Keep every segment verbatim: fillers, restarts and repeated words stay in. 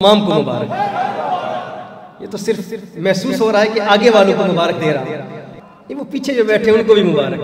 تمام کو مبارک. یہ تو صرف محسوس ہو رہا ہے کہ آگے والوں کو مبارک دے رہا ہے، یہ وہ پیچھے جو بیٹھے ان کو بھی مبارک.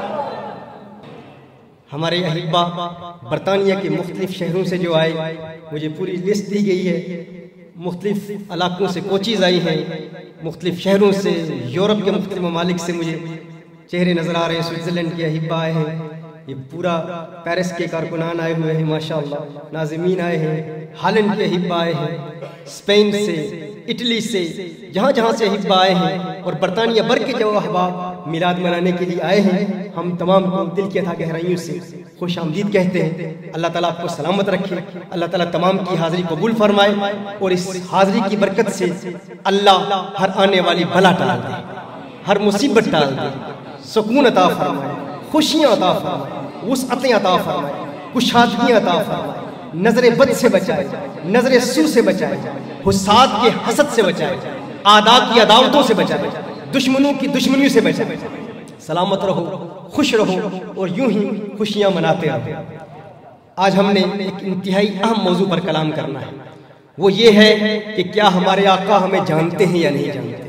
ہمارے احبا برطانیہ کے مختلف شہروں سے جو آئے، مجھے پوری لسٹ دی گئی ہے، مختلف علاقوں سے کوچیز آئی ہیں، مختلف شہروں سے، یورپ کے مختلف ممالک سے مجھے چہرے نظر آ رہے ہیں. سوئٹزرلینڈ کے احبا آئے ہیں، یہ پورا پیرس کے کارکنان آئے ہوئے ہیں ماشاءاللہ، ناظمین آئے ہیں، ہالینڈ کے احبا آئے ہیں، اسپین سے، اٹلی سے، جہاں جہاں سے احبا آئے ہیں، اور برطانیہ بھر کے جو احباب میلاد منانے کے لیے آئے ہیں، ہم تمام کو دل کی اتھا گہرائیوں سے خوش آمدید کہتے ہیں. اللہ تعالیٰ آپ کو سلامت رکھے، اللہ تعالیٰ تمام کی حاضری قبول فرمائے، اور اس حاضری کی برکت سے اللہ ہر آنے والی بلا ٹال دے، ہر مصیبت ٹال دے، سکون عطا فرمائے، خوشیاں عطا فرمائے، وسعتیں عطا فرمائے، کشادگیاں عطا فرمائے، نظر بد سے بچائے، نظر سو سے بچائے، حساد کے حسد سے بچائے، اعداء کی عداوتوں سے بچائے، دشمنوں کی دشمنیوں سے بچائے. سلامت رہو، خوش رہو، اور یوں ہی خوشیاں مناتے رہو. آج ہم نے ایک انتہائی اہم موضوع پر کلام کرنا ہے، وہ یہ ہے کہ کیا ہمارے آقا ہمیں جانتے ہیں یا نہیں جانتے.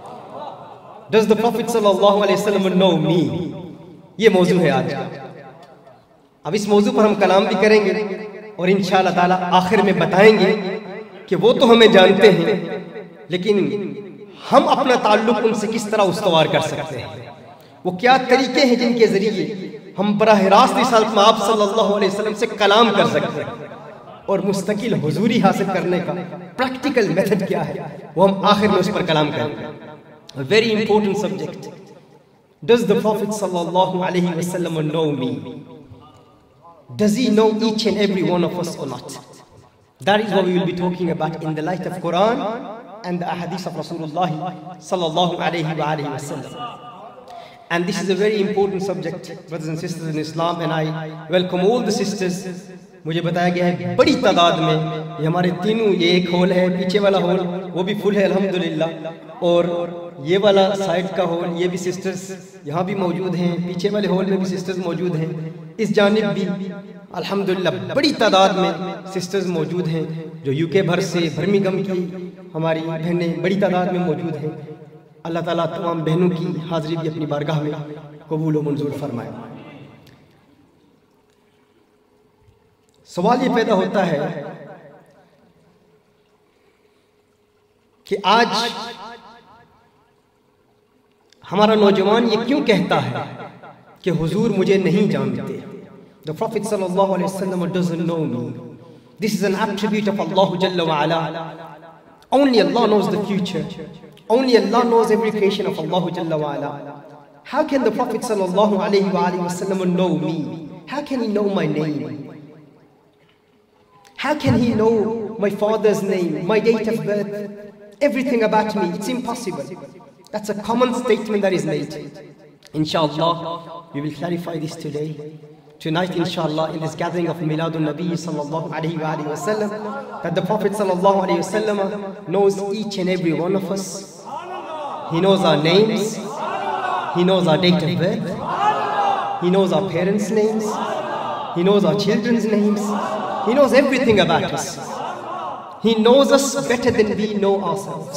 Does the Prophet صلی اللہ علیہ وسلم know me؟ یہ موضوع ہے آج. اب اس موضوع پر ہم کلام بھی کریں گے، اور انشاءاللہ تعالی آخر میں بتائیں گے کہ وہ تو ہمیں جانتے ہیں، لیکن ہم اپنا تعلق ان سے کس طرح استوار کر سکتے ہیں. وہ کیا طریقے ہیں جن کے ذریعے ہم براہ راست رسالت میں آپ صلی اللہ علیہ وسلم سے کلام کر سکتے ہیں، اور مستقل حضوری حاصل کرنے کا پریکٹیکل میتھڈ کیا ہے، وہ ہم آخر میں اس پر کلام کریں گے. A very important subject. Does the Prophet صلی اللہ علیہ وسلم know me? Does he know each and every one of us or not? That is what we will be talking about in the light of Quran and the ahadith of Rasulullah sallallahu alayhi wa alayhi wa sallam. And this is a very important subject, brothers and sisters in Islam, and I welcome all the sisters. مجھے بتایا گیا ہے بڑی تعداد میں، یہ ہمارے تینوں، یہ ایک ہول ہے، پیچھے والا ہول وہ بھی فل ہے الحمدللہ، اور یہ والا سائڈ کا ہول یہ بھی سسٹرز یہاں بھی موجود ہیں، پیچھے والے ہول میں بھی سسٹرز موجود ہیں، اس جانب بھی الحمدللہ بڑی تعداد میں سسٹرز موجود ہیں، جو یو کے بھر سے، برمنگھم کی ہماری بہنیں بڑی تعداد میں موجود ہیں. اللہ تعالیٰ تمام بہنوں کی حاضری بھی اپنی بارگاہ میں قبول و منظور فرمائے. سوال یہ پیدا ہوتا ہے کہ آج ہمارا نوجوان یہ کیوں کہتا ہے کہ حضور مجھے نہیں جانتے. The Prophet sallallahu alaihi wasallam doesn't know me. This is an attribute of Allah Jalla wa Ala. Only Allah knows the future. Only Allah knows every creation of Allah Jalla wa Ala. How can the Prophet sallallahu alaihi wasallam know me? How can he know my name? How can he know my father's name, my date of birth, everything about me? It's impossible. That's a common statement that is made. Inshallah, we will clarify this today. Tonight, inshallah, in this gathering of Miladun Nabi sallallahu alayhi wa sallam, that the Prophet sallallahu alayhi wa sallam knows each and every one of us. He knows our names. He knows our date of birth. He knows our parents' names. He knows our children's names. He knows everything about us. He knows us better than we know ourselves.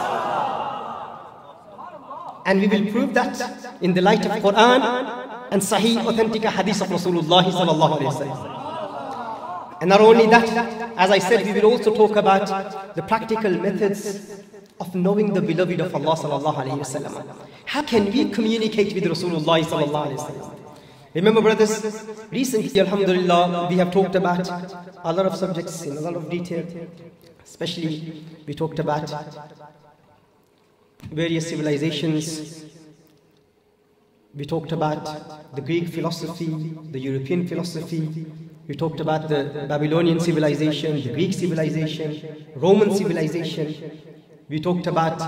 And we will prove that in the light of Quran and Sahih authentic hadith of Rasulullah sallallahu alaihi wasallam. And not only that, as I said, we will also talk about the practical methods of knowing the beloved of Allah sallallahu alaihi wasallam. How can we communicate with Rasulullah sallallahu alaihi wasallam? Remember, brothers, recently, alhamdulillah, we have talked about a lot of subjects in a lot of detail. Especially, we talked about various civilizations. We talked about the Greek philosophy, the European philosophy. We talked about the Babylonian civilization, the Greek civilization, Roman civilization. We talked about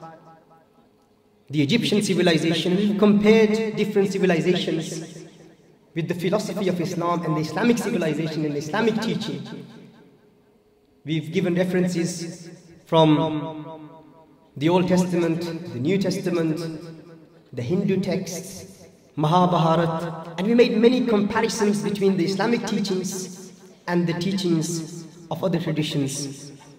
the Egyptian civilization. We compared different civilizations with the philosophy of Islam and the Islamic civilization and the Islamic teaching. We've given references from the Old Testament, the New Testament, the Hindu texts, Mahabharata, and we made many comparisons between the Islamic teachings and the teachings of other traditions.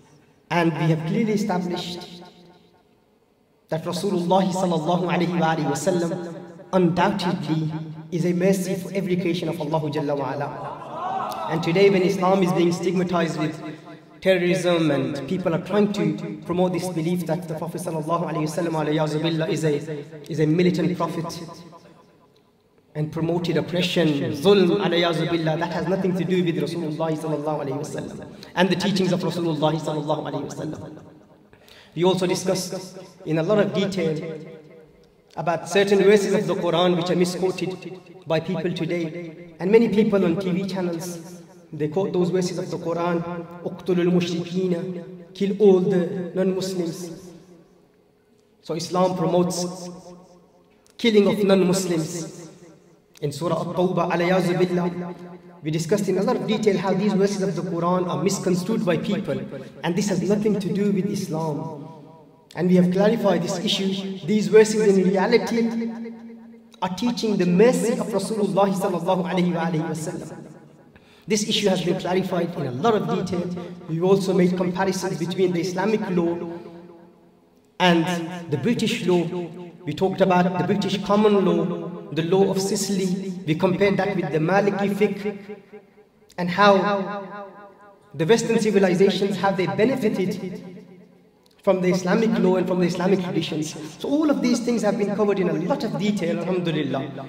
And we have clearly established that Rasulullah sallallahu alayhi wa sallam undoubtedly is a mercy for every creation of Allah Jalla wa Ala. And today when Islam is being stigmatized with terrorism and people are trying to promote this belief that the Prophet sallallahu alayhi wa sallam is a, is a militant prophet and promoted oppression, zulm, billah, that has nothing to do with Rasulullah sallallahu alayhi wa sallam and the teachings of Rasulullah sallallahu alayhi wa sallam. We also discussed in a lot of detail about certain verses of the Quran which are misquoted by people today. And many people on T V channels, they quote those verses of the Quran, uqtulul mushrikeen, kill all the non-Muslims. So Islam promotes killing of non-Muslims. In Surah At-Tawbah, alayazu billah, we discussed in a lot of detail how these verses of the Quran are misconstrued by people, and this has nothing to do with Islam. And we have clarified this issue. These verses in reality are teaching the mercy of Rasulullah sallallahu alayhi wa sallam. This issue has been clarified in a lot of detail. We've also made comparisons between the Islamic law and the British law. We talked about the British common law, the law of Sicily. We compared that with the Maliki fiqh and how the Western civilizations, how they benefited from the Islamic law and from the Islamic traditions. So all of these things have been covered in a lot of detail, alhamdulillah.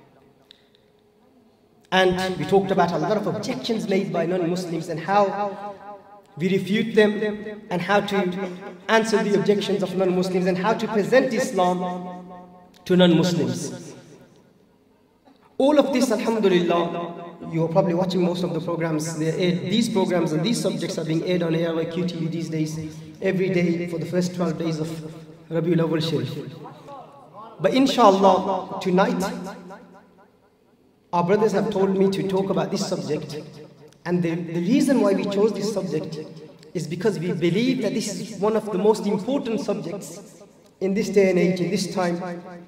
And we talked about a lot of objections made by non-Muslims and how we refute them and how to answer the objections of non-Muslims and how to present Islam to non-Muslims. All of this, alhamdulillah, you are probably watching most of the programs. They aired, these programs and these subjects are being aired on A R Y Q T V these days, every day for the first twelve days of Rabiul Awwal Sharif. But inshallah, tonight, our brothers have told me to talk about this subject. And the, the reason why we chose this subject is because we believe that this is one of the most important subjects in this day and age, in this time.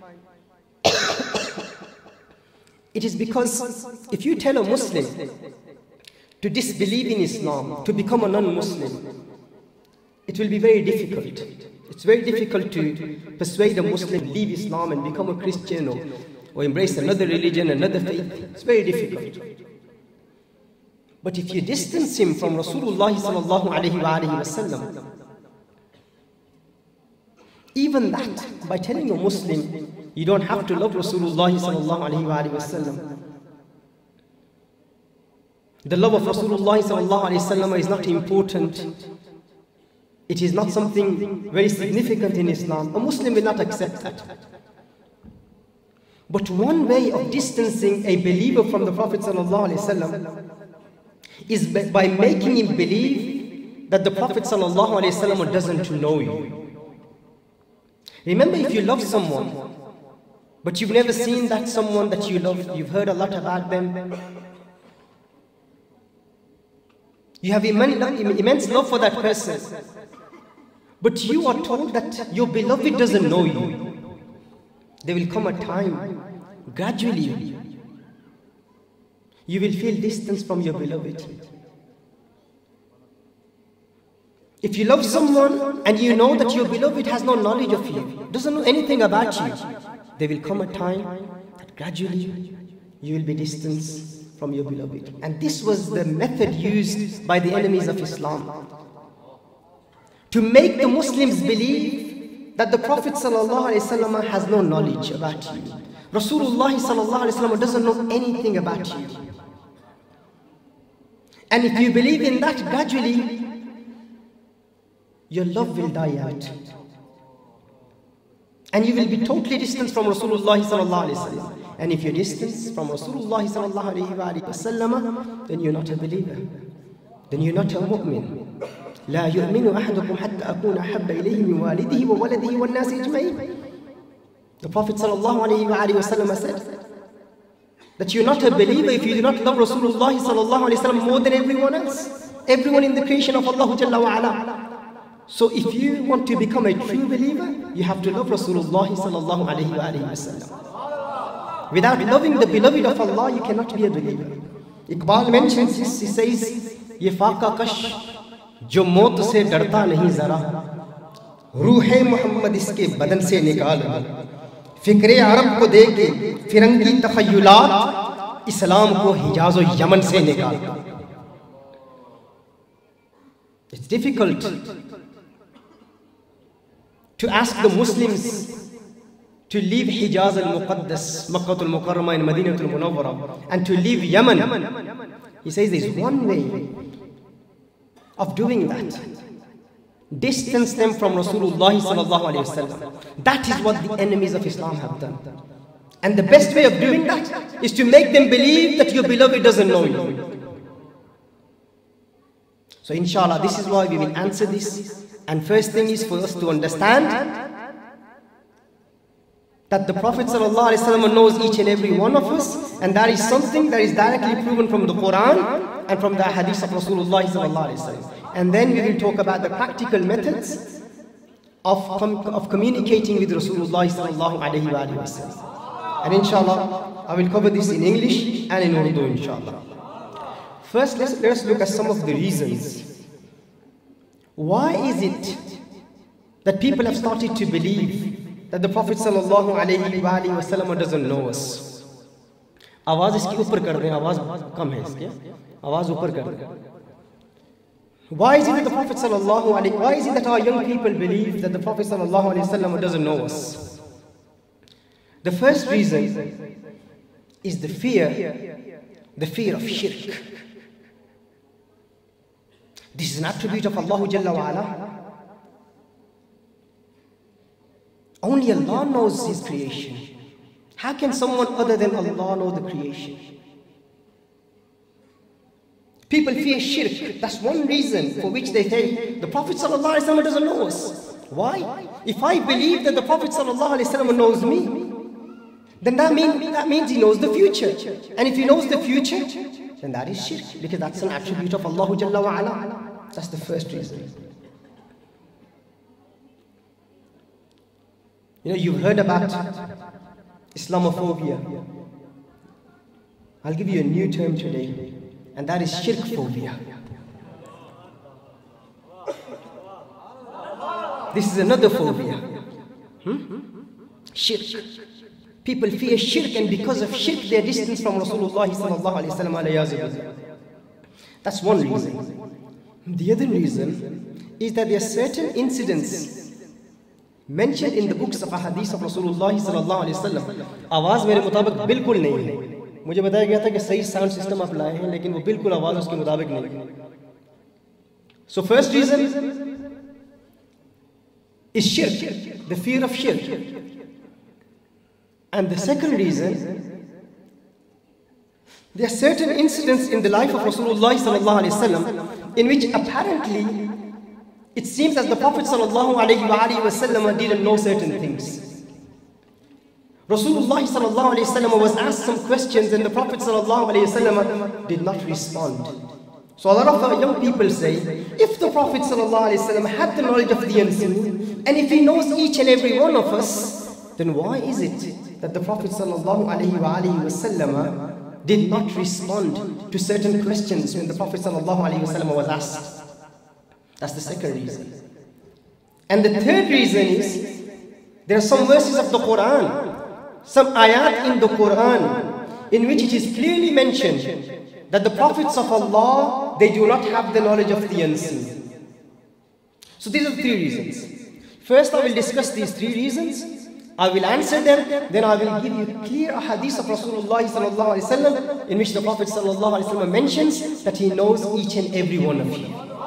It is because if you tell a Muslim to disbelieve in Islam, to become a non-Muslim, it will be very difficult. It's very difficult to persuade a Muslim to leave Islam and become a Christian or, or embrace another religion, another faith. It's very difficult. But if you distance him from Rasulullah sallallahu alayhi wa sallam, even that, by telling a Muslim, you don't have to love Rasulullah sallallahu alayhi wa sallam. The love of Rasulullah sallallahu alayhi wa sallam is not important. It is not something very significant in Islam. A Muslim will not accept that. But one way of distancing a believer from the Prophet sallallahu alayhi wa sallam is by making him believe that the Prophet sallallahu alayhi wa sallam doesn't know you. Remember, if you love someone, but you've never seen that someone that you love, you've heard a lot about them, you have immense love for that person, but you are told that your beloved doesn't know you, there will come a time, gradually, you will feel distance from your beloved. If you love someone and you know that your beloved has no knowledge of you, doesn't know anything about you, there will come a time that gradually you will be distanced from your beloved. And this was the method used by the enemies of Islam, to make the Muslims believe that the Prophet ﷺ has no knowledge about you. Rasulullah ﷺ doesn't know anything about you. And if you believe in that, gradually your love will die out. And you will be totally distant from Rasulullah sallallahu alayhi wa sallam. And if you're distant from Rasulullah sallallahu alayhi wa sallam, then you're not a believer. Then you're not a mu'min. لا يؤمن أحدكم حتى أكون أحب إليه من والده وولده والناس أجمعين. The Prophet sallallahu alayhi wa sallam said that you're not a believer if you do not love Rasulullah sallallahu alayhi wa sallam more than everyone else. Everyone in the creation of Allah Jalla wa Ala. So if you want to become a true believer, you have to love Rasulullah sallallahu alayhi wa sallam. Without loving the beloved of Allah, you cannot be a believer. Iqbal mentions this, he says, ye faqa kash जो मौत से डरता नहीं जरा, रूहे मोहम्मद इसके बदन से निकाल, फिक्रे अरब को दे के फिरंगी तखय्युलात, इस्लाम को हिजाज और यमन से निकाल। It's difficult to ask the Muslims to leave Hijaz al-Muqaddas, Makkah al-Mukarramah and Madinah al-Munawwarah, and to leave Yemen. He says there's one way of doing that. Distance them from Rasulullah sallallahu alayhi wasallam. That is what the enemies of Islam have done. And the best way of doing that is to make them believe that your beloved doesn't know you. So inshallah, this is why we will answer this. And first thing is for us to understand that the Prophet ﷺ knows each and every one of us, and that is something that is directly proven from the Quran and from the hadith of Rasulullah ﷺ. And then we will talk about the practical methods of, com of communicating with Rasulullah ﷺ. And inshallah, I will cover this in English and in Urdu, inshallah. First, let's, let's look at some of the reasons. Why is it that people have started to believe that the Prophet sallallahu alaihi wasallam doesn't know us? आवाज इसकी ऊपर कर दें, आवाज कम है इसके, आवाज ऊपर कर दें. Why is it that the Prophet sallallahu alaihi, why is it that our young people believe that the Prophet sallallahu alaihi wasallam doesn't know us? The first reason is the fear, the fear of shirk. This is an attribute of Allah Jalla wa Ala. Only Allah knows His creation. How can someone other than Allah know the creation? People fear shirk. That's one reason for which they say the Prophet sallallahu alaihi wasallam doesn't know us. Why? If I believe that the Prophet sallallahu alaihi wasallam knows me, then that, mean, that means he knows the future. And if he knows the future, then that is shirk, because that's an attribute of Allah Jalla wa Ala. That's the first reason. You know, you've heard about Islamophobia. I'll give you a new term today, and that is shirk phobia. This is another phobia. Hmm? Shirk. People fear shirk, and because of shirk, they are distant from Rasulullah sallallahu alaihi wasallam. That's one reason. The other reason is that there are certain incidents mentioned in the books of hadith of Rasulullah sallallahu alaihi wasallam. आवाज मेरे मुताबिक बिल्कुल नहीं है. मुझे बताया गया था कि सही साउंड सिस्टम आप लाए हैं, लेकिन वो बिल्कुल आवाज उसके मुताबिक नहीं है. So first reason is shirk, the fear of shirk. And the second reason, there are certain incidents in the life of Rasulullah sallallahu alaihi wasallam in which apparently it seems as the Prophet sallallahu alaihi wasallam didn't know certain things. Rasulullah sallallahu alaihi wasallam was asked some questions, and the Prophet sallallahu alaihi wasallam did not respond. So a lot of our young people say, if the Prophet sallallahu alaihi wasallam had the knowledge of the unseen, and if he knows each and every one of us, then why is it that the Prophet sallallahu alaihi wasallam did not respond to certain questions when the Prophet sallallahu alaihi wasallam was asked? That's the second reason. And the third reason is, there are some verses of the Quran, some ayat in the Quran, in which it is clearly mentioned that the prophets of Allah, they do not have the knowledge of the unseen. So these are the three reasons. First, I will discuss these three reasons. I will answer them, then I will give you clear hadith of Rasulullah sallallahu alaihi wasallam in which the Prophet sallallahu alaihi wasallam mentions that he knows each and every one of you.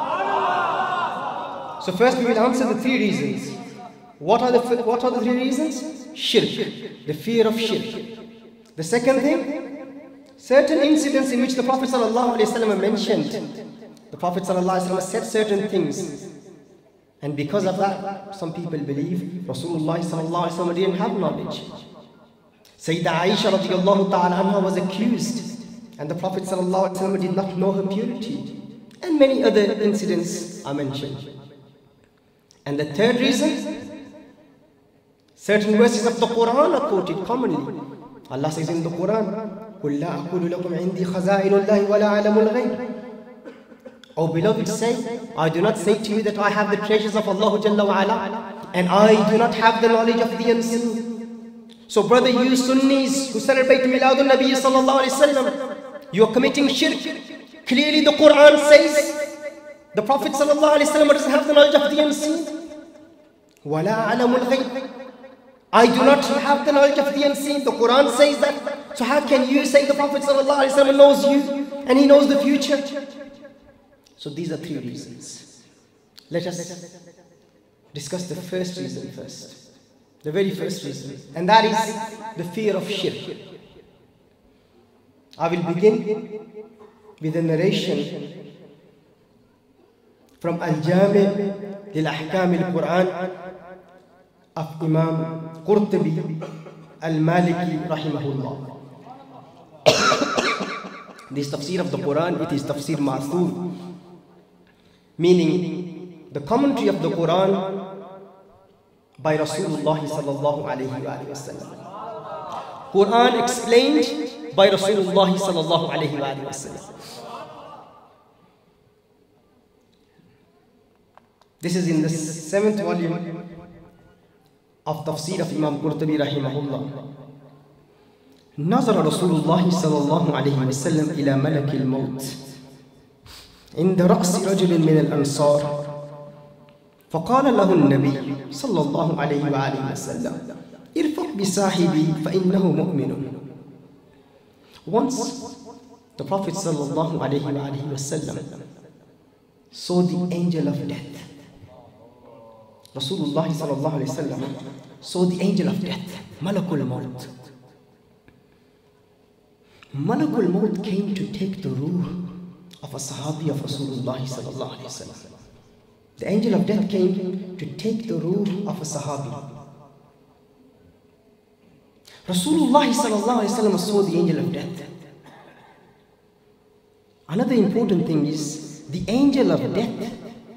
So first we will answer the three reasons. What are the what are the three reasons? Shirk, the fear of shirk. The second thing, certain incidents in which the Prophet sallallahu alaihi wasallam mentioned. The Prophet sallallahu alaihi wasallam said certain things, and because of that, some people believe Rasulullah sallallahu alaihi wasallam didn't have knowledge. Sayyidah Aisha radiallahu ta'ala anha was accused, and the Prophet sallallahu alaihi wasallam did not know her purity. And many other incidents are mentioned. And the third reason, certain verses of the Quran are quoted commonly. Allah says in the Quran, قُلْ لَا أَقُولُ لَكُمْ عِنْدِي خَزَائِنُ اللَّهِ وَلَا أَعْلَمُ الْغَيْبِ. O beloved, say, I do not say to you that I have the treasures of Allah Jalla wa Ala, and I do not have the knowledge of the unseen. So brother, you Sunnis who celebrate Miladun Nabi Sallallahu Alaihi Wasallam, you are committing shirk. Clearly the Quran says, the Prophet Sallallahu Alaihi Wasallam doesn't have the knowledge of the unseen. وَلَا عَلَمُ الْغَيْبِ. I do not have the knowledge of the unseen. The Quran says that. So how can you say the Prophet Sallallahu Alaihi Wasallam knows you and he knows the future? So these are three reasons. Let us discuss the first reason first. The very first reason. And that is the fear of shirk. I will begin with a narration from Al-Jami' lil-Ahkam al-Quran of Imam Qurtubi al-Maliki rahimahullah. This tafsir of the Quran, it is tafsir ma'thur, meaning the commentary of the Quran by Rasulullah sallallahu alayhi wa sallam. Quran explained by Rasulullah sallallahu alayhi wa sallam. This is in the seventh volume of tafsir of Imam Qurtubi rahimahullah. نظر رسول الله صلى الله عليه وسلم إلى ملك الموت عند رأس رجل من الأنصار فقال له النبي صلى الله عليه وآله وسلم ارفق بصاحبي فإنه مؤمن. Once the Prophet صلى الله عليه وآله وسلم saw the angel of death. Rasulullah صلى الله عليه وسلم saw the angel of death, Malakul Maut. Malakul Maut came to take the ruh of a Sahabi of Rasulullah sallallahu alaihi wasallam. The angel of death came to take the ruh of a Sahabi. Rasulullah sallallahu alaihi wasallam saw the angel of death. Another important thing is the angel of death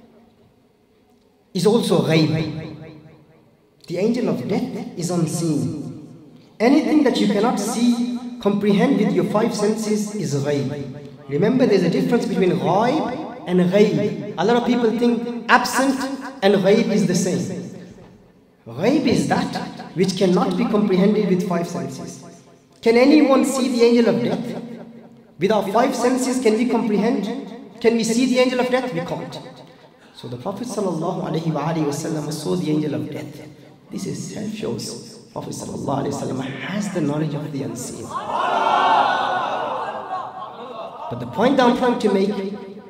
is also ghaib. The angel of death is unseen. Anything that you cannot see, comprehend with your five senses is ghaib. Remember, there's a difference between ghaib and ghaib. A lot of people think absent and ghaib is the same. Ghaib is that which cannot be comprehended with five senses. Can anyone see the angel of death? With our five senses, can we comprehend? Can we see the angel of death? We can't. So the Prophet sallallahu alaihi wasallam saw the angel of death. This is self-shows. Prophet sallallahu alaihi wasallam has the knowledge of the unseen. But the point that I'm trying to make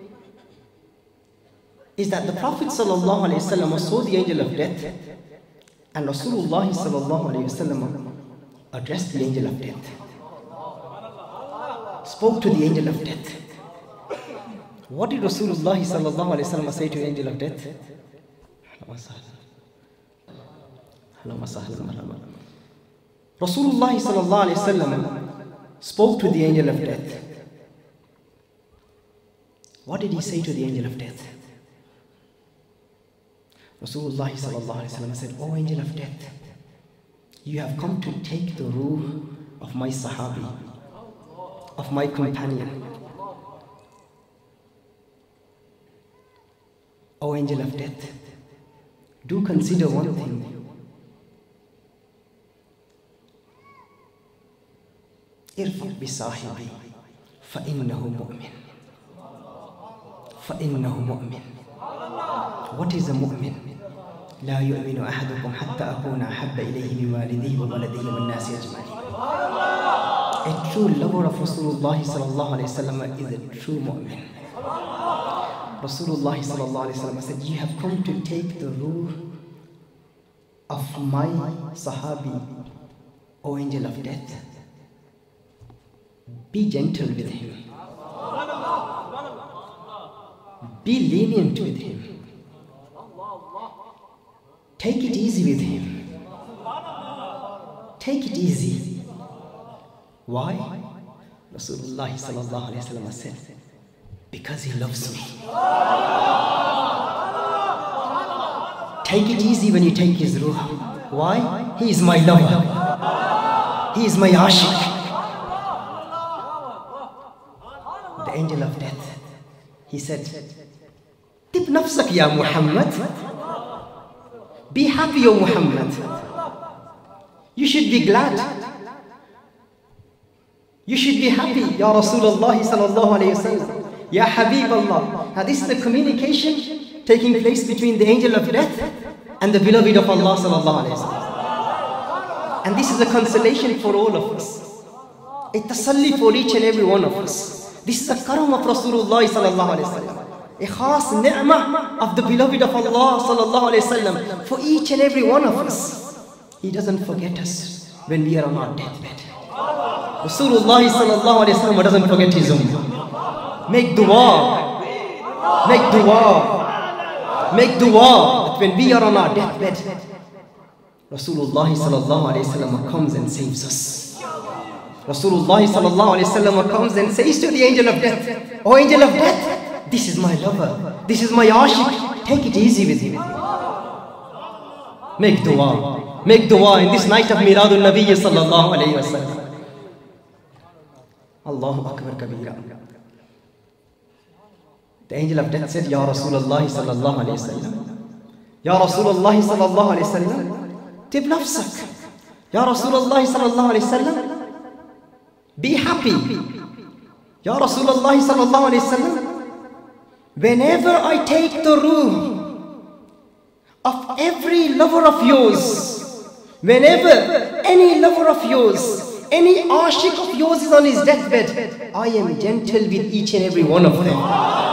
is that the Prophet sallallahu alaihi wasallam saw the angel of death, and Rasulullah sallallahu alaihi wasallam addressed the angel of death, spoke to the angel of death. What did Rasulullah sallallahu alaihi wasallam say to the angel of death? Rasulullah sallallahu alaihi wasallam spoke to the angel of death. What did he say to the angel of death? Rasulullah sallallahu alaihi wasallam said, "O angel of death, you have come to take the ruh of my Sahabi, of my companion. O angel of death, do consider one thing. ارفق بصاحبي فإنه مؤمن. فإنه مؤمن. What is a mu'min? لا يؤمن أحدكم حتى أكون أحب إليه من والديه وولده والناس أجمعين. A true lover of Rasulullah sallallahu alaihi wasallam is a true mu'min. Rasulullah sallallahu alaihi wasallam said, "You have come to take the ruh of my Sahabi, O angel of death. Be gentle with him. Be lenient with him. Take it easy with him. Take it easy." Why? Rasulullah sallallahu alaihi wasallam said, "Because he loves me." Take it easy when you take his ruh. Why? He is my lover. He is my ashiq. The angel of death, he said, Tib nafsak ya Muhammad. Be happy, O Muhammad. You should be glad. You should be happy, Ya Rasulullah sallallahu alayhi wa sallam. Ya Habib Allah. Now this is the communication taking place between the angel of death and the beloved of Allah sallallahu alayhi wa sallam. And this is a consolation for all of us. A tasalli for each and every one of us. This is a karam of Rasulullah sallallahu alayhi wa sallam. A khas ni'mah of the beloved of Allah sallallahu alayhi wa sallam for each and every one of us. He doesn't forget us when we are on our deathbed. Rasulullah sallallahu alayhi wa sallam doesn't forget his ummah. Make dua. Make dua. Make dua that when we are on our deathbed, Rasulullah sallallahu alayhi wa sallam comes and saves us. Rasulullah sallallahu alayhi wa sallam comes and says to the angel of death, "O angel of death, this is my lover. This is my ashik. Take it easy with him." Make dua. Make dua in this night of Miladul Nabi sallallahu alayhi wa sallam. Allahu Akbar Kabira. The angel of death said, "Ya Rasulullah sallallahu alayhi wa sallam. Ya Rasulullah sallallahu alayhi wa sallam. Tib nafsak. Ya Rasulullah sallallahu alayhi wa sallam. Be happy. Ya Rasulullah sallallahu alayhi wa sallam. Whenever I take the ruh of every lover of yours, whenever any lover of yours, any ashik of yours is on his deathbed, I am gentle with each and every one of them."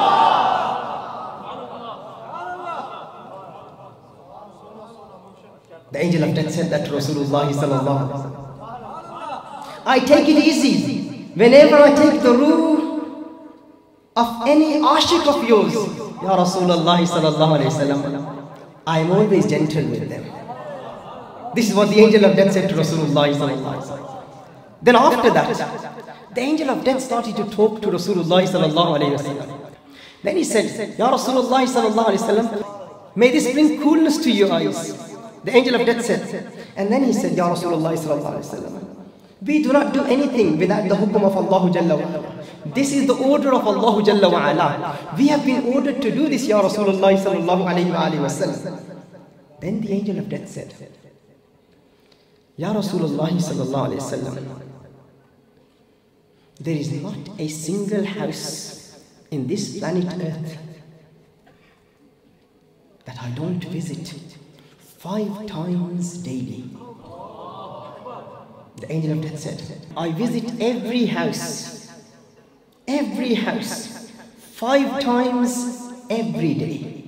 The angel of death said that to Rasulullah sallallahu alaihi wasallam. I take it easy. Whenever I take the ruh of any ashik of yours, Ya Rasulullah sallallahu alaihi wasallam, I am always gentle with them. This is what the angel of death said to Rasulullah sallallahu alaihi wasallam. Then after that, the angel of death started to talk to Rasulullah sallallahu alaihi wasallam. Then he said, "Ya Rasulullah sallallahu alaihi wasallam, may this bring coolness to your eyes." The angel of death said, and then he said, "Ya Rasulullah sallallahu alaihi wasallam, we do not do anything without the hukum of Allah Jalla wa Ala. This is the order of Allah Jalla wa Ala. We have been ordered to do this, Ya Rasulullah sallallahu alaihi wasallam." Then the angel of death said, "Ya Rasulullah sallallahu alaihi wasallam, there is not a single house in this planet Earth that I don't visit five times daily." The angel of death said, "I visit every house, every house, five times every day.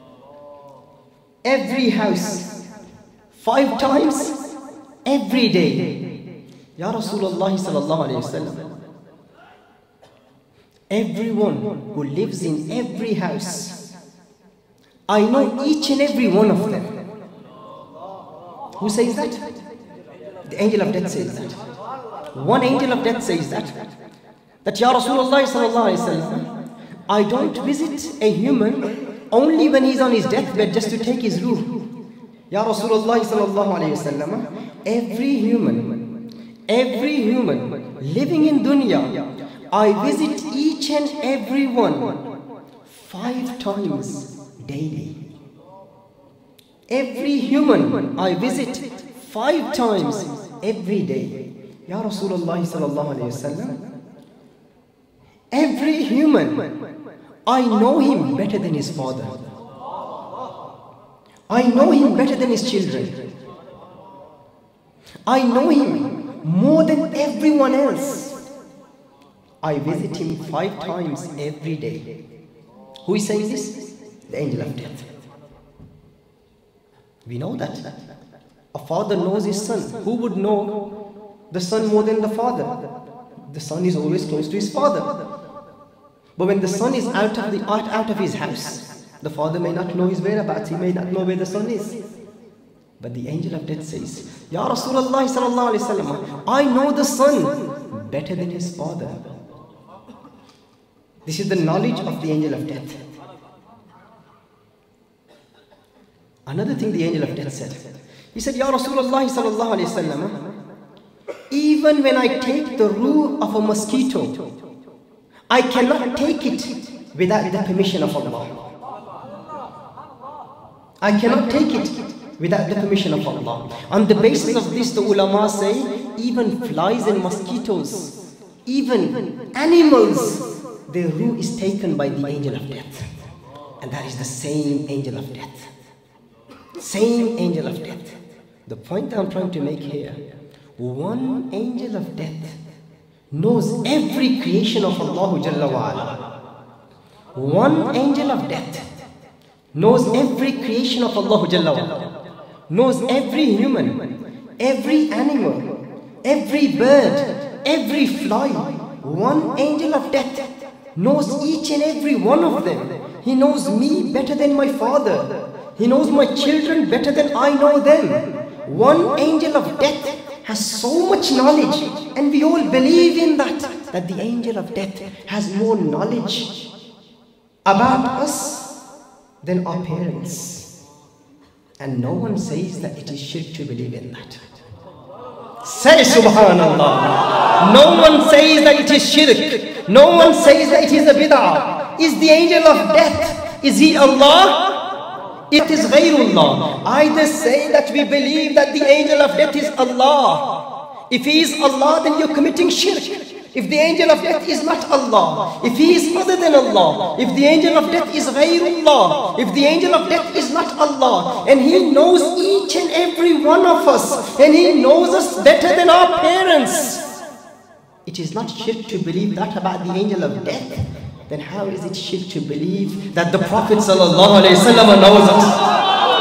Every house, five times every day." Ya Rasulullah sallallahu alayhi wa sallam, everyone who lives in every house, I know each and every one of them. Who says that? The angel of death says that. One angel of death says that. That Ya Rasulullah sallallahu alayhi wa sallam, I don't visit a human only when he's on his deathbed just to take his ruh. Ya Rasulullah sallallahu alayhi wa sallam, every human, every human living in dunya, I visit each and every one five times daily. Every human I visit five times every day. Ya Rasulullah sallallahu alayhi wa sallam, every human, I know him better than his father. I know him better than his children. I know him more than everyone else. I visit him five times every day. Who is saying this? The angel of death. We know that. A father knows his son. Who would know the son more than the father? The son is always close to his father. But when the son is out of, the, out, out of his house, the father may not know his whereabouts. He may not know where the son is. But the angel of death says, Ya Rasulullah sallallahu alayhi wa sallam, I know the son better than his father. This is the knowledge of the angel of death. Another thing the angel of death said, he said, Ya Rasulullah sallallahu alayhi wa sallam, even when I take the ruh of a mosquito, I cannot take it without the permission of Allah. I cannot take it without the permission of Allah. On the basis of this, the ulama say, even flies and mosquitoes, even animals, their ruh is taken by the angel of death. And that is the same angel of death. Same angel of death. The point I'm trying to make here, one angel of death knows every creation of Allah Jalla wa Ala. One angel of death knows every creation of Allah Jalla wa Ala. Knows every human, every animal, every bird, every fly. One angel of death knows each and every one of them. He knows me better than my father. He knows my children better than I know them. One angel of death has so much knowledge, and we all believe in that, that the angel of death has more knowledge about us than our parents. And no one says that it is shirk to believe in that. Say subhanallah. No one says that it is shirk. No one says that it is a bid'ah. Is the angel of death, is he Allah? It is ghayrullah. Either say that we believe that the angel of death is Allah. If he is Allah, then you're committing shirk. If the angel of death is not Allah, if he is other than Allah, if the angel of death is ghayrullah, if the angel of death is not Allah, and he knows each and every one of us, and he knows us better than our parents, it is not shirk to believe that about the angel of death. Then how is it shirk to believe that the Prophet sallallahu alaihi wasallam knows us?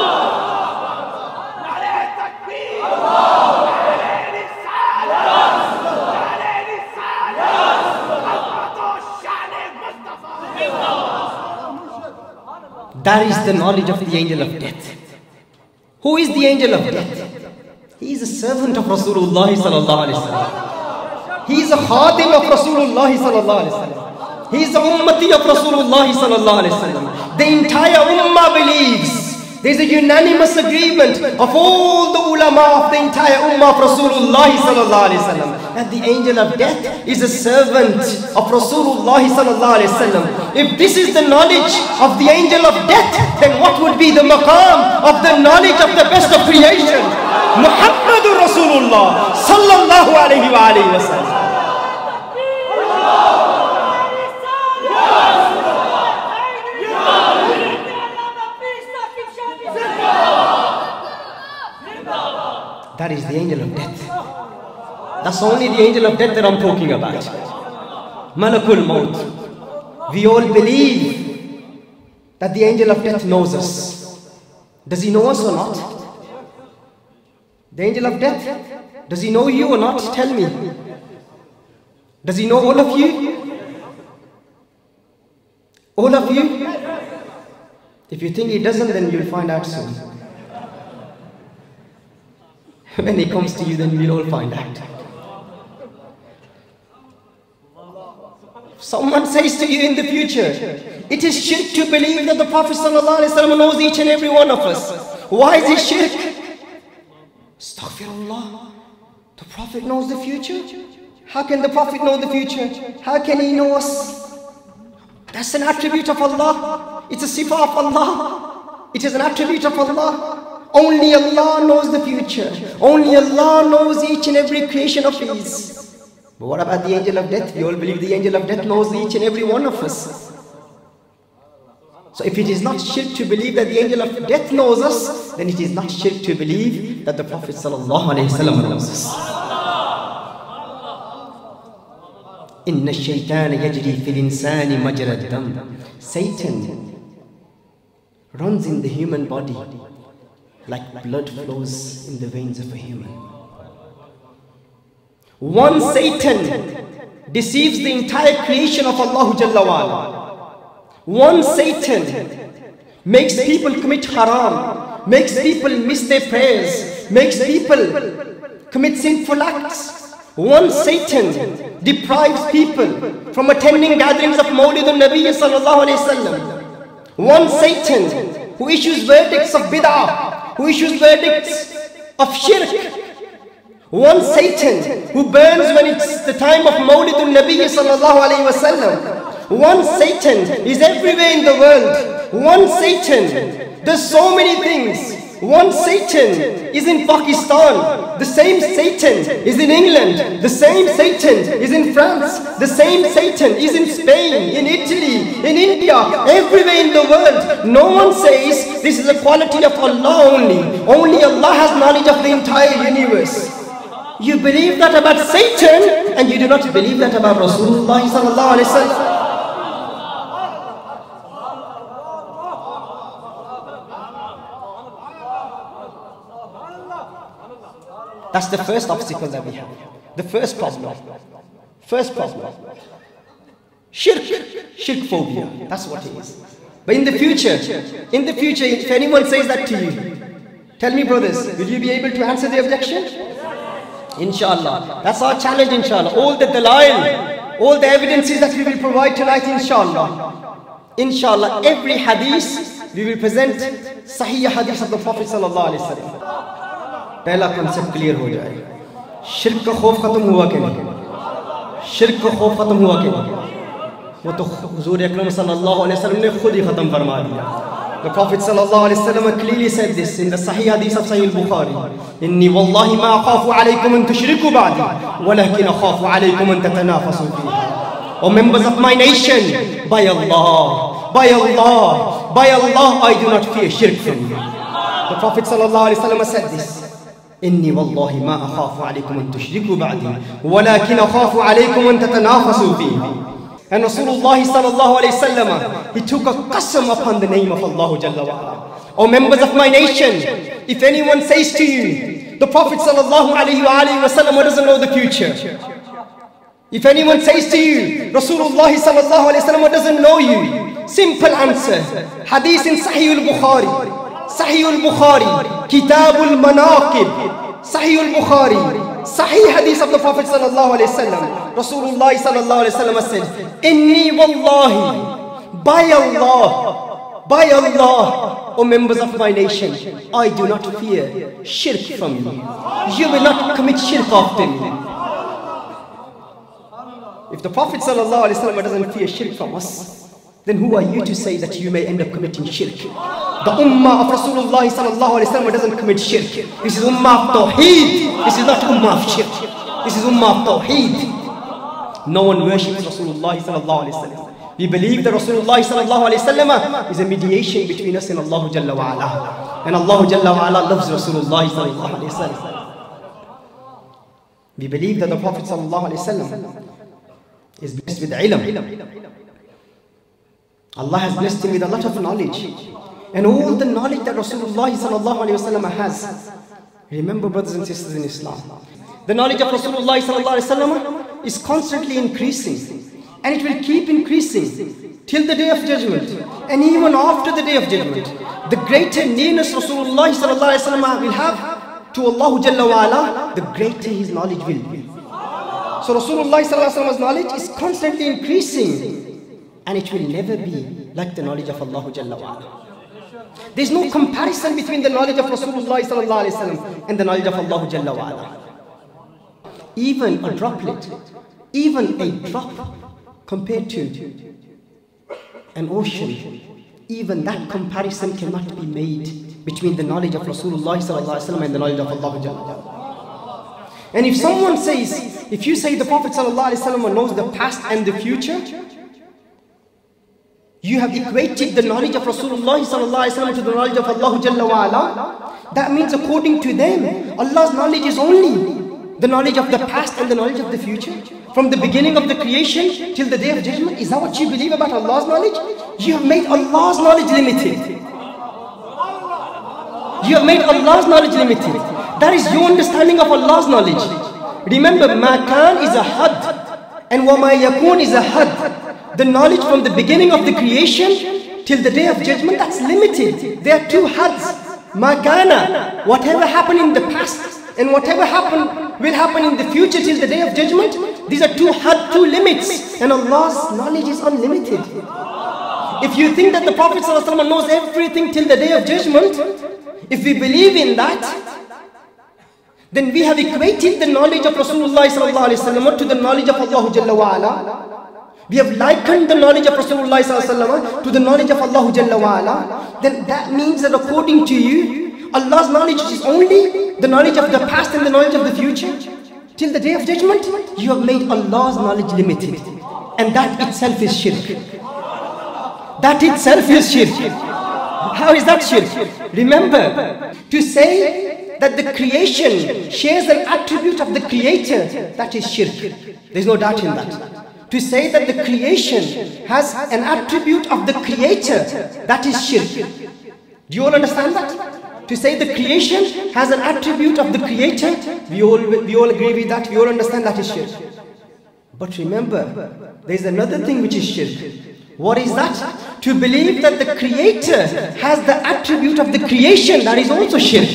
That is the knowledge of the angel of death. Who is the angel of death? He is a servant of Rasulullah sallallahu alaihi wasallam. He is a khadim of Rasulullah sallallahu alaihi wasallam. He is the ummati of Rasulullah sallallahu alaihi wasallam. The entire ummah believes. There is a unanimous agreement of all the ulama of the entire ummah of Rasulullah sallallahu alaihi wasallam that the angel of death is a servant of Rasulullah sallallahu alaihi wasallam. If this is the knowledge of the angel of death, then what would be the maqam of the knowledge of the best of creation, Muhammadur Rasulullah sallallahu alaihi wa alihi wasallam. That is the angel of death. That's only the angel of death that I'm talking about. Malakul Maut. We all believe that the angel of death knows us. Does he know us or not? The angel of death, does he know you or not? Tell me. Does he know all of you? All of you? If you think he doesn't, then you'll find out soon. When he comes to you, then we'll all find out. Someone says to you in the future, it is shirk to believe that the Prophet ﷺ knows each and every one of us. Why is it shirk? Astaghfirullah. The Prophet knows the future? How can the Prophet know the future? How can he know us? That's an attribute of Allah. It's a sifah of Allah. It is an attribute of Allah. Only Allah knows the future. Only Allah knows each and every creation of His. But what about the angel of death? We all believe the angel of death knows each and every one of us. So if it is not shirk to believe that the angel of death knows us, then it is not shirk to believe that the Prophet sallallahu alaihi wasallam knows us. Inna shaytana yajri fil insani majra ad-dam. Satan runs in the human body like blood flows in the veins of a human. One Satan deceives the entire creation of Allah Jalla wa Ala. One Satan makes people commit haram, makes people miss their prayers, makes people commit sinful acts. One Satan deprives people from attending gatherings of mawlid al-Nabi sallallahu alayhi wasallam. One Satan who issues verdicts of bid'ah, who issues verdicts of shirk. One Satan who burns when it's the time of Mawlid al-Nabi sallallahu alayhi wasallam. One Satan is everywhere in the world. One Satan There's so many things. One Satan is in Pakistan. The same Satan is in England. The same Satan is in France. The same Satan is in Spain, in Italy, in India, everywhere in the world. No one says this is a quality of Allah only. Only Allah has knowledge of the entire universe. You believe that about Satan and you do not believe that about Rasulullah sallallahu alaihi wasallam. That's the first obstacle that we have. The first problem. First problem. Shirk. Shirk phobia. That's what it is. But in the future, in the future, if anyone says that to you, tell me brothers, will you be able to answer the objection? Inshallah. That's our challenge, inshallah. All the dalail, all the evidences that we will provide tonight, inshallah. Inshallah, every hadith, we will present sahih hadith of the Prophet sallallahu alaihi wasallam. पहला concept clear हो जाए, शिर्क का खौफ खत्म हुआ कि नहीं? शिर्क का खौफ खत्म हुआ कि नहीं? वो तो हुजूर अकरम सल्लल्लाहु अलैहि वसल्लम ने खुद ही खत्म फरमा दिया. The Prophet sallallahu alaihi wasallam clearly said this in the Sahih Hadith of Sahih al-Bukhari. Inni wallahi ma akhafu alaykum an tushriku ba'di, walakin akhafu alaykum an tatanafasu fiha. O members of my nation, by Allah, by Allah, by Allah, I do not fear shirk from you. The Prophet sallallahu alaihi wasallam said this. إني والله ما أخاف عليكم أن تشركوا بعدي ولكن أخاف عليكم أن تتنافسوا فيه. And Rasulullah sallallahu alayhi wasallam, he took a qasam upon the name of Allah Jalla wa ala. O members of my nation, if anyone says to you, the Prophet sallallahu alayhi wasallam doesn't know the future. If anyone says to you, Rasulullah sallallahu alayhi wasallam doesn't know you, simple answer. Hadith in Sahih al-Bukhari. Sahih al-Bukhari, Kitab al-Manaqib, Sahih al-Bukhari, Sahih hadith of the Prophet sallallahu alayhi wasallam. Rasulullah sallallahu alayhi wasallam said, Inni wallahi, by Allah, by Allah, O members of my nation, I do not fear shirk from you. You will not commit shirk after me. If the Prophet sallallahu alayhi wasallam doesn't fear shirk from us, then who are you to say that you may end up committing shirk? The ummah of Rasulullah sallallahu alayhi wasallam doesn't commit shirk. This is ummah of tawheed. This is not ummah of shirk. This is ummah of tawheed. No one worships Rasulullah sallallahu alayhi wasallam. We believe that Rasulullah sallallahu alayhi wasallam is a mediation between us and Allah Jalla wa ala. And Allah Jalla wa ala loves Rasulullah sallallahu alayhi wasallam. We believe that the Prophet sallallahu alayhi wasallam is blessed with ilm. Allah has blessed him with a lot of knowledge. And all the knowledge that Rasulullah sallallahu alayhi wasallam has. Remember, brothers and sisters in Islam, the knowledge of Rasulullah sallallahu alayhi wasallam is constantly increasing. And it will keep increasing till the day of judgment. And even after the day of judgment, the greater nearness Rasulullah sallallahu alayhi wasallam will have to Allah Jalla wa ala, the greater his knowledge will be. So Rasulullah sallallahu alayhi wasallam's knowledge is constantly increasing. And it will never be like the knowledge of Allah Jalla wa ala. There is no comparison between the knowledge of Rasulullah sallallahu alaihi wasallam and the knowledge of Allah Jalla wa ala. Even a droplet, even a drop compared to an ocean, even that comparison cannot be made between the knowledge of Rasulullah sallallahu alaihi wasallam and the knowledge of Allah Jalla wa ala. And if someone says, if you say the Prophet sallallahu alaihi wasallam knows the past and the future, you have equated the knowledge of Rasulullah sallallahu alaihi wasallam to the knowledge of Allah Jalla wa ala. That means according to them, Allah's knowledge is only the knowledge of the past and the knowledge of the future. From the beginning of the creation till the day of judgment. Is that what you believe about Allah's knowledge? You have made Allah's knowledge limited. You have made Allah's knowledge limited. That is your understanding of Allah's knowledge. Remember, ma kan is a had and wa ma yakun is a had. The knowledge from the beginning of the creation till the day of judgment, that's limited. There are two hads. Makana, whatever happened in the past and whatever happened will happen in the future till the day of judgment. These are two had, two limits. And Allah's knowledge is unlimited. If you think that the Prophet ﷺ knows everything till the day of judgment, if we believe in that, then we have equated the knowledge of Rasulullah ﷺ to the knowledge of Allah Jalla wa ala. we have likened the knowledge of Rasulullah sallallahu alaihi wasallam to the knowledge of Allah Jalla wa Ala, then that means that according to you, Allah's knowledge is only the knowledge of the past and the knowledge of the future. Till the day of judgment, you have made Allah's knowledge limited. And that itself is shirk. That itself is shirk. How is that shirk? Remember, to say that the creation shares an attribute of the creator, that is shirk. There is no doubt in that. To say that the creation has an attribute of the creator, that is shirk. Do you all understand that? To say the creation has an attribute of the creator, we all, we all agree with that, we all understand that is shirk. But remember, there is another thing which is shirk. What is that? To believe that the creator has the attribute of the creation, that is also shirk.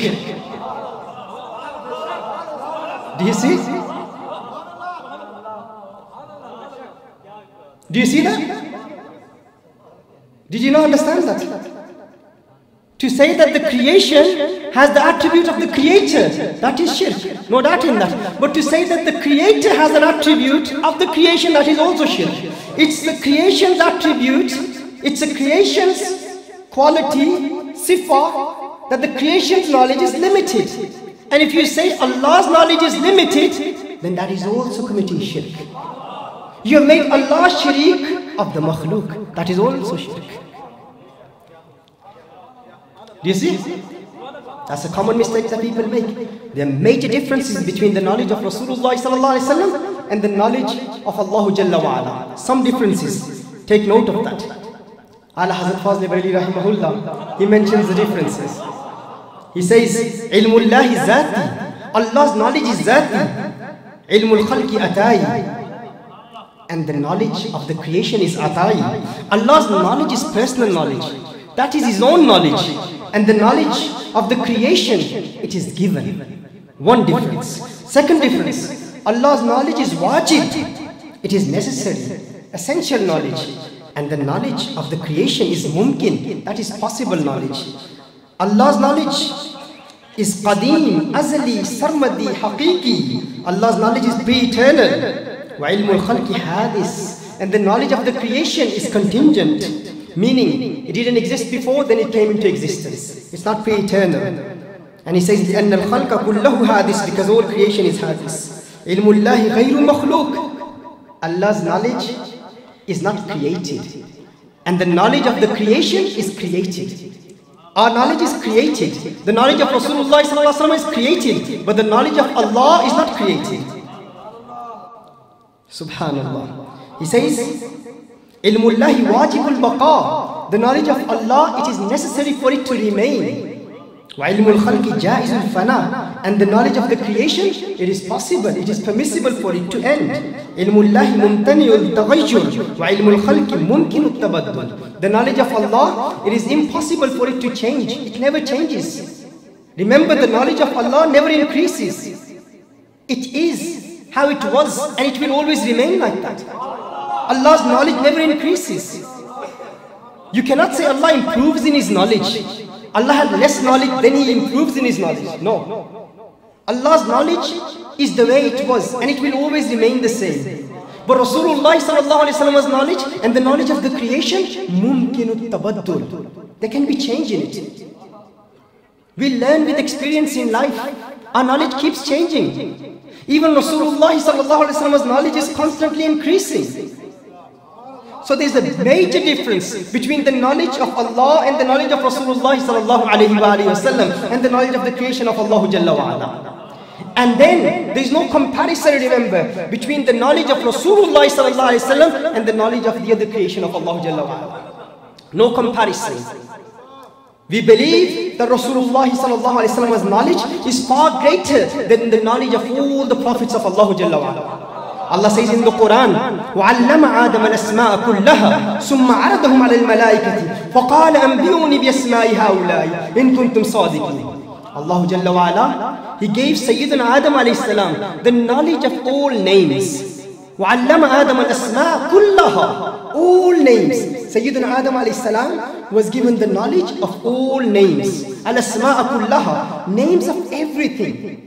Do you see? Do you see that? Did you not understand that? To say that the creation has the attribute of the creator, that is shirk. No doubt in that. But to say that the creator has an attribute of the creation, that is also shirk. It's the creation's attribute, it's the creation's quality, sifa, that the creation's knowledge is limited. And if you say Allah's knowledge is limited, then that is also committing shirk. You have made Allah sharik of the makhluk. That is also shirk. Do you see? That's a common mistake that people make. There are major differences between the knowledge of Rasulullah sallallahu alaihi wasallam and the knowledge of Allah Jalla wa Ala. Some differences. Take note of that. Ala Hazrat Fazl Bareli rahimahullah, he mentions the differences. He says, Ilmullahi zati. Allah's knowledge is zati. Ilmul khalqi atai. And the knowledge of the creation is atai. Allah's knowledge is personal knowledge. That is His own knowledge. And the knowledge of the creation, it is given. One difference. Second difference. Allah's knowledge is wajib. It is necessary, essential knowledge. And the knowledge of the creation is mumkin. That is possible knowledge. Allah's knowledge is qadim, azali, sarmadi, haqiqi. Allah's knowledge is pre-eternal. وَعِلْمُ الْخَلْقِ حَادِث. And the knowledge of the creation is contingent, meaning it didn't exist before, then it came into existence. It's not pre-eternal. And he says, لِأَنَّ الْخَلْقَ كُلَّهُ حَادِث, because all creation is hadith. عِلْمُ اللَّهِ غَيْرُ مَخْلُوقٍ. Allah's knowledge is not created. And the knowledge of the creation is created. Our knowledge is created. The knowledge of Rasulullah sallallahu alaihi wasallam is created. But the knowledge of Allah is not created. Subhanallah. He says, Ilmullahi wajibul baqa. The knowledge of Allah, it is necessary for it to remain. Wa ilmul khalqi jaizul fana. And the knowledge of the creation, it is possible, it is permissible for it to end. Ilmullahi mumtani'ul taghayyur. Wa ilmul khalqi mumkinut tabaddul. The knowledge of Allah, it is impossible for it to change. It never changes. Remember, the knowledge of Allah never increases. It is how it was, and it will always remain like that. Allah's knowledge never increases. You cannot say Allah improves in His knowledge. Allah has less knowledge, then He improves in His knowledge. No. Allah's knowledge is the way it was, and it will always remain the same. But Rasulullah sallallahu alaihi wasallam's knowledge and the knowledge of the creation, mumkinut tabaddul. There can be change in it. We learn with experience in life. Our knowledge keeps changing. Even Rasulullah sallallahu alaihi wasallam's knowledge is constantly increasing. So there's a major difference between the knowledge of Allah and the knowledge of Rasulullah sallallahu alaihi wasallam and the knowledge of the creation of Allah Jalla wa Ala. And then there is no comparison, remember, between the knowledge of Rasulullah sallallahu alaihi wasallam and the knowledge of the other creation of Allah Jalla wa Ala. No comparison. We believe that Rasulullah sallallahu alaihi wasallam's knowledge is far greater than the knowledge of all the prophets of Allah Jalla wa Ala. Allah says in the Quran, وَعَلَّمَ آدَمَ الْأَسْمَاءَ كُلَّهَا ثُمَّ عَرَضَهُمْ عَلَى الْمَلَائِكَةِ فَقَالَ أَنْبِئُونِي بِأَسْمَاءِ هَؤُلَاءِ إِن كُنتُمْ صَادِقِينَ. Allah Jalla wa Ala, He gave Sayyidina Adam alayhi salam the knowledge of all names. وَعَلَّمَ آدَمَ الْأَسْمَاءَ كُلَّهَا. All names. Sayyidina Adam alayhi salam was given the knowledge of all names. Al-Asma'a kullaha. Names of everything.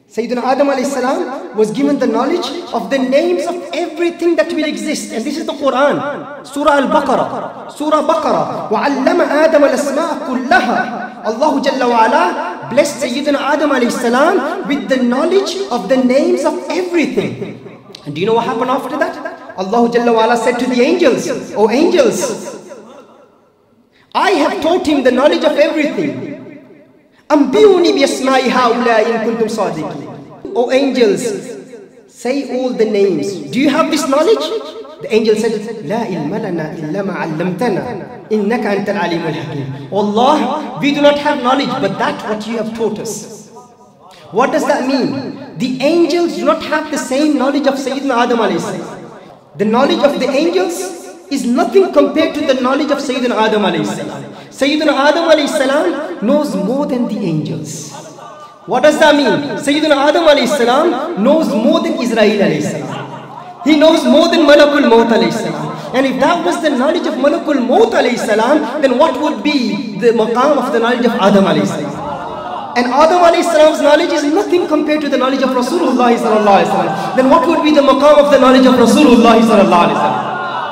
Sayyidina Adam alayhi salam was given the knowledge of the names of everything that will exist. And this is the Quran. Surah Al-Baqarah. Surah Baqarah. وَعَلَّمَ آدَمَ الْأَسْمَاءَ كُلَّهَا. Allah Jalla wa Ala blessed Sayyidina Adam alayhi salam with the knowledge of the names of everything. And do you know what happened after that? Allah Jalla wa Ala said to the angels, "O angels, I have taught him the knowledge of everything. Ambiyuni bi asma'i haula in kuntum sadiqin." O angels, say all the names. Do you have this knowledge? The angel said, "La ilma lana illa ma 'allamtana innaka antal alimul hakim." Allah, we do not have knowledge but that what you have taught us. What does that mean? The angels do not have the same knowledge of Sayyidina Adam alayhi salam. The knowledge of the angels is nothing compared to the knowledge of Sayyidina Adam alayhi salam. Sayyidina Adam alayhi salam knows more than the angels. What does that mean? Sayyidina Adam alayhi salam knows more than Israel alayhi salam. He knows more than Malakul Maut alayhi salam. And if that was the knowledge of Malakul Maut alayhi salam, then what would be the maqam of the knowledge of Adam alayhi salam? And Adam alayhi salam's knowledge is nothing compared to the knowledge of Rasulullah sallallahu alayhi wasallam. Then what would be the maqam of the knowledge of Rasulullah sallallahu alayhi wasallam?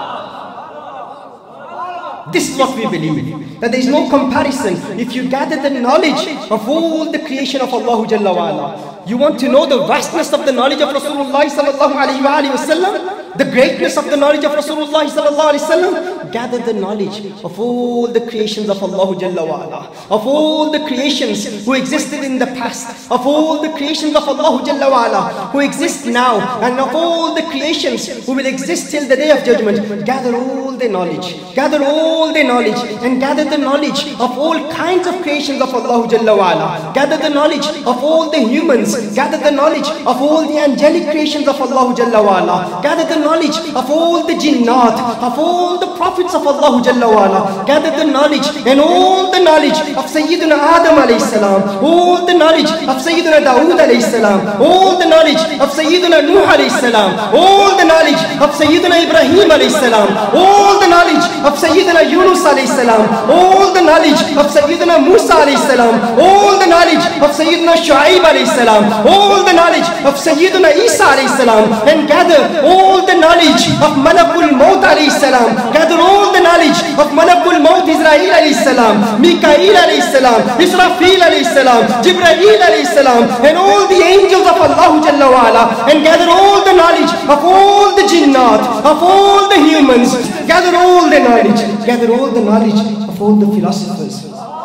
This is what we believe, that there is no comparison. If you gather the knowledge of all the creation of Allah Jalla wa Ala, you want to know the vastness of the knowledge of Rasulullah sallallahu alayhi wa sallam, the greatness of the knowledge of Rasulullah sallallahu alayhi wa sallam, gather the knowledge of all the creations of Allah Jalla wa Ala, of all the creations who existed in the past, of all the creations of Allah Jalla wa Ala who exist now, and of all the creations who will exist till the day of judgment. Gather all the knowledge, gather all the knowledge, and gather the knowledge of all kinds of creations of Allah Jalla wa Ala. Gather the knowledge of all the humans, gather the knowledge of all the angelic creations of Allah Jalla wa Ala. Gather the knowledge of all the jinnat, of all the prophets of Allah Jalla wa Ala. Gather the knowledge and all the knowledge of Sayyidina Adam alayhi salam, all the knowledge of Sayyidina Dawood alayhi salam, all the knowledge of Sayyidina Nuh alayhi salam, all the knowledge of Sayyidina Ibrahim alayhi salam, all the knowledge of Sayyidina Yunus alayhi salam, all the knowledge of Sayyidina Musa alayhi salam, all the knowledge of Sayyidina Shu'aib alayhi salam, all the knowledge of Sayyidina Isa alayhi salam, and gather all the knowledge of Malakul Maut alayhi salam, gather all the knowledge of Malakul Maut Israel alayhi salam, Mikail alayhi salam, Israfil alayhi salam, Jibreel alayhi salam, and all the angels of Allah Jalla wa Ala, and gather all the knowledge of all the jinnat, of all the humans, gather all the knowledge, gather all the knowledge of all the philosophers,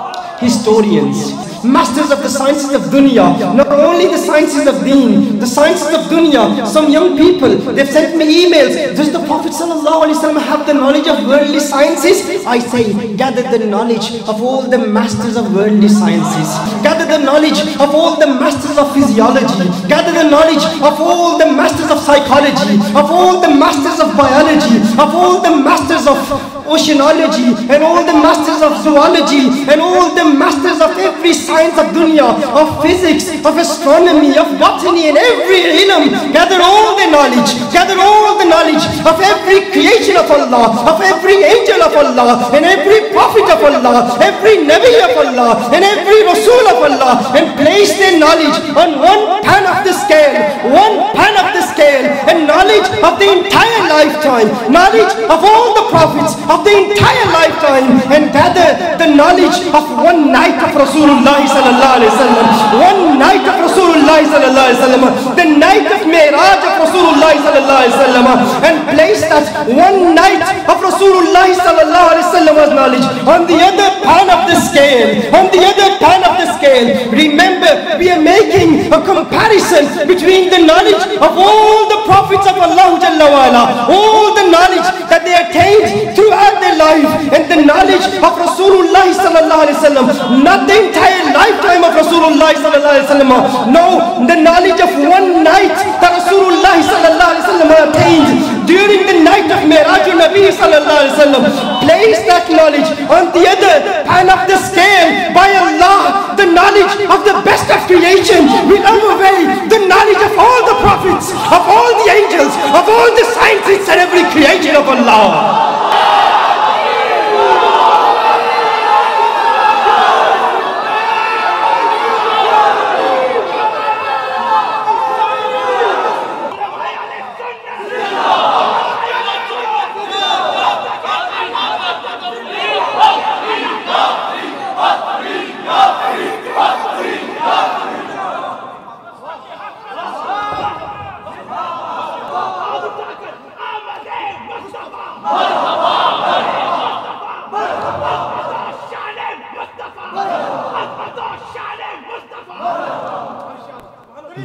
historians, masters of the sciences of dunya, not only the sciences of deen, the sciences of dunya. Some young people, they've sent me emails, does the Prophet sallallahu alaihi wasallam have the knowledge of worldly sciences? I say, gather the knowledge of all the masters of worldly sciences, gather the knowledge of all the masters of physiology, gather the knowledge of all the masters of psychology, of all the masters of biology, of all the masters of oceanology, and all the masters of zoology, and all the masters of every science of dunya, of physics, of astronomy, of botany, and every ilm. Gather all the knowledge, gather all the knowledge of every creation of Allah, of every angel of Allah, and every prophet of Allah, every Nabi of Allah, and every Rasul of Allah, and place their knowledge on one pan of the scale, one pan of the scale, and knowledge of the entire lifetime, knowledge of all the prophets of the entire lifetime, and gather the knowledge of one night of Rasulullah sallallahu alaihi wasallam, one night of Rasulullah sallallahu alaihi wasallam, the night of Mi'raj of Rasulullah sallallahu alaihi wasallam, and place that one night of Rasulullah sallallahu alaihi wasallam's knowledge on the other pan of the scale, on the other pan of the scale. Remember, we are making a comparison between the knowledge of all the prophets of Allah Jalla wa Ala, all the knowledge that they attained throughout their life, and the knowledge of Rasulullah sallallahu alaihi wasallam, not the entire lifetime of Rasulullah sallallahu alaihi wasallam. No, the knowledge of one night that Rasulullah sallallahu alaihi wasallam attained during the night of Mi'raj Nabi sallallahu alaihi wasallam. Place that knowledge on the other pan of the scale. By Allah, the knowledge of the best of creation will outweigh the knowledge of all the prophets, of all the angels, of all the scientists, and every creation of Allah.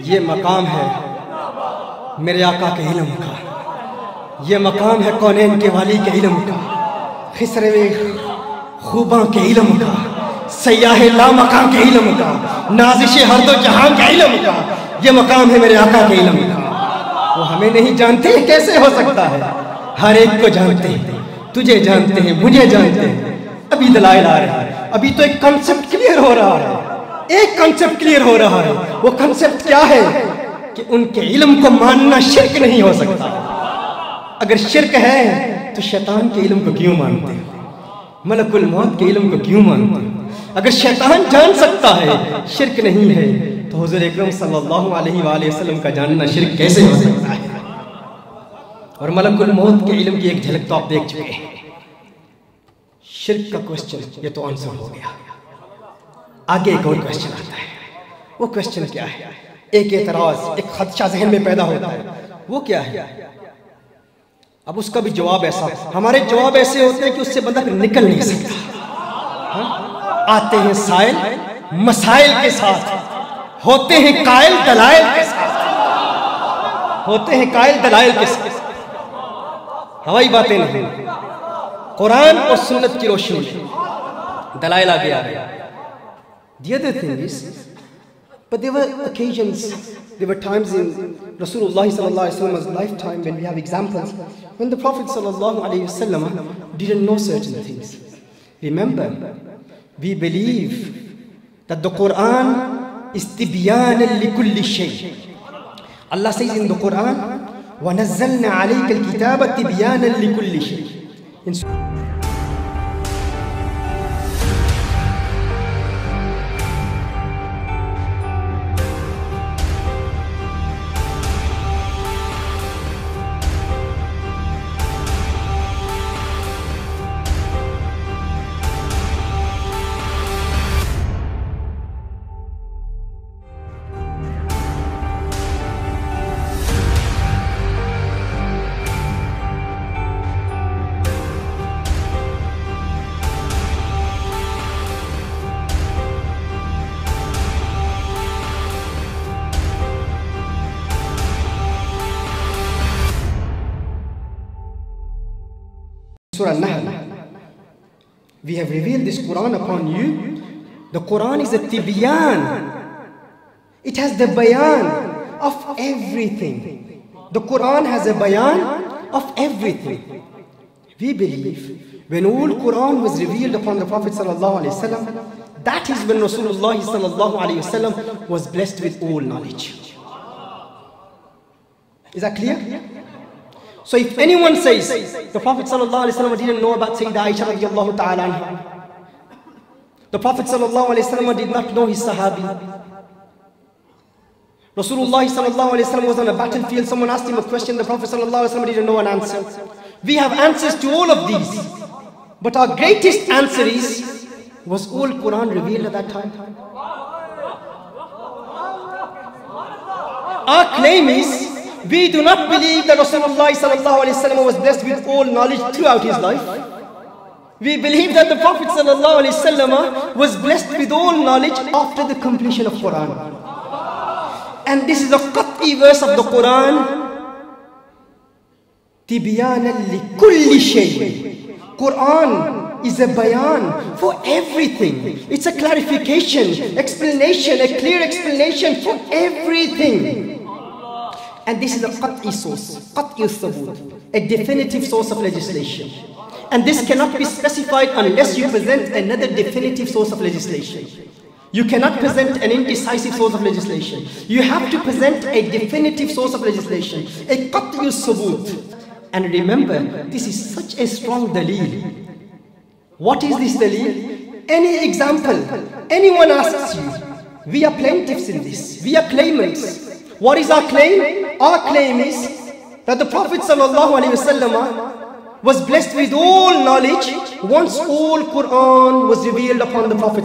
ये मकाम है मेरे आका के इल्म का, ये मकाम है कौनैन के वाली के इल्म का, खिसरे खूबा के इल्म का, सयाह लामका के इल्म का, नाजिश हर दो जहां के इल्म का, ये मकाम है मेरे आका के इल्म का। वो हमें नहीं जानते, कैसे हो सकता है? हर एक को जानते हैं, तुझे जानते हैं, मुझे जानते हैं। अभी दलाइल आ रहे हैं, अभी तो एक कंसेप्ट क्लियर हो रहा है, एक कंसेप्ट क्लियर हो रहा है। वो कंसेप्ट क्या है कि उनके इल्म को मानना शिर्क नहीं हो सकता। अगर शिर्क है तो शैतान के इल्म को क्यों मानते हैं? मलकुल मौत के इल्म को क्यों मानते हैं? अगर शैतान जान सकता है शिर्क नहीं है, तो हुज़ूर अकरम सल्लल्लाहु अलैहि वसल्लम का जानना शिर्क कैसे हो सकता है? और मलकुल मौत के इल्म की एक झलक तो आप देख चुके हैं। शिर्क का क्वेश्चन ये तो आंसर हो गया। आगे एक और क्वेश्चन आता है। वो क्वेश्चन क्या है? एक एतराज, एक खदशा जहन में पैदा होता है। वो क्या है? अब उसका भी जवाब ऐसा, हमारे जवाब ऐसे होते हैं कि उससे बंदा निकल नहीं सकता। हाँ? आते हैं साइल मसाइल के साथ, होते हैं कायल दलाइल के साथ, होते हैं कायल दलाइल के साथ। हवाई बातें नहीं, कुरान और सुन्नत की रोशनी में दलाइल आगे आ गया। The other thing is, but there were occasions, there were times in Rasulullah sallallahu alaihi wasallam's lifetime when we have examples when the Prophet sallallahu alaihi wasallam didn't know certain things. Remember, we believe that the Quran is tibyanan li kulli shay. Allah says in the Quran, وَنَزَّلْنَا عَلَيْكَ الْكِتَابَ تِبْيَانًا لِكُلِّ شَيْءٍ. Surah Nahl, we have revealed this Quran upon you. The Quran is a tibyan. It has the bayan of everything. The Quran has a bayan of everything. We believe when all Quran was revealed upon the Prophet sallallahu alaihi wasallam, that is when Rasulullah sallallahu alaihi wasallam was blessed with all knowledge. Is that clear? So if anyone says the Prophet sallallahu alaihi wasallam didn't know about Sayyidah Aisha radiallahu ta'ala anha, the Prophet sallallahu alaihi wasallam did not know his Sahabi, Rasulullah sallallahu alaihi wasallam was on a battlefield, someone asked him a question, the Prophet sallallahu alaihi wasallam didn't know an answer. We have answers to all of these, but our greatest answer is, was all Quran revealed at that time? Our claim is, we do not believe that Rasulullah sallallahu alaihi wasallam was blessed with all knowledge throughout his life. We believe that the Prophet sallallahu alaihi wasallam was blessed with all knowledge after the completion of Quran. And this is a qat'i verse of the Quran. Tibyanan li kulli shay. Quran is a bayan for everything. It's a clarification, explanation, a clear explanation for everything. And this is a qat'i source, qat'i sabut, a definitive source of legislation. And this cannot be specified unless you present another definitive source of legislation. You cannot present an indecisive source of legislation. You have to present a definitive source of legislation, a qat'i sabut. And remember, this is such a strong daleel. What is this daleel? Any example, anyone asks you, we are plaintiffs in this, we are claimants. What is our claim? Our claim is that the Prophet ﷺ was blessed with all knowledge once all Quran was revealed upon the Prophet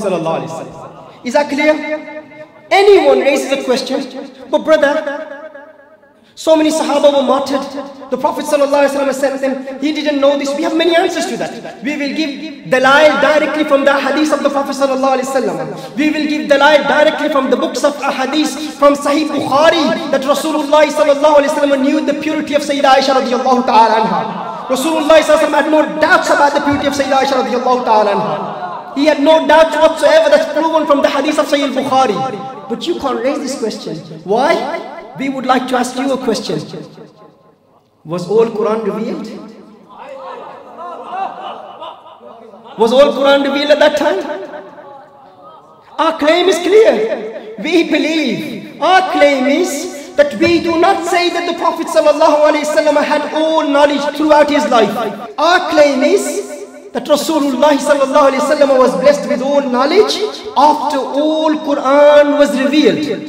ﷺ. Is that clear? Anyone raises a question, but brother, So many Sahaba were martyred. The Prophet ﷺ said to them, he didn't know this. We have many answers to that. We will give dalail directly from the hadith of the Prophet ﷺ. We will give dalail directly from the books of hadith from Sahih Bukhari, that Rasulullah ﷺ knew the purity of Sayyidah Aisha radiallahu ta'ala anha. Rasulullah ﷺ had no doubts about the purity of Sayyidah Aisha radiallahu ta'ala anha. He had no doubts whatsoever. That's proven from the hadith of Sahih Bukhari. But you can't raise this question. Why? We would like to ask you a question. Was all Quran revealed? Was all Quran revealed at that time? Our claim is clear. We believe. Our claim is that we do not say that the Prophet ﷺ had all knowledge throughout his life. Our claim is that Rasulullah ﷺ was blessed with all knowledge after all Quran was revealed.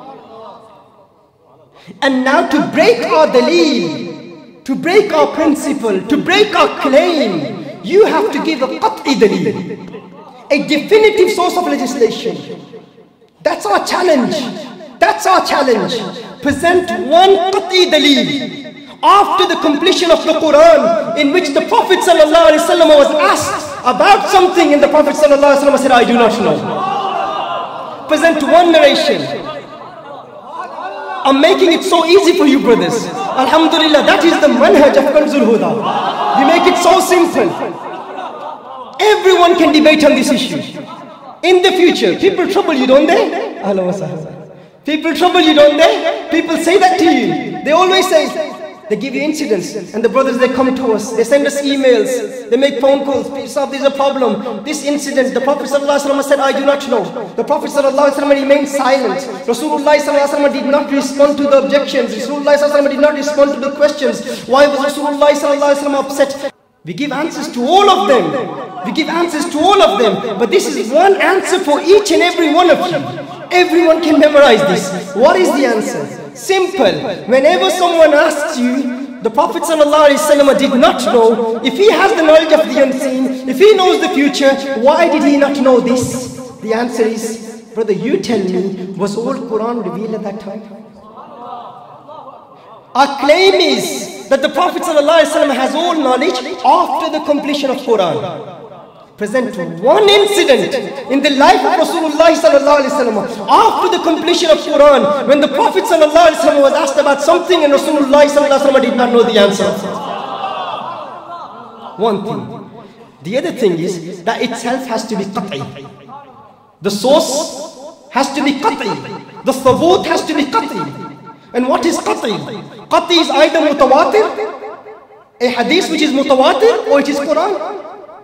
And now to break our daleel, to break our principle, to break our claim, you have to give a qat'i daleel, a definitive source of legislation. That's our challenge. That's our challenge. Present one qat'i daleel after the completion of the Quran, in which the Prophet ﷺ was asked about something, and the Prophet ﷺ said, I do not know. Present one narration. I'm making it so easy for you, brothers. Alhamdulillah, that is the manhaj of Kanz Huda. We make it so simple. Everyone can debate on this issue. In the future, people trouble you, don't they? People trouble you, don't they? People say that to you. They always say, they give you incidents, and the brothers, they come to us, they send us emails, they make phone calls. Sir, there's a problem. This incident, the Prophet ﷺ said, I do not know. The Prophet ﷺ remained silent. Rasulullah ﷺ did not respond to the objections. Rasulullah ﷺ did not respond to the questions. Why was Rasulullah ﷺ upset? We give answers to all of them. We give answers to all of them. But this is one answer for each and every one of you. Everyone can memorize this. What is the answer? Simple. Whenever someone asks you, the Prophet ﷺ did not know, if he has the knowledge of the unseen, if he knows the future, why did he not know this? The answer is, brother, you tell me, was all Quran revealed at that time? Our claim is that the Prophet ﷺ has all knowledge after the completion of Quran. Present one incident in the life of Rasulullah ﷺ after the completion of Quran, when the Prophet ﷺ was asked about something and Rasulullah ﷺ did not know the answer. One thing. The other thing is that itself has to be qat'i. The source has to be qat'i. The thabut has to be qat'i. And what is qat'i? Qat'i is either mutawatir, a hadith which is mutawatir, or it is Quran.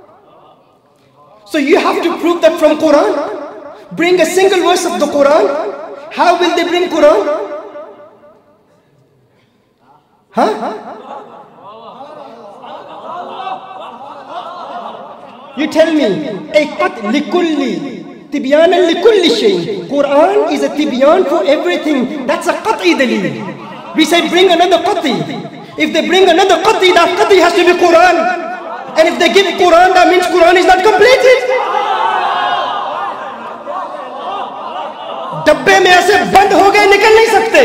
So you have to prove that from Quran. Bring a single verse of the Quran. How will they bring Quran? Huh? You tell me. A qat likulli. Tibyanan likulli shay. Quran is a tibyan for everything. That's a qat'i daleel. We say bring another qat'i. If they bring another qat'i, that qat'i has to be Quran. And if they give Quran, that means Quran is not completed. डब्बे में ऐसे बंद हो गए, निकल नहीं सकते.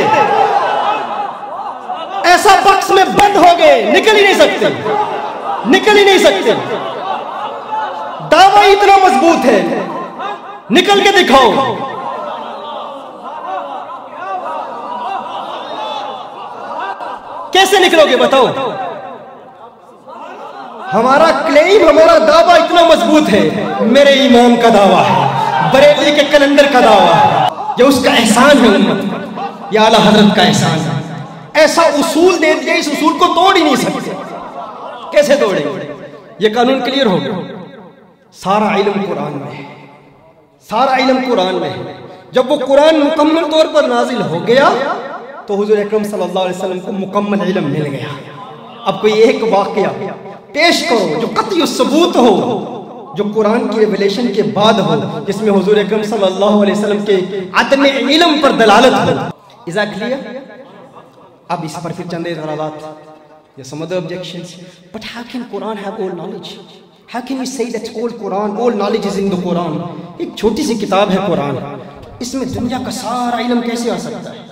ऐसा बक्स में बंद हो गए, निकल ही नहीं सकते. निकल ही नहीं सकते. दावा इतना मजबूत है, निकल के दिखाओ. कैसे निकलोगे बताओ? हमारा क्लेम, हमारा दावा इतना मजबूत है. मेरे इमाम का दावा है, बरेली के कलंदर का दावा है, ये उसका एहसान है उम्मत पर, या आला हजरत का एहसान है. ऐसा उसूल दे दिया, इस उसूल को तोड़ ही नहीं सकते. कैसे तोड़ेंगे? ये कानून क्लियर हो गया. सारा इल्म कुरान में है, सारा इल्म कुरान में है. जब वो कुरान मुकम्मल तौर पर नाजिल हो गया तो हुजूर अकरम सल्लल्लाहु अलैहि वसल्लम को मुकम्मल इल्म मिल गया. अब कोई एक वाकया पेश करो जो कतई सबूत हो, जो कुरान की रिवलेशन के बाद हो, जिसमें हुजूर अकरम सल्लल्लाहु अलैहि वसल्लम के अदम इल्म पर दलालत हो. Is that clear? अब इस पर फिर चंद इतराज़ात, some other objections. But how can Quran have all knowledge? How can we say that all Quran, all knowledge is in the Quran? एक छोटी सी किताब है कुरान, इसमें दुनिया का सारा इल्म कैसे आ सकता है?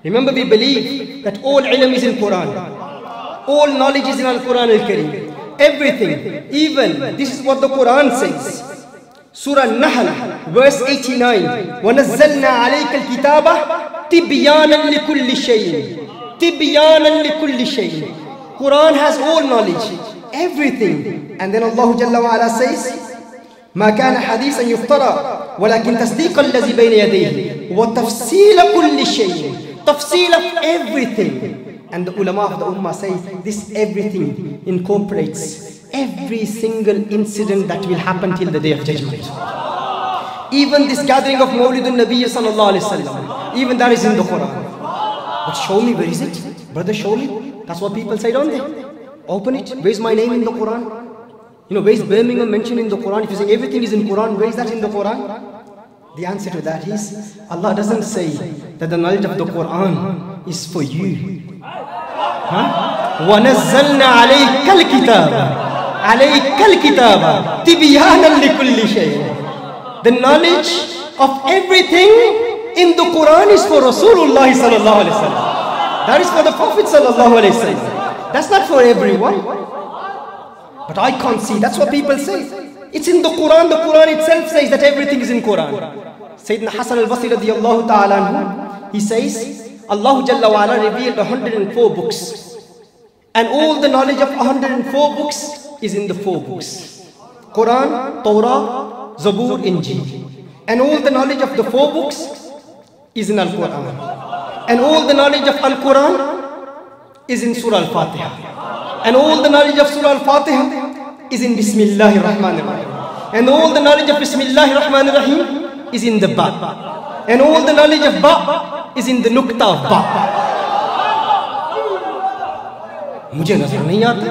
Remember, we believe that all ilm is in Quran. All knowledge is in Al-Quran al-Kareem. Everything, even, this is what the Quran says. Surah Nahl, verse eighty-nine. وَنَزَّلْنَا عَلَيْكَ الْكِتَابَ تِبْيَانًا لِكُلِّ شَيْءٍ تِبْيَانًا لِكُلِّ شَيْءٍ. Quran has all knowledge, everything. And then Allah Jalla wa Ala says, ما كان حديثا يفترى ولكن تصديق الذي بين يديه وتفصيل كل شيء. Tafsil of everything. And the ulama of the ummah say this everything incorporates every single incident that will happen till the day of judgment. Even this gathering of Mawlid al-Nabi sallallahu alayhi wa sallam, even that is in the Quran. But show me, where is it? Brother, show me. That's what people say, don't they? Open it. Where is my name in the Quran? You know, where is Birmingham mentioned in the Quran? If you say everything is in Quran, where is that in the Quran? The answer to that is, Allah doesn't say that the knowledge of the Quran is for you. Huh? وَنَزَّلْنَا عَلَيْكَ الْكِتَابَ عَلَيْكَ الْكِتَابَ تِبْيَانًا لِكُلِّ شَيْءٍ. The knowledge of everything in the Quran is for Rasulullah sallallahu alayhi wa sallam. That is for the Prophet sallallahu alayhi wa sallam. That's not for everyone. But I can't see. That's what people say. It's in the Quran. The Quran itself says that everything is in Quran. Sayyidina Hasan al-Basri radiyallahu ta'ala anhu, he says, Allah Jalla wa Ala revealed one hundred four books. And all the knowledge of one hundred four books is in the four books. Quran, Torah, Zabur, Injil. And all the knowledge of the four books is in Al-Quran. And all the knowledge of Al-Quran is in Surah Al-Fatiha. And all the knowledge of Surah Al-Fatiha is in Bismillahir Rahmanir Rahim. And all the knowledge of Bismillahir Rahmanir Rahim is in the Ba. And all the knowledge of Ba is in the Nukta of Ba. مجھے نظر نہیں آتا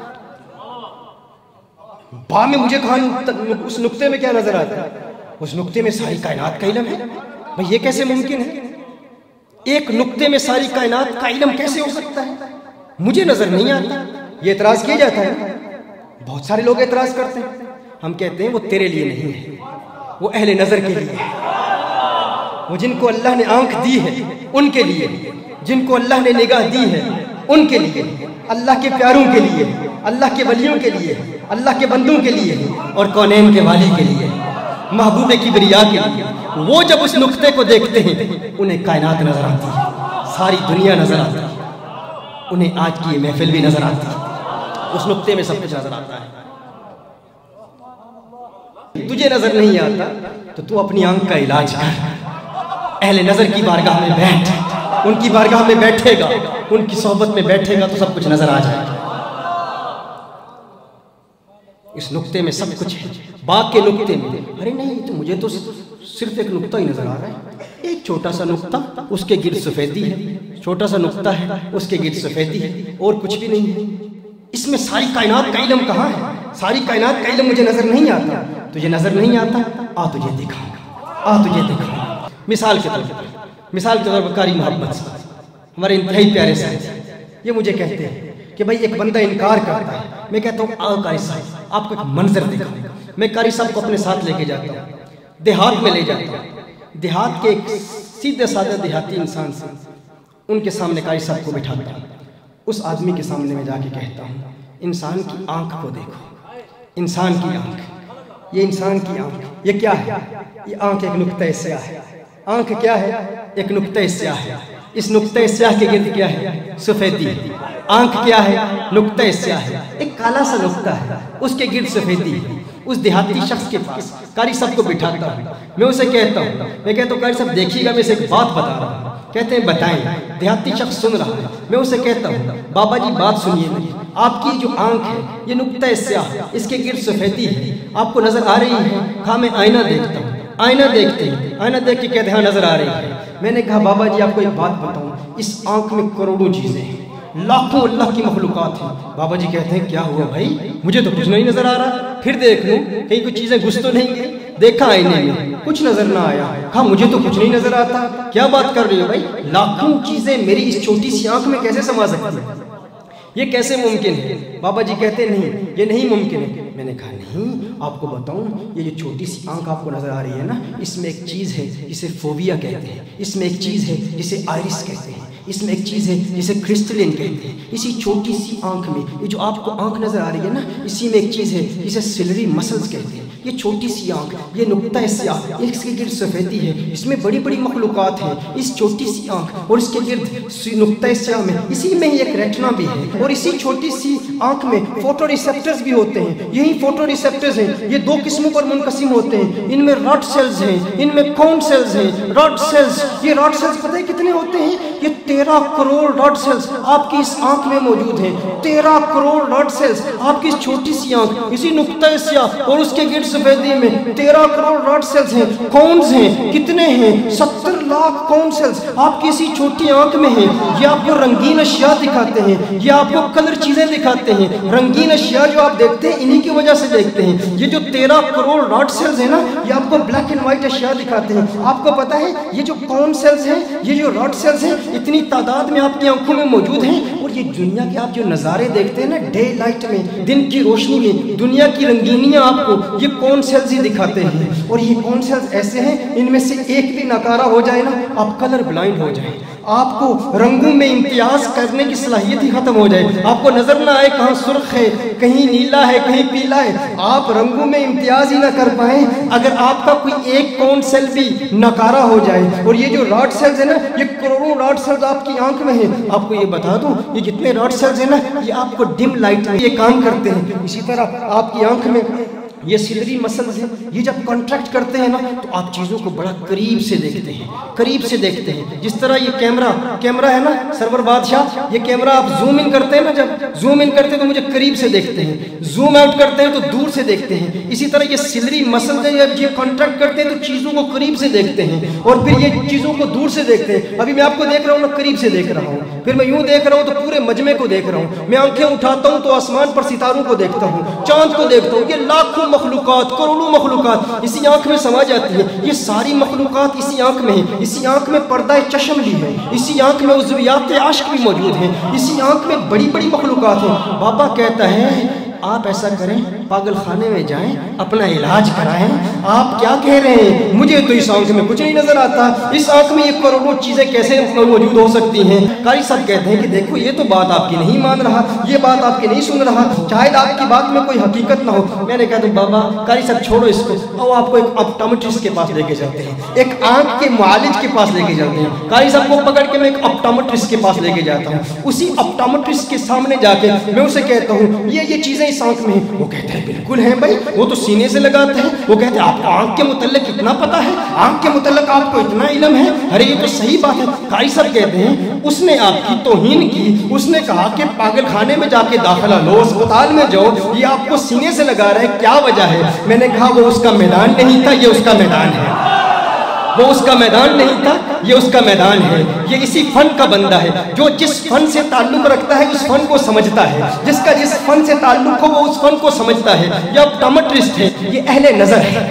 با میں مجھے کہاں اس نقطے میں کیا نظر آتا ہے؟ اس نقطے میں ساری کائنات کا علم ہے. بھئی یہ کیسے ممکن ہے؟ ایک نقطے میں ساری کائنات کا علم کیسے ہو سکتا ہے؟ مجھے نظر نہیں آتا. یہ اعتراض کیا جاتا ہے. بہت سارے لوگ اعتراض کرتے ہیں. ہم کہتے ہیں وہ تیرے لیے نہیں ہے, وہ اہل نظر کے لیے ہے. وہ جن کو اللہ نے آنکھ دی ہے ان کے لیے, جن کو اللہ نے نگاہ دی ہے ان کے لیے, اللہ کے پیاروں کے لیے, اللہ کے ولیوں کے لیے, اللہ کے بندوں کے لیے اور کونین کے والی کے لیے, محبوب کبریا کے لیے. وہ جب اس نقطے کو دیکھتے ہیں انہیں کائنات نظر آتی ہے, ساری دنیا نظر آتی ہے, انہیں آج کی یہ محفل بھی نظر آتی ہے. اس نقطے میں سب کچھ نظر آتا ہے. تجھے نظر نہیں آتا تو تو اپنی آنکھ کا علاج کر. اہل نظر کی بارگاہ میں بیٹھ, ان کی بارگاہ میں بیٹھے گا, ان کی صحبت میں بیٹھے گا تو سب کچھ نظر آ جائے گا. اس نقطے میں سب کچھ ہے. باغ کے نقطے میں ارے نہیں تو مجھے تو صرف ایک نقطہ ہی نظر آ رہا ہے, ایک چھوٹا سا نقطہ, اس کے گرد سفیدی ہے, چھوٹا سا نقطہ ہے, اس کے گرد سفیدی ہے, اور کچھ بھی نہیں ہے. اس میں ساری کائنات کا علم کہاں ہے؟ ساری کائنات کا علم مجھے نظر نہیں آتا. تجھے نظر نہیں آتا, آ تجھے دکھاؤں گا, آ تجھے دکھاؤں گا. مثال کے طور پر مثال کے طور پر قاری محمد صاحب, ہمارے انتہائی پیارے صاحب, یہ مجھے کہتے ہیں کہ بھائی ایک بندہ انکار کرتا ہے. میں کہتا ہوں آؤ قاری صاحب آپ کو ایک منظر دکھاؤں. میں قاری صاحب کو اپنے ساتھ لے کے جاتا ہوں, دیہات میں لے جاتا ہوں. دیہات کے ایک سیدھے سادہ دیہاتی انسان سے ان کے سامنے قاری صاحب کو بٹھاتا ہوں. اس آدمی کے سامنے میں جا کے کہتا ہوں انسان کی آنکھ کو دیکھو, انسان کی آنکھ, یہ انسان کی آنکھ, یہ کیا ہے؟ یہ آنکھ ایک نقطہ سیاہ ہے. آنکھ کیا ہے؟ ایک نقطہ سیاہ ہے. اس نقطہ سیاہ کے گرد کیا ہے؟ سفیدی. آنکھ کیا ہے؟ نقطہ سیاہ ہے, ایک کالا سا نقطہ ہے, اس کے گرد سفیدی ہے. اس دیہاتی شخص کے پاس قاری صاحب کو بٹھاتا ہوں. میں اسے کہتا ہوں میں کہتا ہوں قاری صاحب دیکھیے گا, میں اسے ایک بات بتا رہا ہوں. کہتے ہیں بتائیں. دیہاتی شخص سن رہا ہے. میں اسے کہتا ہوں بابا جی بات سنیے میری, آپ کی جو آنکھ ہے یہ نقطہ سیاہ, اس کے گرد سفیدی ہے, آپ کو نظر آ رہی ہے؟ کہا میں آئینہ دیکھتا ہوں. آئینہ دیکھتے ہیں, آئینہ دیکھ کے کہتے ہیں ہاں نظر آ رہی ہے. میں نے کہا بابا جی آپ کو ایک بات بتاؤں, اس آنکھ میں کروڑوں چیزیں ہیں, لاکھوں اللہ کی مخلوقات ہیں. بابا جی کہتے ہیں کیا ہوا بھائی, مجھے تو کچھ نہیں نظر آ رہا. پھر دیکھ لوں کہیں کچھ چیزیں گھس تو نہیں گئی. دیکھا آئینے میں, کچھ نظر نہ آیا. کہا مجھے تو کچھ نہیں نظر آتا. کیا بات کر رہی ہو بھائی, لاکھوں چیزیں میری اس چھوٹی سی آنکھ میں کیسے سما سکتی ہیں, یہ کیسے ممکن ہے؟ بابا جی کہتے نہیں یہ نہیں ممکن ہے. میں نے کہا نہیں, آپ کو بتاؤں یہ جو چھوٹی سی آنکھ آپ کو نظر آ رہی ہے نا, اس میں ایک چیز ہے جسے فوبیا کہتے ہیں, اس میں ایک چیز ہے جسے آئرس کہتے ہیں, اس میں ایک چیز ہے جسے کرسٹلین کہتے ہیں. اسی چھوٹی سی آنکھ میں, یہ جو آپ کو آنکھ نظر آ رہی ہے نا, اسی میں ایک چیز ہے جسے سلری مسلز کہتے ہیں. یہ چھوٹی سی آنکھ, یہ نقطہ سیاہ, اس کے گرد سفیدی ہے, اس میں بڑی بڑی مخلوقات ہیں. اس چھوٹی سی آنکھ اور اس کے گرد نقطہ سیاہ میں, اسی میں ایک ریٹنا بھی ہے, اور اسی چھوٹی سی آنکھ میں فوٹو ریسیپٹرز بھی ہوتے ہیں. یہی فوٹو ریسیپٹرز ہیں, یہ دو قسموں پر منقسم ہوتے ہیں. ان میں راڈ سیلز ہیں, ان میں کون سیلز ہیں, راڈ سیلز. یہ راڈ سیلز پتہ ہے کتنے ہوتے ہیں؟ یہ تیرہ کروڑ راڈ سیلز آپ کی اس آنکھ میں موجود ہیں. تیرہ کروڑ راڈ سیلز آپ کی اس چھوٹی سی آنکھ, اسی نقطہ سیاہ اور اس کے گرد سفیدی میں تیرہ کروڑ راڈ سیلز ہیں. کونز ہیں, کتنے ہیں؟ ستر لاکھ کون سیلز آپ کی اسی چھوٹی آنکھ میں ہیں. یہ آپ کو رنگین اشیاء دکھاتے ہیں, یہ آپ کو کلر چیزیں دکھاتے ہیں. رنگین اشیاء جو آپ دیکھتے ہیں انہی کی وجہ سے دیکھتے ہیں. یہ جو تیرہ کروڑ راڈ سیلز ہیں نا, یہ آپ کو بلیک اینڈ وائٹ اشیاء دکھاتے ہیں. آپ کو پتا ہے یہ جو کون سیلز ہیں, یہ جو راڈ سیلز ہیں, اتنی تعداد میں آپ کی آنکھوں میں موجود ہیں. اور یہ دنیا کے آپ جو نظارے دیکھتے ہیں نا ڈے لائٹ میں, دن کی روشنی میں, دنیا کی رنگینیاں آپ کو یہ کون سیلز ہی دکھاتے ہیں. اور یہ کون سیلز ایسے ہیں ان میں سے ایک بھی ناکارہ ہو جائے نا آپ کلر بلائنڈ ہو جائیں, آپ کو رنگوں میں امتیاز کرنے کی صلاحیت ہی ختم ہو جائے. آپ کو نظر نہ آئے کہاں سرخ ہے, کہیں نیلا ہے, کہیں پیلا ہے. آپ رنگوں میں امتیاز ہی نہ کر پائیں اگر آپ کا کوئی ایک کون سیل بھی ناکارہ ہو جائے. اور یہ جو راڈ سیلز ہیں نا, یہ کروڑوں راڈ سیلز آپ کی آنکھ میں ہیں. آپ کو یہ بتا دوں یہ جتنے راڈ سیلز ہیں نا, یہ آپ کو ڈم لائٹ میں یہ کام کرتے ہیں. اسی طرح آپ کی آنکھ میں یہ سلری مسلز ہیں, یہ جب کانٹریکٹ کرتے ہیں نا تو آپ چیزوں کو بڑا قریب سے دیکھتے ہیں, قریب سے دیکھتے ہیں. جس طرح یہ کیمرہ کیمرہ ہے نا سرور بادشاہ, یہ کیمرہ آپ زوم ان کرتے ہیں نا, جب زوم ان کرتے ہیں تو مجھے قریب سے دیکھتے ہیں, زوم آؤٹ کرتے ہیں تو دور سے دیکھتے ہیں. اسی طرح یہ سلری مسلز ہیں, جب یہ کانٹریکٹ کرتے ہیں تو چیزوں کو قریب سے دیکھتے ہیں اور پھر یہ چیزوں کو دور سے دیکھتے ہیں. ابھی میں آپ کو دیکھ رہا ہوں, میں قریب سے دیکھ رہا ہوں, پھر میں یوں دیکھ رہا ہوں تو پورے مجمع کو دیکھ رہا ہوں. میں آنکھیں اٹھاتا ہوں تو آسمان پر ستاروں کو دیکھتا ہوں, چاند کو دیکھتا ہوں. یہ لاکھوں مخلوقات, کروڑوں مخلوقات اسی آنکھ میں سما جاتی ہے. یہ ساری مخلوقات اسی آنکھ میں ہیں. اسی آنکھ میں پردہ چشم بھی ہے, اسی آنکھ میں عضویات عشق بھی موجود ہیں, اسی آنکھ میں بڑی بڑی مخلوقات ہیں. بابا کہتا ہے آپ ایسا کریں, پاگل خانے میں جائیں, اپنا علاج کرائیں. آپ کیا کہہ رہے ہیں؟ مجھے تو اس آنکھ میں کچھ نہیں نظر آتا. اس آنکھ میں یہ کروڑوں چیزیں کیسے موجود ہو سکتی ہیں؟ قاری صاحب کہتے ہیں کہ دیکھو یہ تو بات آپ کی نہیں مان رہا, یہ بات آپ کی نہیں سن رہا, شاید آپ کی بات میں کوئی حقیقت نہ ہو. میں نے کہا تو بابا قاری صاحب چھوڑو اس کو, اور آپ کو ایک آپٹومیٹرسٹ کے پاس لے کے چلتے ہیں, ایک آنکھ کے معالج کے پاس لے کے چلتے ہیں. قاری صاحب کو پکڑ کے میں ایک آپٹومیٹرسٹ کے پاس لے کے جاتا ہوں. اسی آپٹومیٹرسٹ کے سامنے جا کے میں اسے کہتا ہوں یہ یہ چیزیں اس آنکھ میں. وہ کہتے ہیں بالکل ہیں بھائی, وہ تو سینے سے لگاتے ہیں. وہ کہتے ہیں آپ کو آنکھ کے متعلق اتنا پتا ہے, آنکھ کے متعلق آپ کو اتنا علم ہے. ارے یہ تو صحیح بات ہے. قاری صاحب کہتے ہیں اس نے آپ کی توہین کی, اس نے کہا کہ پاگل خانے میں جا کے داخلہ لو, اسپتال میں جاؤ, یہ آپ کو سینے سے لگا رہا ہے, کیا وجہ ہے؟ میں نے کہا وہ اس کا میدان نہیں تھا, یہ اس کا میدان ہے. وہ اس کا میدان نہیں تھا, یہ اس کا میدان ہے. یہ اسی فن کا بندہ ہے جو جس فن سے تعلق رکھتا ہے اس فن کو سمجھتا ہے, جس کا جس فن سے تعلق ہو وہ اس فن کو سمجھتا ہے. یہ آپٹومیٹرسٹ ہے, یہ اہل نظر ہے.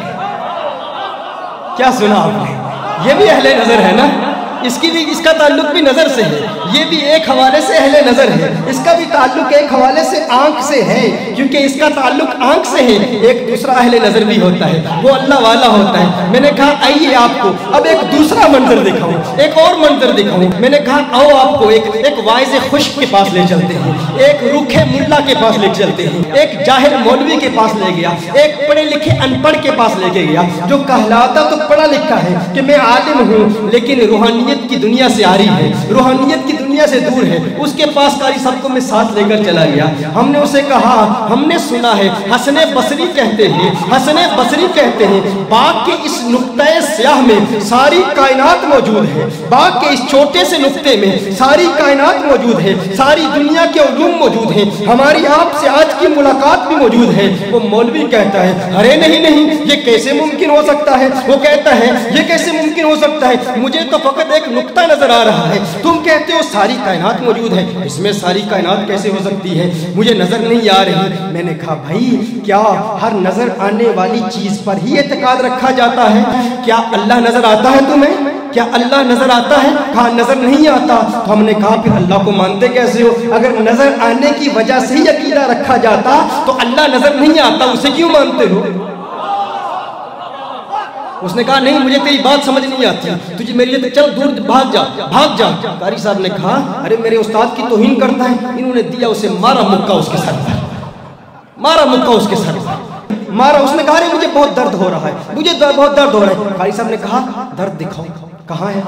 کیا سنا آپ نے؟ یہ بھی اہل نظر ہے نا, اس کی بھی, اس کا تعلق بھی نظر سے ہے. یہ بھی ایک حوالے سے اہل نظر ہے, اس کا بھی تعلق ایک حوالے سے آنکھ سے ہے, کیونکہ اس کا تعلق آنکھ سے ہے. ایک دوسرا اہل نظر بھی ہوتا ہے, وہ اللہ والا ہوتا ہے. میں نے کہا آئیے آپ کو اب ایک دوسرا منظر دکھاؤں, ایک اور منظر دکھاؤں. میں نے کہا آؤ آپ کو ایک ایک وائز خشک کے پاس لے چلتے ہیں, ایک روکھے ملا کے پاس لے چلتے ہیں, ایک جاہل مولوی کے پاس لے گیا, ایک پڑھے لکھے ان پڑھ کے پاس لے کے گیا, جو کہلاتا تو پڑھا لکھا ہے کہ میں عالم ہوں لیکن روحانیت کی دنیا سے آ رہی ہے, روحانیت کی دنیا سے دور ہے. اس کے پاس قاری صاحب کو میں ساتھ لے کر چلا گیا. ہم نے اسے کہا ہم نے سنا ہے, حسن بصری کہتے ہیں, حسن بصری کہتے ہیں باغ کے اس نقطہ سیاہ میں ساری کائنات موجود ہے, باغ کے اس چھوٹے سے نقطے میں ساری کائنات موجود ہے, ساری دنیا کے علوم موجود ہیں, ہماری آپ سے آج کی ملاقات بھی موجود ہے. وہ مولوی کہتا ہے ارے نہیں نہیں یہ کیسے ممکن ہو سکتا ہے؟ وہ کہتا ہے یہ کیسے ممکن ہو سکتا ہے, مجھے تو فقط ایک نقطہ نظر آ رہا ہے, تم کہتے ہو ساری کائنات موجود ہے, اس میں ساری کائنات کیسے ہو سکتی ہے؟ مجھے نظر نہیں آ رہی. میں نے کہا بھائی کیا ہر نظر آنے والی چیز پر ہی اعتقاد رکھا جاتا ہے؟ کیا اللہ نظر آتا ہے تمہیں؟ کیا اللہ نظر آتا ہے؟ کہا نظر نہیں آتا. تو ہم نے کہا پھر اللہ کو مانتے کیسے ہو؟ اگر نظر آنے کی وجہ سے ہی عقیدہ رکھا جاتا تو اللہ نظر نہیں آتا, اسے کیوں مانتے ہو؟ اس نے کہا نہیں مجھے تیری بات سمجھ نہیں آتی, تجھے میری لیے چل دور بھاگ جا بھاگ جا. قاری صاحب نے کہا ارے میرے استاد کی توہین کرتا ہے. انہوں نے دیا اسے مارا مکہ اس کے سر پر, مارا مکہ اس کے سر پر مارا. اس نے کہا ارے مجھے بہت درد ہو رہا ہے, مجھے بہت درد ہو رہا ہے. قاری صاحب نے کہا درد دکھاؤ, کہاں ہے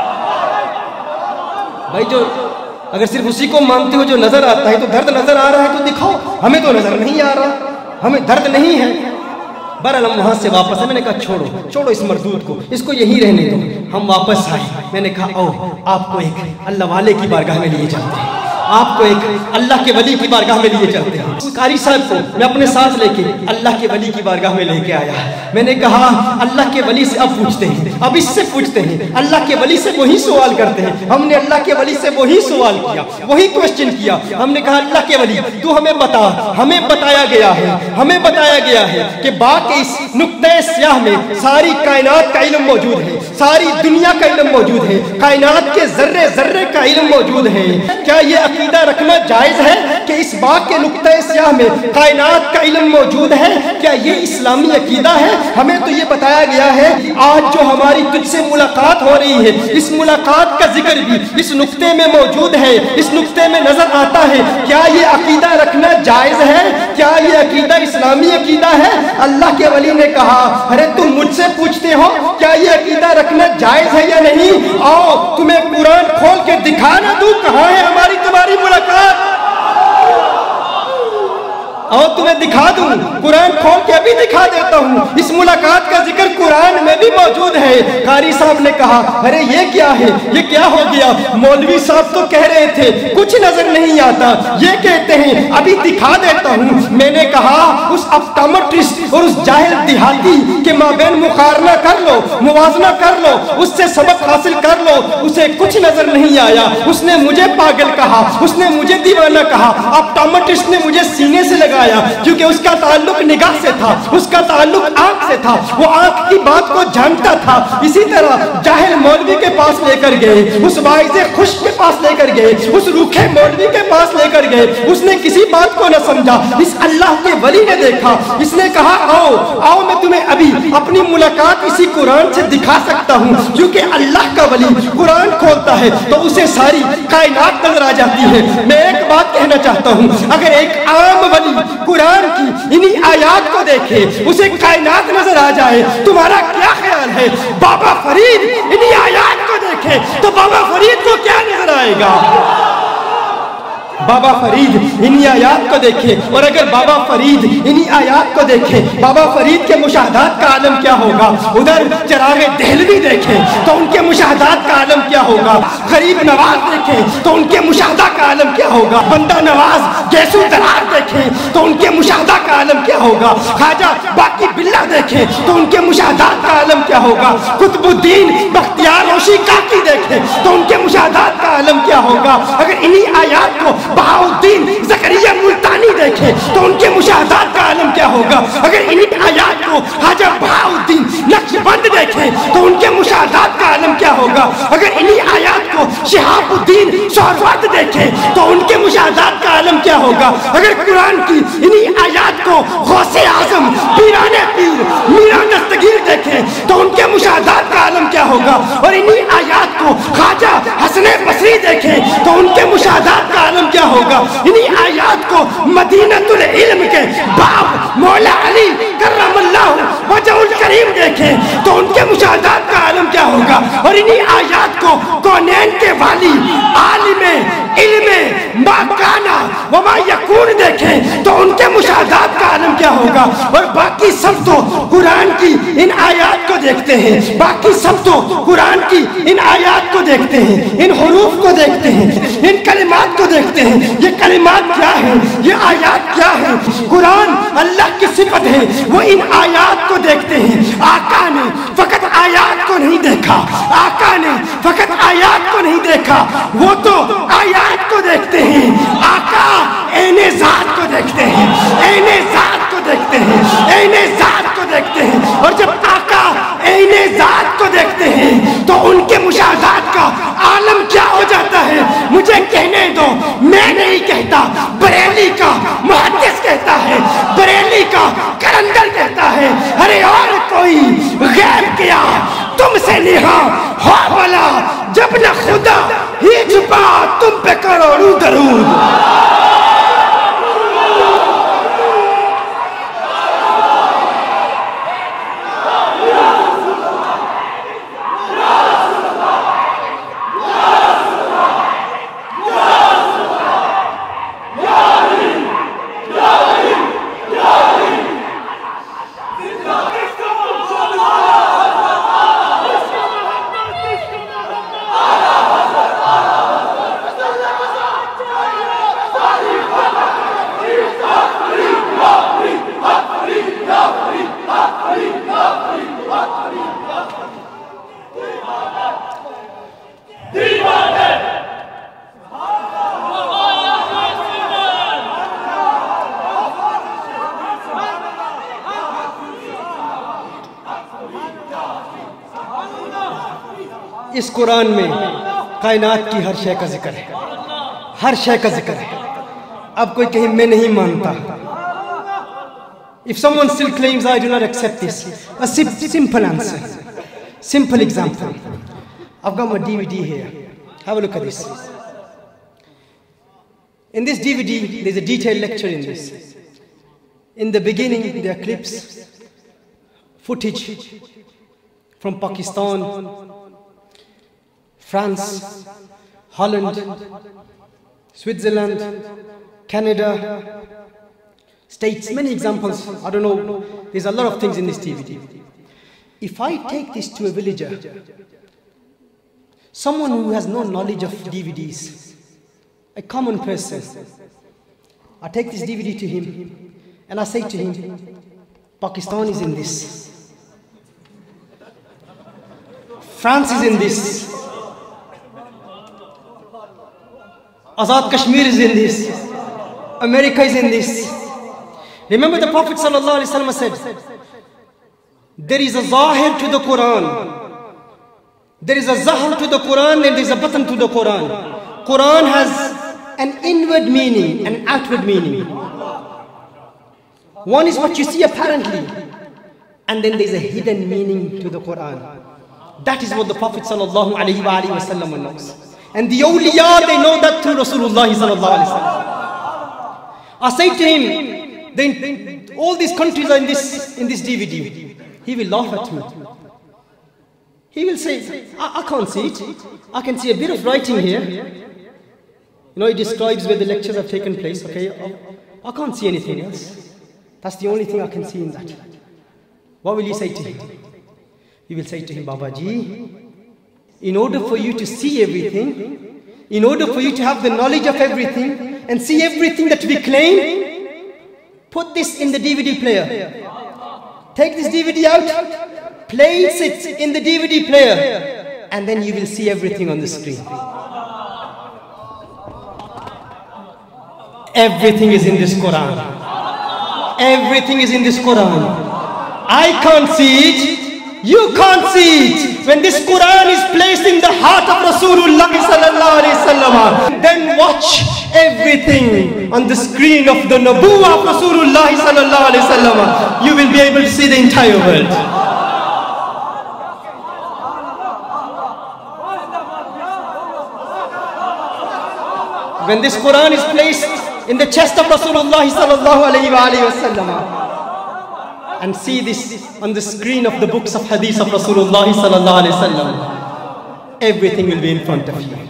بھائی؟ جو اگر صرف اسی کو مانتے ہو جو نظر آتا ہے, تو درد نظر آ رہا ہے تو دکھاؤ, ہمیں تو نظر نہیں آ رہا, ہمیں درد نہیں ہے. بہرحال ہم وہاں سے واپس آئے. میں نے کہا چھوڑو چھوڑو اس مردود کو, اس کو یہی رہنے دو. ہم واپس آئے. میں نے کہا او آپ کو ایک اللہ والے کی بارگاہ میں لیے چلتے ہیں, آپ کو ایک اللہ کے ولی کی بارگاہ میں لیے چلتے ہیں. قاری صاحب کو میں اپنے ساتھ لے کے اللہ کے ولی کی بارگاہ میں لے کے آیا. میں نے کہا اللہ کے ولی سے اب پوچھتے ہیں, اب اس سے پوچھتے ہیں. اللہ کے ولی سے وہی سوال کرتے ہیں. ہم نے اللہ کے ولی سے وہی سوال کیا, وہی کوشچن کیا. ہم نے کہا اللہ کے ولی تو ہمیں بتا, ہمیں بتایا گیا ہے ہمیں بتایا گیا ہے کہ باغ کے اس نقطۂ سیاہ میں ساری کائنات کا علم موجود ہے, ساری دنیا کا علم موجود ہے, کائنات کے ذرے ذرے کا علم موجود ہے. کیا یہ عقیدہ رکھنا جائز ہے کہ اس باغ کے نقطۂ سیاہ میں کائنات کا علم موجود ہے؟ کیا یہ اسلامی عقیدہ ہے؟ ہمیں تو یہ بتایا گیا ہے آج جو ہماری تجھ سے ملاقات ہو رہی ہے, اس ملاقات کا ذکر بھی اس نقطے میں موجود ہے, اس نقطے میں نظر آتا ہے. کیا یہ عقیدہ رکھنا جائز ہے؟ کیا یہ عقیدہ اسلامی عقیدہ ہے؟ اللہ کے ولی نے کہا ارے تم مجھ سے پوچھتے ہو کیا یہ عقیدہ رکھنا جائز ہے یا نہیں؟ آؤ تمہیں قرآن کھول کے دکھا نہ دوں کہاں ہے ہماری تمہاری ملاقات. اور تمہیں دکھا دوں, قرآن کھول کے ابھی دکھا دیتا ہوں. اس ملاقات کا ذکر قرآن میں بھی موجود ہے. قاری صاحب نے کہا ارے یہ کیا ہے, یہ کیا ہو گیا؟ مولوی صاحب تو کہہ رہے تھے کچھ نظر نہیں آتا, یہ کہتے ہیں ابھی دکھا دیتا ہوں. میں نے کہا اس اپٹامٹرسٹ اور اس جاہل دیہاتی کے مابین مقارنہ کر لو, موازنہ کر لو, اس سے سبق حاصل کر لو. اسے کچھ نظر نہیں آیا. اس نے مجھے پاگل کہا, اس نے مجھے دیوانہ کہا. اپٹامٹرسٹ نے مجھے سینے سے لگا, کیونکہ اس کا تعلق نگاہ سے تھا, اس کا تعلق آنکھ سے تھا, وہ آنکھ کی بات کو جانتا تھا. اسی طرح جاہل مولوی کے پاس لے کر گئے, اس واعظ خشک کے پاس لے کر گئے, اس روکھے مولوی کے پاس لے کر گئے. اس نے کسی بات کو نہ سمجھا. اس اللہ کے ولی نے دیکھا, اس نے کہا آؤ آؤ میں تمہیں ابھی اپنی ملاقات اسی قرآن سے دکھا سکتا ہوں. کیونکہ اللہ کا ولی قرآن کھولتا ہے تو اسے ساری کائنات نظر آ جاتی ہے. میں ایک بات کہنا چاہتا ہوں, اگر ایک عام ولی قرآن کی انہی آیات کو دیکھے, اسے کائنات نظر آ جائے, تمہارا کیا خیال ہے بابا فرید انہی آیات کو دیکھے تو بابا فرید کو کیا نظر آئے گا؟ بابا فرید انہی آیات کو دیکھے, اور اگر بابا فرید انہی آیات کو دیکھے, بابا فرید کے مشاہدات کا عالم کیا ہوگا؟ ادھر چراغ دہلوی دیکھیں تو ان کے مشاہدات کا عالم کیا ہوگا؟ غریب نواز دیکھیں تو ان کے مشاہدہ کا عالم کیا ہوگا؟ بندہ نواز گیسو درار دیکھیں تو ان کے مشاہدہ کا عالم کیا ہوگا؟ خواجہ باقی بلّہ دیکھیں تو ان کے مشاہدات کا عالم کیا ہوگا؟ قطب الدین بختیار روشی کاکی دیکھیں تو ان کے مشاہدات کا عالم کیا ہوگا؟ اگر انہی آیات کو بہاؤالدین زکریا ملتانی دیکھیں تو ان کے مشاہدات کا عالم کیا ہوگا؟ اگر انہی آیات کو حاجہ بہاؤالدین نقشبند دیکھیں تو ان کے مشاہدات کا عالم کیا ہوگا؟ اگر انہی آیات کو شہاب الدین سہروردی دیکھیں تو ان کے مشاہدات کا عالم کیا ہوگا؟ اگر قرآن کی انہی آیات کو غوث اعظم پیران پیر میران دستگیر دیکھیں تو ان کے مشاہدات کا عالم کیا ہوگا؟ اور انہی آیات کو خواجہ حسن بصری دیکھیں تو ان کے مشاہدات کا عالم کیا ہوگا؟ انہی آیات کو مدینۃ العلم کے باب مولا علی کرم اللہ وجہ الکریم دیکھیں تو ان کے مشاہدات کا عالم کیا ہوگا؟ اور انہی آیات کو کونین کے والی عالم علم ما کانا وما یکون دیکھیں تو ان کے مشاہدات کا عالم کیا ہوگا؟ اور باقی سب تو قرآن کی ان آیات کو دیکھتے ہیں, باقی سب تو قرآن کی ان آیات کو دیکھتے ہیں, ان حروف کو دیکھتے ہیں, ان کلمات کو دیکھتے ہیں. یہ کلمات کیا ہیں, یہ آیات کیا ہیں؟ قرآن اللہ کی صفت ہے, وہ ان آیات کو دیکھتے ہیں. آقا نے فقط آیات کو نہیں دیکھا, آقا نے فقط آیات کو نہیں دیکھا, وہ تو آیات کو دیکھتے ہیں. آقا عین ذات کو دیکھتے ہیں, عین ذات کو دیکھتے ہیں, عین ذات کو دیکھتے ہیں. اور جب آقا عین ذات کو دیکھتے ہیں تو ان کے مشاہدات کا عالم کیا ہو جاتا ہے؟ مجھے کہنے دو, میں نہیں کہتا, بریلی کا محدث کہتا ہے, بریلی کا کلندر کہتا ہے. ارے اور کوئی غیب کے इस कुरान में कायनात की हर शय का जिक्र है, हर शय का जिक्र है। अब कोई कहे मैं नहीं मानता. If someone still claims I do not accept this, a sim simple answer, simple example. I've got my D V D here. Have a look at this. In this D V D, there's a detailed lecture in this. In the beginning, there are clips, footage from Pakistan, France, Holland, Switzerland, Canada, States, many examples. I don't know, there's a lot of things in this D V D. If I take this to a villager, someone who has no knowledge of D V Ds, a common person, I take this D V D to him and I say to him, Pakistan is in this, France is in this, Azad Kashmir is in this, America is in this. Remember the Prophet ﷺ said, there is a zahir to the Quran, there is a zahir to the Quran, and there is a button to the Quran. Quran has an inward meaning, an outward meaning. One is what you see apparently, and then there is a hidden meaning to the Quran. That is what the Prophet ﷺ knows. And the awliya, they know that through Rasulullah ﷺ. I say to him, then all these countries are in this, in this D V D. He will laugh at me. He will say, I, I can't see it. I can see a bit of writing here. You know, it describes where the lectures have taken place. Okay, I, I can't see anything else. That's the only thing I can see in that. What will you say to him? You will say to him, Babaji, in order for you to see everything, in order for you to have the knowledge of everything and see everything that we claim, put this in the D V D player. Take this D V D out, place it in the D V D player, and then you will see everything on the screen. Everything is in this Quran. Everything is in this Quran. I can't see it. You can't see it. When this Quran is placed in the heart of Rasulullah sallallahu alaihi wasallam, then watch everything on the screen of the Nabuwah of Rasulullah sallallahu alaihi wasallam. You will be able to see the entire world. When this Quran is placed in the chest of Rasulullah sallallahu alaihi wasallam, and see this on the screen of the books of hadith of Rasulullah sallallahu alaihi wasallam, everything will be in front of you.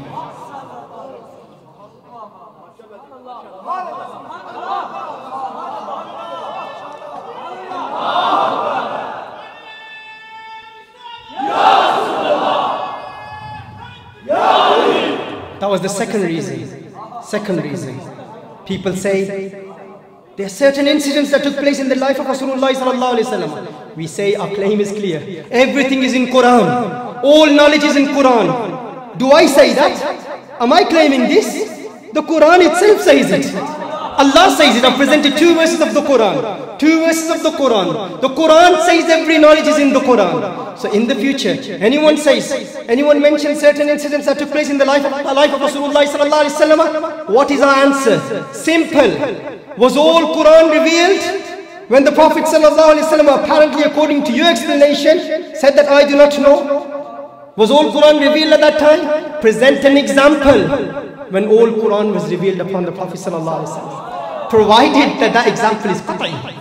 That was the second reason. Second reason. People say, there are certain incidents that took place in the life of Rasulullah sallallahu alaihi wasallam. We say our claim is clear. Everything is in Quran. All knowledge is in Quran. Do I say that? Am I claiming this? The Quran itself says it. Allah says it. I've presented two verses of the Quran. Two verses of the Quran. The Quran says every knowledge is in the Quran. So in the future, anyone says, anyone mentions certain incidents that took place in the life of, the life of Rasulullah sallallahu alaihi wasallam, what is our answer? Simple. Was all Quran revealed when the Prophet sallallahu alaihi wasallam, apparently according to your explanation, said that I do not know? Was all Quran revealed at that time? Present an example when all Quran was revealed upon the Prophet sallallahu alaihi wasallam, provided that that example is qat'i.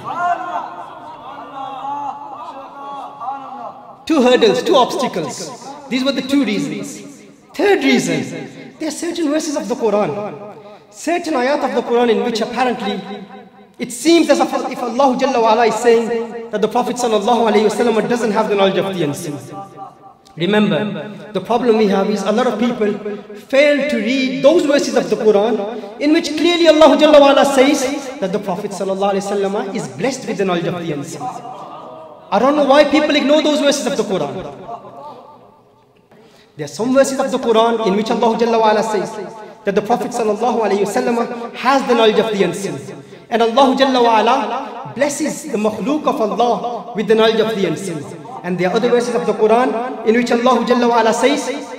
Two hurdles, two obstacles. These were the two reasons. Third reason, there are certain verses of the Quran, certain ayat of the Quran in which apparently it seems as if, if Allah Jalla wa Ala is saying that the Prophet sallallahu alaihi wasallam doesn't have the knowledge of the unseen. Remember, the problem we have is a lot of people fail to read those verses of the Quran in which clearly Allah Jalla wa Ala says that the Prophet sallallahu alaihi wasallam is blessed with the knowledge of the unseen. I don't know why people ignore those verses of the Quran. There are some verses of the Quran in which Allah Jalla wa Ala says that the Prophet sallallahu alaihi wasallam has the knowledge of the unseen. And Allah Jalla wa Ala blesses the makhluk of Allah with the knowledge of the unseen. And there are other verses of the Quran in which Allah Jalla wa Ala says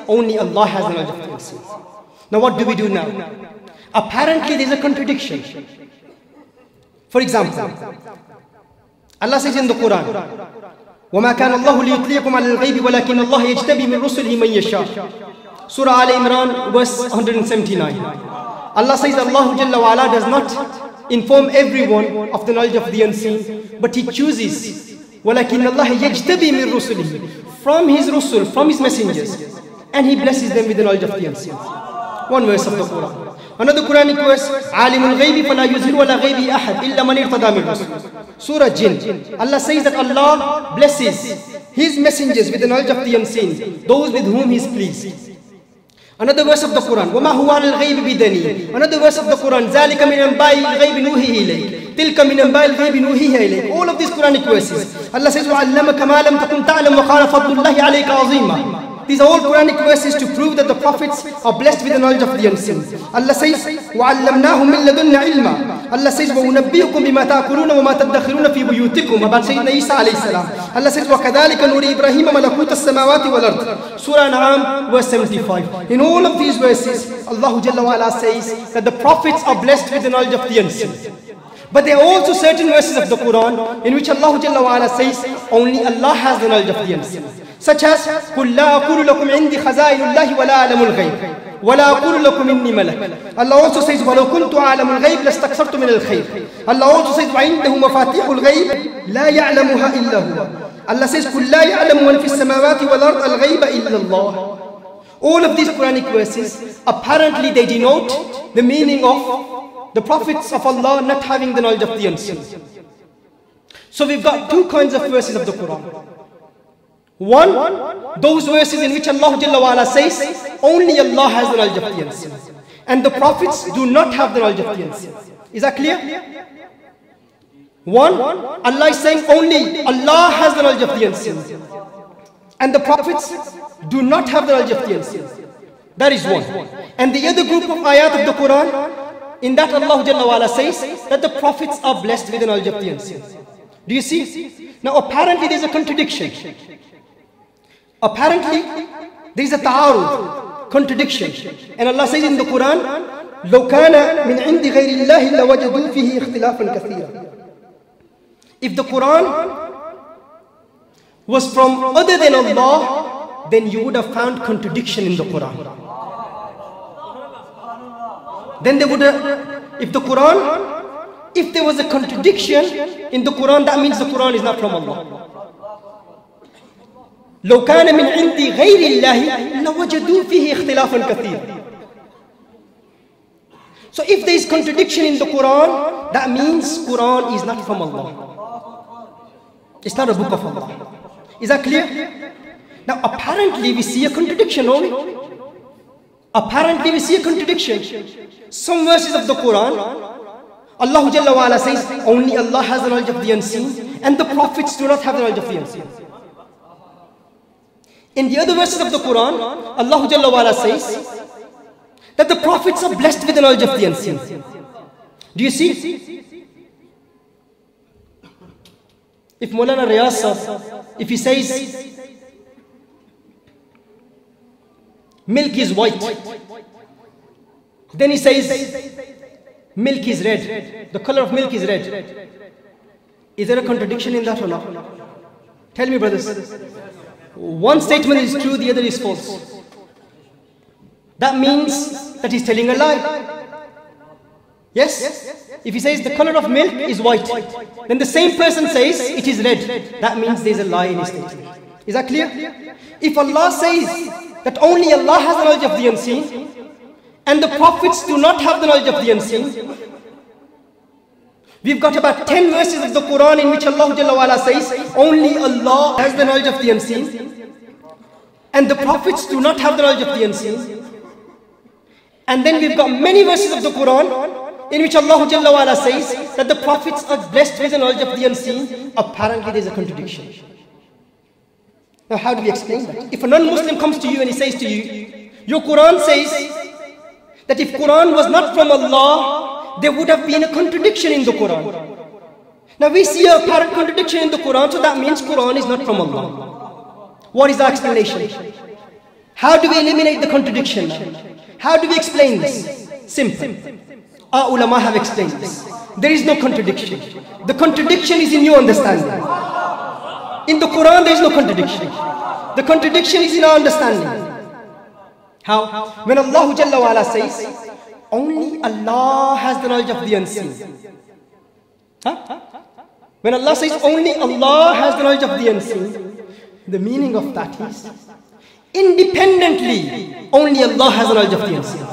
only Allah has the knowledge of the unseen. Now what do we do now? Apparently there is a contradiction. For example, Allah says in the Quran, وَمَا كَانَ اللَّهُ لِيُطْلِيَكُمْ عَلَى الْغَيْبِ وَلَكِنَّ اللَّهَ يَجْتَبِي مِنْ رُسُلِهِ مَنْ يَشَاءُ. Surah Al-Imran, verse one hundred seventy-nine. Allah says Allah Jalla wa Ala does not inform everyone of the knowledge of the unseen, but He chooses. وَلَكِنَّ اللَّهَ يَجْتَبِي مِنْ رُسُلِهِ, from His Rusul, from His messengers, and He blesses them with the knowledge of the unseen. One verse of the Quran. Another Quranic verse, عَالِمُ الْغَيْبِ فَلَا يُظْهِرُ وَلَا غَيْبِ أَحَدٍ إِلَّا مَنِ ارْتَضَى مِنْ رَسُولٍ. Surah Jinn. Allah says that Allah blesses His messengers with the knowledge of the unseen, those with whom He is pleased. Another verse of the Quran, وَمَا هُوَ عَلَى الْغَيْبِ بِدَنِيٍ. Another verse of the Quran, ذَلِكَ مِنْ أَنْبَاءِ الْغَيْبِ نُوحِيهِ إِلَيْكَ تِلْكَ مِنْ أَنْبَاءِ الْغَيْبِ نُوحِيهَا إِلَيْكَ. All of these Quranic verses. Allah says, وَعَلَّمَكَ مَا لَمْ تَكُنْ تَعْلَمُ وَقَالَ فَضْلُ اللَّهِ عَلَيْكَ عَظِيمًا. These are all Quranic verses to prove that the prophets are blessed with the knowledge of the unseen. Allah says, وَعَلَّمْنَاهُ مِنْ لَدُنَّ عِلْمًا. Allah says, وَأُنَبِّئُكُمْ بِمَا تَأْكُلُونَ وَمَا تَدَّخِرُونَ فِي بُيُوتِكُمْ. About Sayyidina Isa alayhi salam. Allah says, وَكَذَلِكَ نُرِي إِبْرَاهِيمَ مَلَكُوتَ السَّمَاوَاتِ وَالْأَرْضِ. Surah An'am, verse seventy-five. In all of these verses, Allah Jalla wa Ala says that the prophets are blessed with the knowledge of the unseen. But there are also certain verses of the Quran in which Allah Jalla wa Ala says only Allah has the knowledge of the unseen. Such as, قُلْ لَا أَقُولُ لَكُمْ عِنْدِي خَزَائِنُ اللَّهِ وَلَا أَعْلَمُ الْغَيْبِ وَلَا أَقُولُ لَكُمْ إِنِّي مَلَكٌ. Allah also says, وَلَوْ كُنْتُ أَعْلَمُ الْغَيْبِ لَاسْتَكْثَرْتُ مِنَ الْخَيْرِ. Allah also says, وَعِنْدَهُ مَفَاتِيحُ الْغَيْبِ لَا يَعْلَمُهَا إِلَّا هُوَ. Allah says, قُلْ لَا يَعْلَمُ مَنْ فِي السَّمَاوَاتِ وَالْأَرْضِ الْغَيْبَ إِلَّا اللَّهُ. All of these Quranic verses, apparently they denote the meaning of the prophets of Allah not having the knowledge of the unseen. So we've got two kinds of verses of the Quran. One, those verses in which Allah Jalla wa Ala says only Allah has the knowledge of the unseen, and the prophets do not have the knowledge of the unseen. Is that clear? One, Allah is saying only Allah has the knowledge of the unseen, and the prophets do not have the knowledge of the unseen. That is one. And the other group of ayat of the Quran, in that Allah Jalla wa Ala says that the prophets are blessed with the knowledge of the unseen. Do you see? Now apparently there is a contradiction. Apparently there is a ta'arud, contradiction. And Allah says in the Quran, لَوْ كَانَ مِنْ عِنْدِ غَيْرِ اللَّهِ لَوَجَدُوا فِيهِ اخْتِلَافًا كَثِيرًا. If the Quran was from other than Allah, then you would have found contradiction in the Quran. Then they would have, if the Quran, if there was a contradiction in the Quran, that means the Quran is not from Allah. لو كان من عند غير الله لوجدوا فيه اختلافا كثيرا. So if there is contradiction in the Quran, that means Quran is not from Allah. It's not a book of Allah. Is that clear? Now apparently we see a contradiction, don't we? Apparently we see a contradiction. Some verses of the Quran, Allah Jalla wa Ala says only Allah has the knowledge of the unseen, and the prophets do not have the knowledge of the unseen. In the other verses of the Quran, Allah Jalla wa Ala says that the prophets are blessed with the knowledge of the unseen. Do you see? If Maulana Riyasa, if he says milk is white, then he says milk is red, the color of milk is red. Is there a contradiction in that or not? Tell me, brothers. One statement is true, the other is false. That means that he's telling a lie. Yes? If he says the color of milk is white, then the same person says it is red. That means there's a lie in his statement. Is that clear? If Allah says that only Allah has the knowledge of the unseen, and the prophets do not have the knowledge of the unseen, we've got about ten verses of the Quran in which Allah Jalla wa Ala says only Allah has the knowledge of the unseen, and the prophets do not have the knowledge of the unseen. And then we've got many verses of the Quran in which Allah Jalla wa Ala says that the prophets are blessed with the knowledge of the unseen. Apparently there's a contradiction. Now how do we explain that? If a non-Muslim comes to you and he says to you, your Quran says that if Quran was not from Allah, there would have been a contradiction in the Quran. Now we see a apparent contradiction in the Quran, so that means Quran is not from Allah. What is the explanation? How do we eliminate the contradiction now? How do we explain this? Simple. Our ulama have explained this. There is no contradiction. The contradiction is in your understanding. In the Quran there is no contradiction. The contradiction is in our understanding. How? When Allah Jalla wa Ala says, only Allah has the knowledge of the unseen. Huh? When Allah says only Allah has the knowledge of the unseen, the meaning of that is, independently, only Allah has the knowledge of the unseen.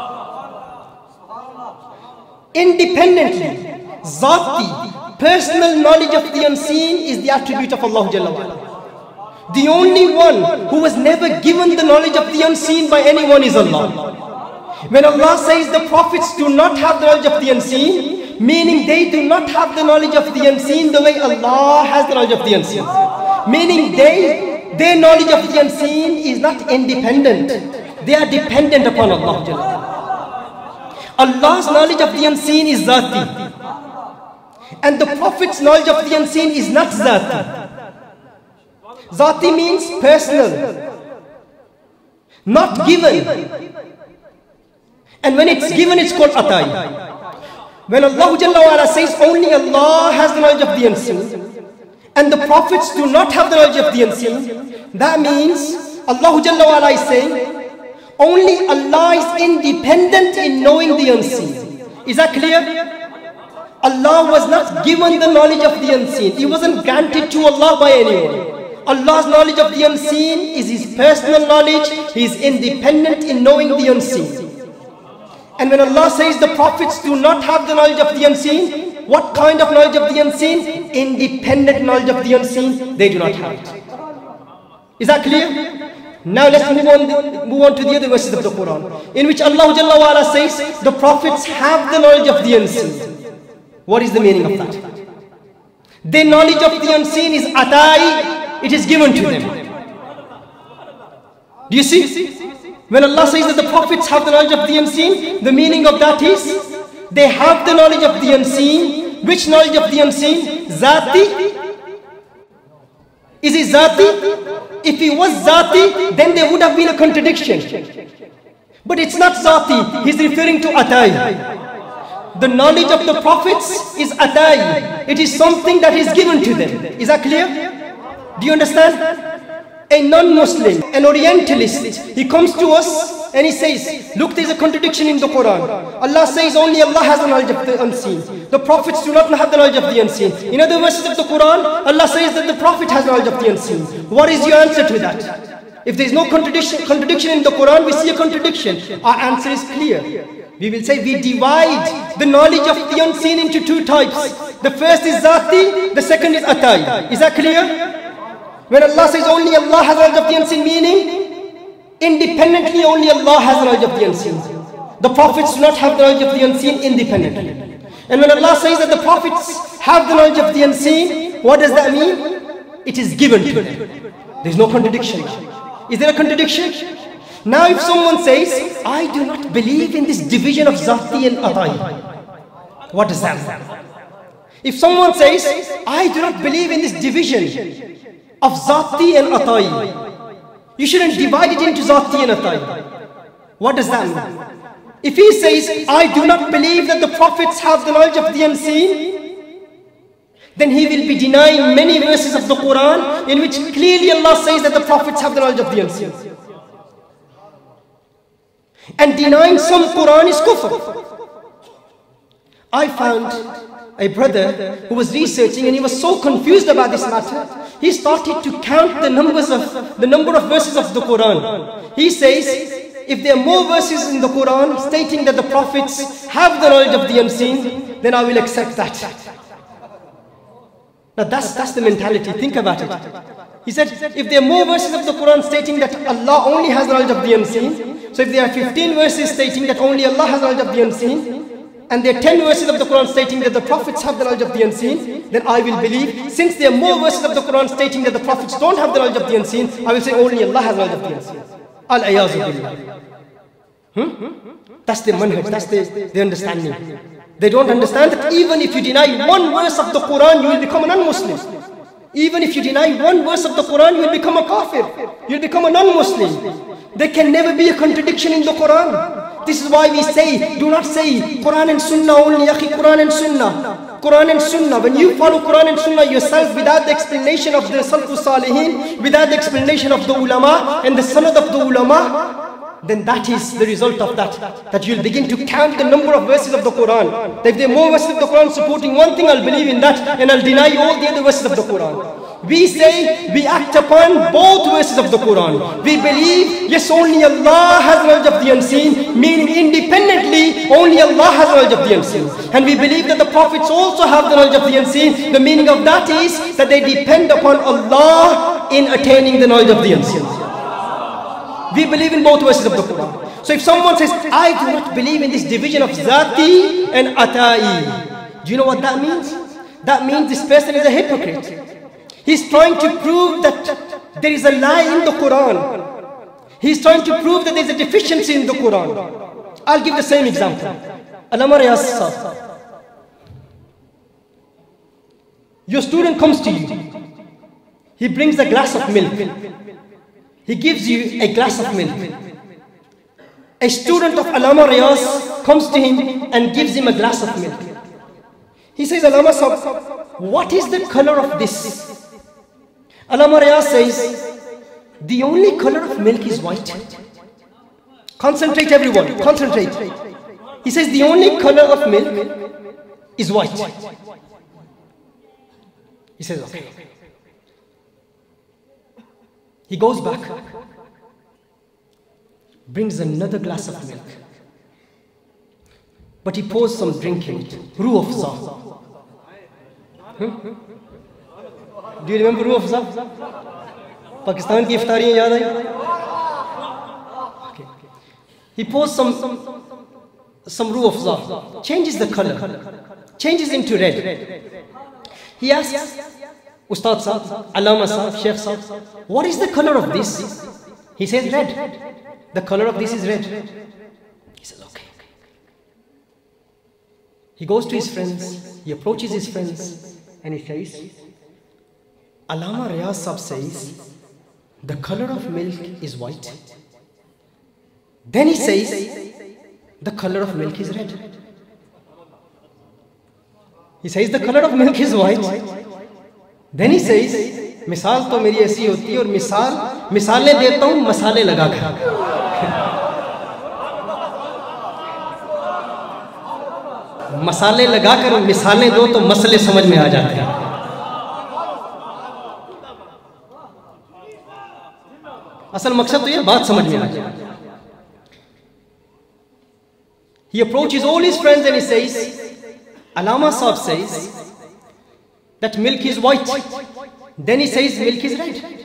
Independently, Zati, personal knowledge of the unseen is the attribute of Allah Jalla wa Ala. The only one who was never given the knowledge of the unseen by anyone is Allah. When Allah says the prophets do not have the knowledge of the unseen, meaning they do not have the knowledge of the unseen the way Allah has the knowledge of the unseen. Meaning they, their knowledge of the unseen is not independent. They are dependent upon Allah. Allah's knowledge of the unseen is Zati. And the Prophet's knowledge of the unseen is not Zati. Zati means personal, not given. And when it's given, it's called Atai. When Allah Jalla wa Ala says only Allah has the knowledge of the unseen, and the prophets do not have the knowledge of the unseen, that means Allah Jalla wa Ala is saying only Allah is independent in knowing the unseen. Is that clear? Allah was not given the knowledge of the unseen. It wasn't granted to Allah by anyone. Allah's knowledge of the unseen is His personal knowledge. He is independent in knowing the unseen. And when Allah says the prophets do not have the knowledge of the unseen, what kind of knowledge of the unseen? Independent knowledge of the unseen, they do not have it. Is that clear? Now let's move on, move on to the other verses of the Quran, in which Allah Jalla wa Ala says the prophets have the knowledge of the unseen. What is the meaning of that? Their knowledge of the unseen is atai, it is given to them. Do you see? When Allah says that the prophets have the knowledge of the unseen, the meaning of that is they have the knowledge of the unseen. Which knowledge of the unseen? Zati? Is it Zati? If it was Zati, then there would have been a contradiction. But it's not Zati, he's referring to Atai. The knowledge of the prophets is Atai. It is something that is given to them. Is that clear? Do you understand? A non-Muslim, an Orientalist, he comes to us and he says, look, there is a contradiction in the Quran. Allah says only Allah has the knowledge of the unseen. The prophets do not have the knowledge of the unseen. In other verses of the Quran, Allah says that the prophet has knowledge of the unseen. What is your answer to that? If there is no contradiction, contradiction in the Quran, we see a contradiction. Our answer is clear. We will say we divide the knowledge of the unseen into two types. The first is Zati, the second is Atai. Is that clear? When Allah says only Allah has knowledge of the unseen, meaning independently only Allah has knowledge of the unseen. The prophets do not have the knowledge of the unseen independently. And when Allah says that the prophets have the knowledge of the unseen, what does that mean? It is given to them. There is no contradiction. Is there a contradiction? Now if someone says, I do not believe in this division of Zati and Atai, what does that mean? If someone says, I do not believe in this division of Zati and Atai, you shouldn't divide it into Zati and Atai, what does that mean? If he says, I do not believe that the prophets have the knowledge of the unseen, then he will be denying many verses of the Quran in which clearly Allah says that the prophets have the knowledge of the unseen. And denying some Quran is kufr. I found a brother who was researching and he was so confused about this matter. He started to count the numbers of the number of verses of the Quran. He says, if there are more verses in the Quran stating that the prophets have the knowledge of the unseen, then I will accept that. Now that's, that's the mentality. Think about it. He said, if there are more verses of the Quran stating that Allah only has knowledge of the unseen, so if there are fifteen verses stating that only Allah has knowledge of the unseen, and there are ten verses of the Quran stating that the prophets have the knowledge of the unseen, then I will believe, since there are more verses of the Quran stating that the prophets don't have the knowledge of the unseen, I will say only Allah has knowledge of the unseen. Al-ayazu billah. Hmm? That's the manhaj, that's the, the understanding. They don't understand that even if you deny one verse of the Quran, you will become a non-Muslim. Even if you deny one verse of the Quran, you will become a kafir. You will become a non-Muslim. There can never be a contradiction in the Quran. This is why we say, do not say Quran and Sunnah only, Akhi, Quran and Sunnah. Quran and Sunnah. When you follow Quran and Sunnah yourself without the explanation of the Salafus Salihin, without the explanation of the ulama and the sanad of the ulama, then that is the result of that. That you'll begin to count the number of verses of the Quran. That if there are more verses of the Quran supporting one thing, I'll believe in that and I'll deny all the other verses of the Quran. We say we act upon both verses of the Quran. We believe, yes, only Allah has knowledge of the unseen, meaning independently, only Allah has knowledge of the unseen. And we believe that the prophets also have the knowledge of the unseen. The meaning of that is that they depend upon Allah in attaining the knowledge of the unseen. We believe in both verses of the Quran. So if someone says, I do not believe in this division of Zati and Atai, do you know what that means? That means this person is a hypocrite. He's trying to prove that there is a lie in the Quran. He's trying to prove that there is a deficiency in the Quran. I'll give the same example. Allama Riyaz Sahib. Your student comes to you. He brings a glass of milk. He gives you a glass of milk. A student of Allama Riyaz comes to him and gives him a glass of milk. He says, Allama Sahib, what is the color of this? Allama Riyaz says, the only color of milk is white. Concentrate everyone, concentrate. He says, the only color of milk is white. He says, okay. He goes back, brings another glass of milk, but he pours some drink in it, Ruh Afza. Hmm? Do you remember Ruh Afza? Pakistan ki iftariyan yaad aayi? Okay. He pours some, some Ruh Afza, changes the color, changes into red. He asks, Ustad Sahib, Allama Sahib, Sheikh Sahib, what is the color of this? He says red. The color of this is red. He says, okay. He goes to his friends, he approaches his friends, and he says, Allama Riyaz Sahib says, the color of milk is white. Then he says, the color of milk is red. He says, the color of milk is white. Then he says, मिसाल तो मेरी ऐसी होती है और मिसाल मिसालें देता हूँ मसाले लगाकर. मसाले लगाकर मिसालें दो तो मसले समझ में आ जाते हैं. असल मकसद तो ये बात समझ में आ जाए. He approaches all his friends and he says, Allama Sahib says that milk is white. Then he says milk is red.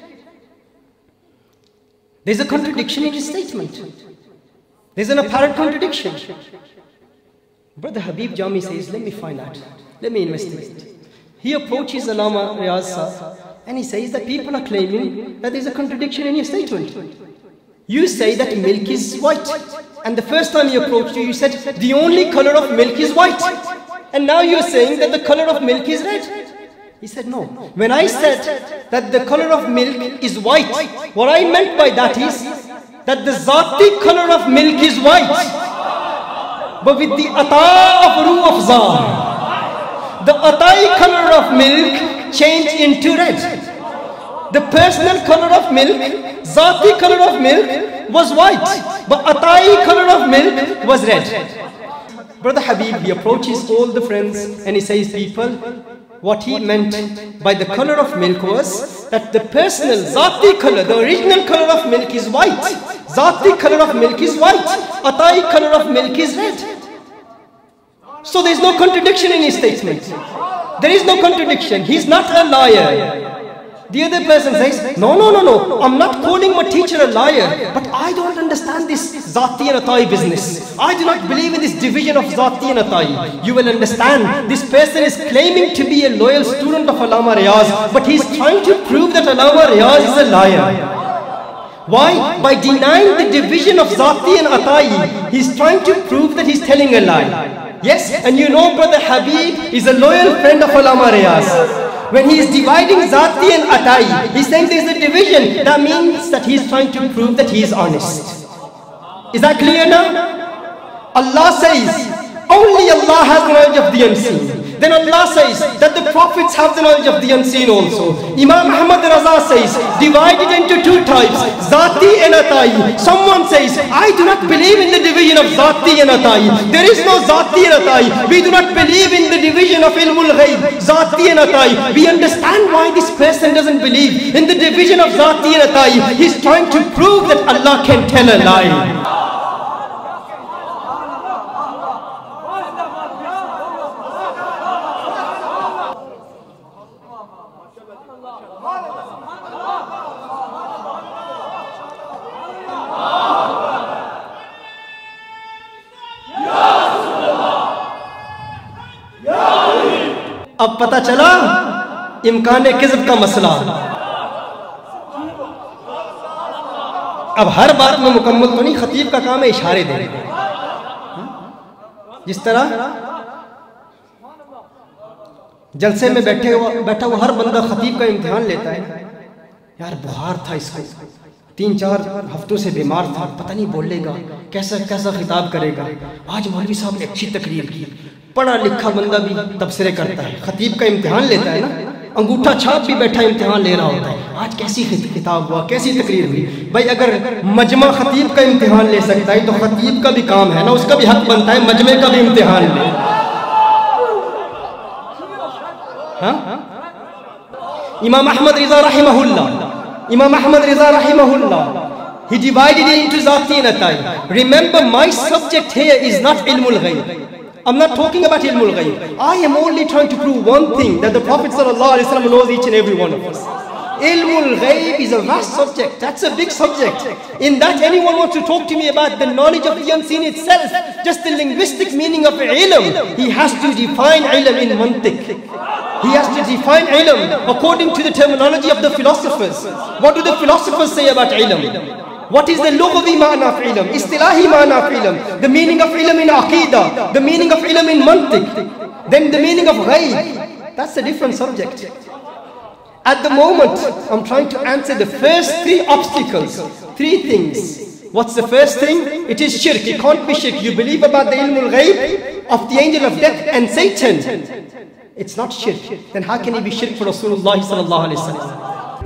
There's a contradiction in his statement. There's an apparent contradiction. Brother Habib Jami says, let me find out. Let me investigate. He approaches Allama Riyaz Sahib and he says that people are claiming that there's a contradiction in your statement. You say that milk is white. And the first time he approached you, you said the only color of milk is white. And now you're saying that the color of milk is red. He said, no. When I said that the color of milk is white, what I meant by that is that the Zati color of milk is white. But with the ata of Ruh Afza, the atai color of milk changed into red. The personal color of milk, Zati color of milk was white. But atai color of milk was red. Brother Habib, he approaches all the friends and he says, people, what he meant by the color of milk was that the personal Zati color, the original color of milk is white. Zati color of milk is white. Atai color of milk is red. So there is no contradiction in his statement. There is no contradiction. He is not a liar. The other person says, no, no, no, no. I'm not calling my teacher a liar. But I don't understand this Zati and Atai business. I do not believe in this division of Zati and Atai. You will understand, this person is claiming to be a loyal student of Allama Riyaz, but he's trying to prove that Allama Riyaz is a liar. Why? By denying the division of Zati and Atai, he's trying to prove that he's telling a lie. Yes, and you know Brother Habib is a loyal friend of Allama Riyaz. when he is dividing Zati and Atai, he's saying there is a division. That means that he is trying to prove that he is honest. Is that clear now? Allah says, only Allah has knowledge of the unseen. Then Allah says that the prophets have the knowledge of the unseen also. Imam Ahmad Raza says, divided into two types, Zati and Atai. Someone says, I do not believe in the division of Zati and Atai. There is no Zati and Atai. We do not believe in the division of Ilmul Ghaib, Zati and Atai. We understand why this person doesn't believe in the division of Zati and Atai. He's trying to prove that Allah can tell a lie. अब पता चला इम्कान किज़्ब का मसला। अब हर बात में मुकम्मल तो नहीं, खतीब का काम है इशारे देने। जिस तरह जलसे में बैठे हुआ बैठा हुआ हर बंदा खतीब का इम्तिहान लेता है। यार बुखार था इसको, तीन चार हफ्तों से बीमार था, पता नहीं बोलेगा कैसा कैसा खिताब करेगा। आज मौलवी साहब ने अच्छी तकरीर की, पढ़ा लिखा बंदा भी तबसरे करता है, खतीब का इम्तिहान लेता है ना, अंगूठा छाप भी बैठा इम्तिहान ले रहा होता है। आज कैसी खिताब हुआ, कैसी तकरीर हुई। भाई अगर मजमा खतीब का इम्तिहान ले सकता है तो खतीब का भी काम है ना, उसका भी हक बनता है मजमे का भी इम्तिहान ले। हाँ? इमाम अहमद रिजा रहमहुल्लाह, इमाम अहमद रिजा रहमहुल्लाह, he divided it into Zati and Atai. Remember, my subject here is not Ilmul Ghaib. I'm not talking about Ilmul Ghaib. I am only trying to prove one thing, that the Prophet ﷺ knows each and every one of us. Ilmul Ghaib is a vast subject. That's a big subject. In that, anyone wants to talk to me about the knowledge of the unseen itself, just the linguistic meaning of ilm, he has to define ilm in mantiq. He has to define ilm according to the terminology of the philosophers. What do the philosophers say about ilm? What is the lughawi ma'na of ilm, istilahi ma'na of ilm, the meaning of ilm in aqidah, the meaning of ilm in mantiq, then the meaning of ghaib. That's a different subject. At the moment, I'm trying to answer the first three obstacles, three things. What's the first thing? It is shirk. It can't be shirk. You believe about the ilmul ghaib of the angel of death and Satan. It's not shirk. Then how can it be shirk for Rasulullah sallallahu alaihi wasallam?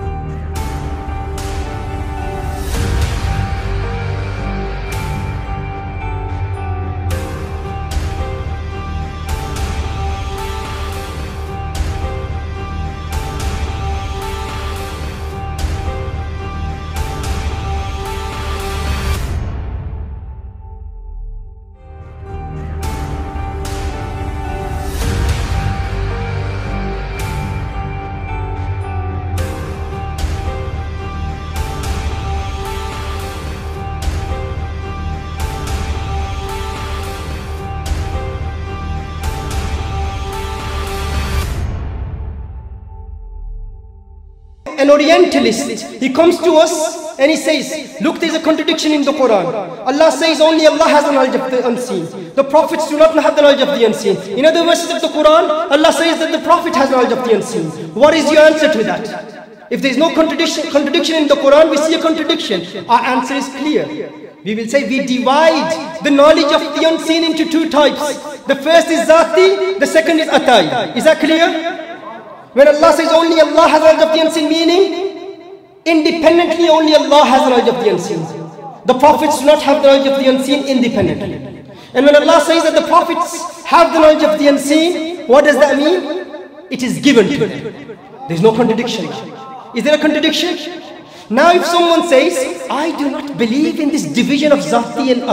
An Orientalist, he comes to us and he says, look, there's a contradiction in the Quran. Allah says only Allah has the knowledge of the unseen. The prophets do not have the knowledge of the unseen. In other verses of the Quran, Allah says that the prophet has knowledge of the unseen. What is your answer to that? If there's no contradiction, contradiction in the Quran, we see a contradiction. Our answer is clear. We will say we divide the knowledge of the unseen into two types. The first is Zati, the second is Atai. Is that clear? When Allah says only Allah has knowledge of the unseen, meaning independently only Allah has knowledge of the unseen. The prophets do not have the knowledge of the unseen independently. And when Allah says that the prophets have the knowledge of the unseen, what does that mean? It is given to them. There is no contradiction. Is there a contradiction? Now if someone says, I do not believe in this division of Zati and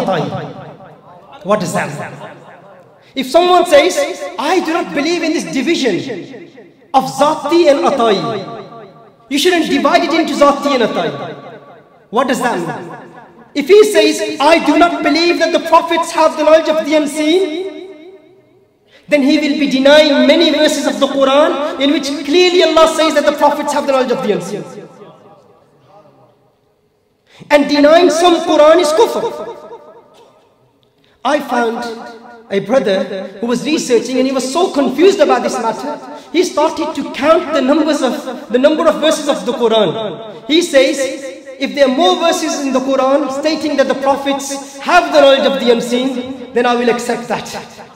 Atai, what does that mean? If someone says, I do not believe in this division of Zati and Atai, you shouldn't divide it into Zati and Atai, what does that mean? If he says, I do not believe that the prophets have the knowledge of the unseen, then he will be denying many verses of the Quran in which clearly Allah says that the prophets have the knowledge of the unseen. And denying some Quran is kufr. I found a brother who was researching and he was so confused about this matter. He started to count the numbers of the number of verses of the Quran. He says, if there are more verses in the Quran stating that the prophets have the knowledge of the unseen, then I will accept that.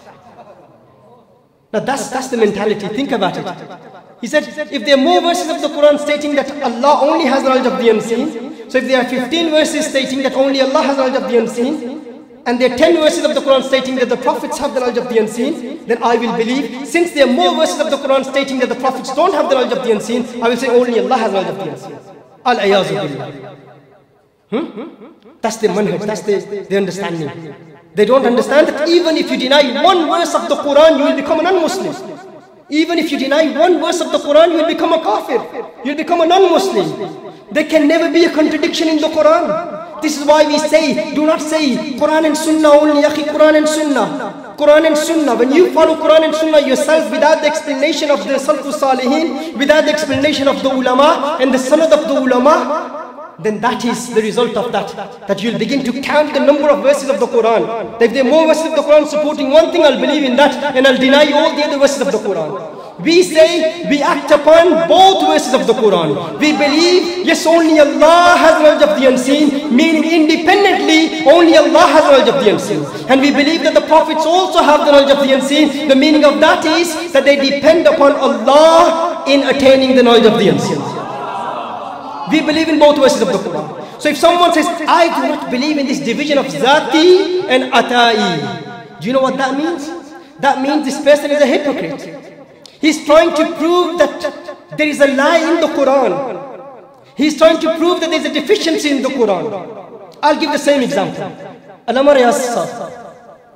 Now that's, that's the mentality, think about it. He said, if there are more verses of the Quran stating that Allah only has knowledge of the unseen, so if there are fifteen verses stating that only Allah has knowledge of the unseen, and there are ten verses of the Quran stating that the prophets have the knowledge of the unseen, then I will believe. Since there are more verses of the Quran stating that the prophets don't have the knowledge of the unseen, I will say only Allah has knowledge of the unseen. Al-ayazu billah. Hmm? That's the manhaj, that's the, the understanding. They don't understand that even if you deny one verse of the Quran, you will become a non-Muslim. Even if you deny one verse of the Quran, you will become a kafir. You will become a non-Muslim. There can never be a contradiction in the Quran. This is why we say, do not say Quran and Sunnah only, Akhi, Quran and Sunnah. Quran and Sunnah. When you follow Quran and Sunnah yourself without the explanation of the Salafus Salihin, without the explanation of the ulama and the sanad of the ulama, then that is the result of that. That you'll begin to count the number of verses of the Quran. That if there are more verses of the Quran supporting one thing, I'll believe in that and I'll deny all the other verses of the Quran. We say, we act upon both verses of the Quran. We believe, yes, only Allah has knowledge of the unseen, meaning independently, only Allah has knowledge of the unseen. And we believe that the prophets also have the knowledge of the unseen. The meaning of that is that they depend upon Allah in attaining the knowledge of the unseen. We believe in both verses of the Quran. So if someone says, I do not believe in this division of Zati and Atai, do you know what that means? That means this person is a hypocrite. He's trying to prove that there is a lie in the Quran. He's trying to prove that there is a deficiency in the Quran. I'll give the same example. Allama Riyasa.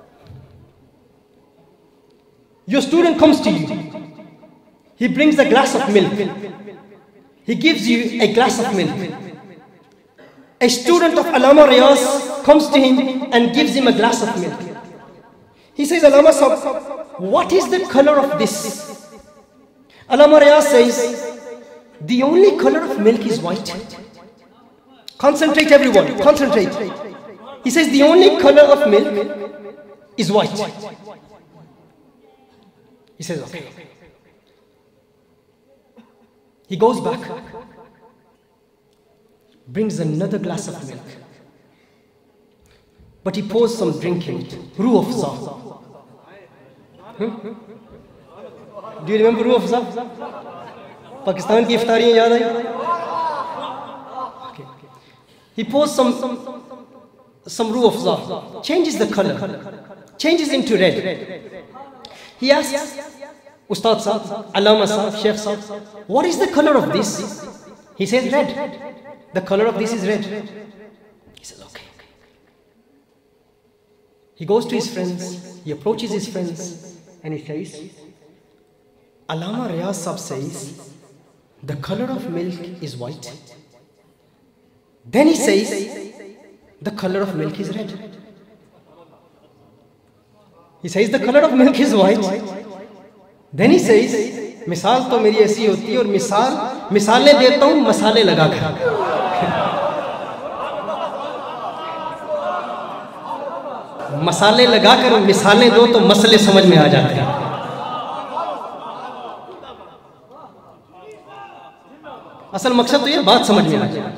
Your student comes to you. He brings a glass of milk. He gives you a glass of milk. A student of Allama Riyas comes to him and gives him a glass of milk. He says, Allama Sahab, what is the color of this? Allama Riyas says, the only color of milk is white. Concentrate everyone, concentrate. He says, the only color of milk is white. He says, okay. He goes back, brings another glass of milk, but he pours some drink in it, Ruh Afza. Hmm? Do you remember Ruh Afza? Pakistan ki iftariyan yaad aayi? Okay. He pours some, some Ruh Afza, changes the color, changes into red. He asks, Ustad Sahab, Allama Sahab, Sheikh Sahab, what is the color of this? He says red. The color of this is red. He says, okay. He goes to his friends, he approaches his friends, and he says, Allama Riyas Sahab says, the color of milk is white. Then he says, the color of milk is red. He says, the color of milk is white. Then he says, मिसाल तो मेरी ऐसी होती है और मिसाल मिसालें देता हूँ मसाले लगाकर. मसाले लगाकर मिसालें दो तो मसले समझ में आ जाते हैं. असल मकसद तो ये बात समझ में आ जाए.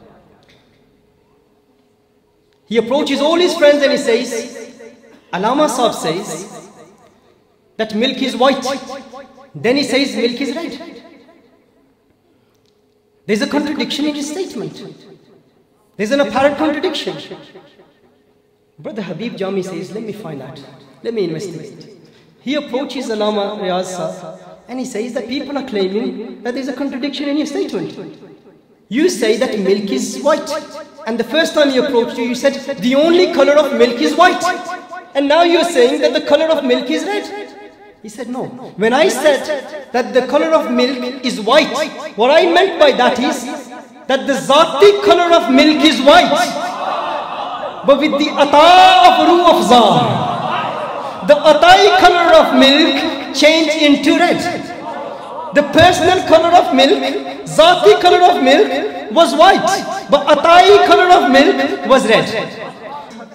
He approaches all his friends and he says, Allama Sahab says that milk is white. Then he says milk is red. There's a contradiction in his statement. There's an apparent contradiction. Brother Habib Jami says, let me find out. Let me investigate. He approaches Allama Riyas Sahab and he says that people are claiming that there's a contradiction in your statement. You say that milk is white. And the first time he approached you, you said the only color of milk is white. And now you're saying that the color of milk is red. He said, no. When I said that the color of milk is white, what I meant by that is that the Zati color of milk is white. But with the ata of Ruh Afza, the atai color of milk changed into red. The personal color of milk, Zati color of milk was white. But atai color of milk was red.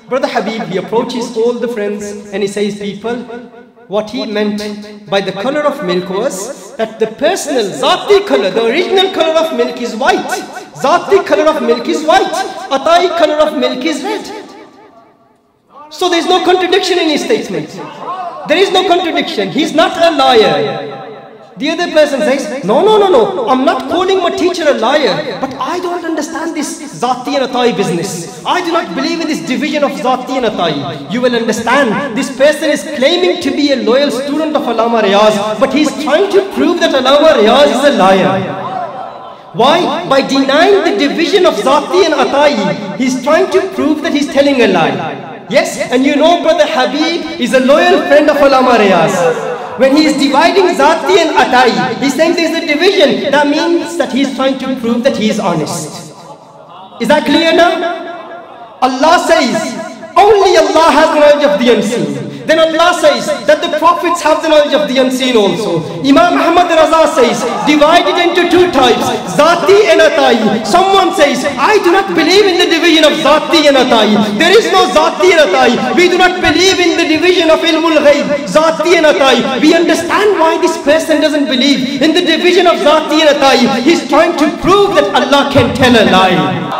Brother Habib, he approaches all the friends and he says, people, what he meant by the color of milk was that the personal, Zati color, the original color of milk is white. Zati color of milk is white. Atai color of milk is red. So there is no contradiction in his statement. There is no contradiction. He is not a liar. The other person says, no, no, no, no, I'm not calling my teacher a liar, but I don't understand this Zati and Atai business. I do not believe in this division of Zati and Atai. You will understand, this person is claiming to be a loyal student of Allama Riyaz, but he's trying to prove that Allama Riyaz is a liar. Why? By denying the division of Zati and Atai, he's trying to prove that he's telling a lie. Yes, and you know Brother Habib is a loyal friend of Allama Riyaz. When he is dividing Zati and Atai, he's saying there is a division. That means that he is trying to prove that he is honest. Is that clear now? Allah says, only Allah has the knowledge of the unseen. Then Allah says that the prophets have the knowledge of the unseen also. Imam Ahmad Raza says, divided into two types, Zati and Atai. Someone says, I do not believe in the division of Zati and Atai. There is no Zati and Atai. We do not believe in the division of Ilmul Ghaib, Zati and Atai. We understand why this person doesn't believe in the division of Zati and Atai. He's trying to prove that Allah can tell a lie.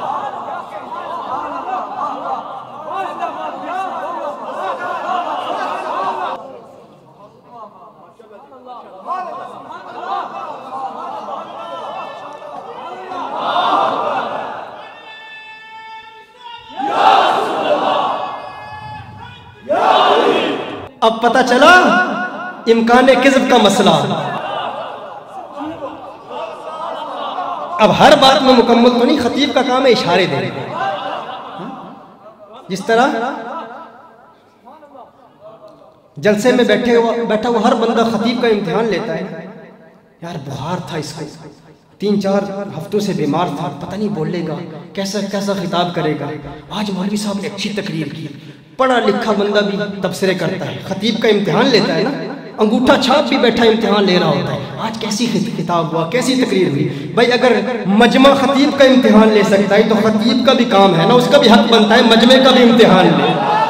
अब पता चला इम्कान किज़्ब का मसला। अब हर बात में मुकम्मल तो नहीं, खतीब का काम है इशारे देने। जिस तरह जलसे में बैठे हुआ बैठा हुआ हर बंदा खतीब का इम्तिहान लेता है। यार बुखार था इसको, तीन चार हफ्तों से बीमार था, पता नहीं बोलेगा कैसा कैसा खिताब करेगा। आज मौलवी साहब ने अच्छी तकरीर की, पढ़ा लिखा बंदा भी तबसरे करता है, खतीब का इम्तिहान लेता है ना, अंगूठा छाप भी बैठा इम्तिहान ले रहा होता है। आज कैसी खिताब हुआ, कैसी तकरीर हुई। भाई अगर मजमा खतीब का इम्तिहान ले सकता है तो खतीब का भी काम है ना, उसका भी हक बनता है मजमे का भी इम्तिहान ले।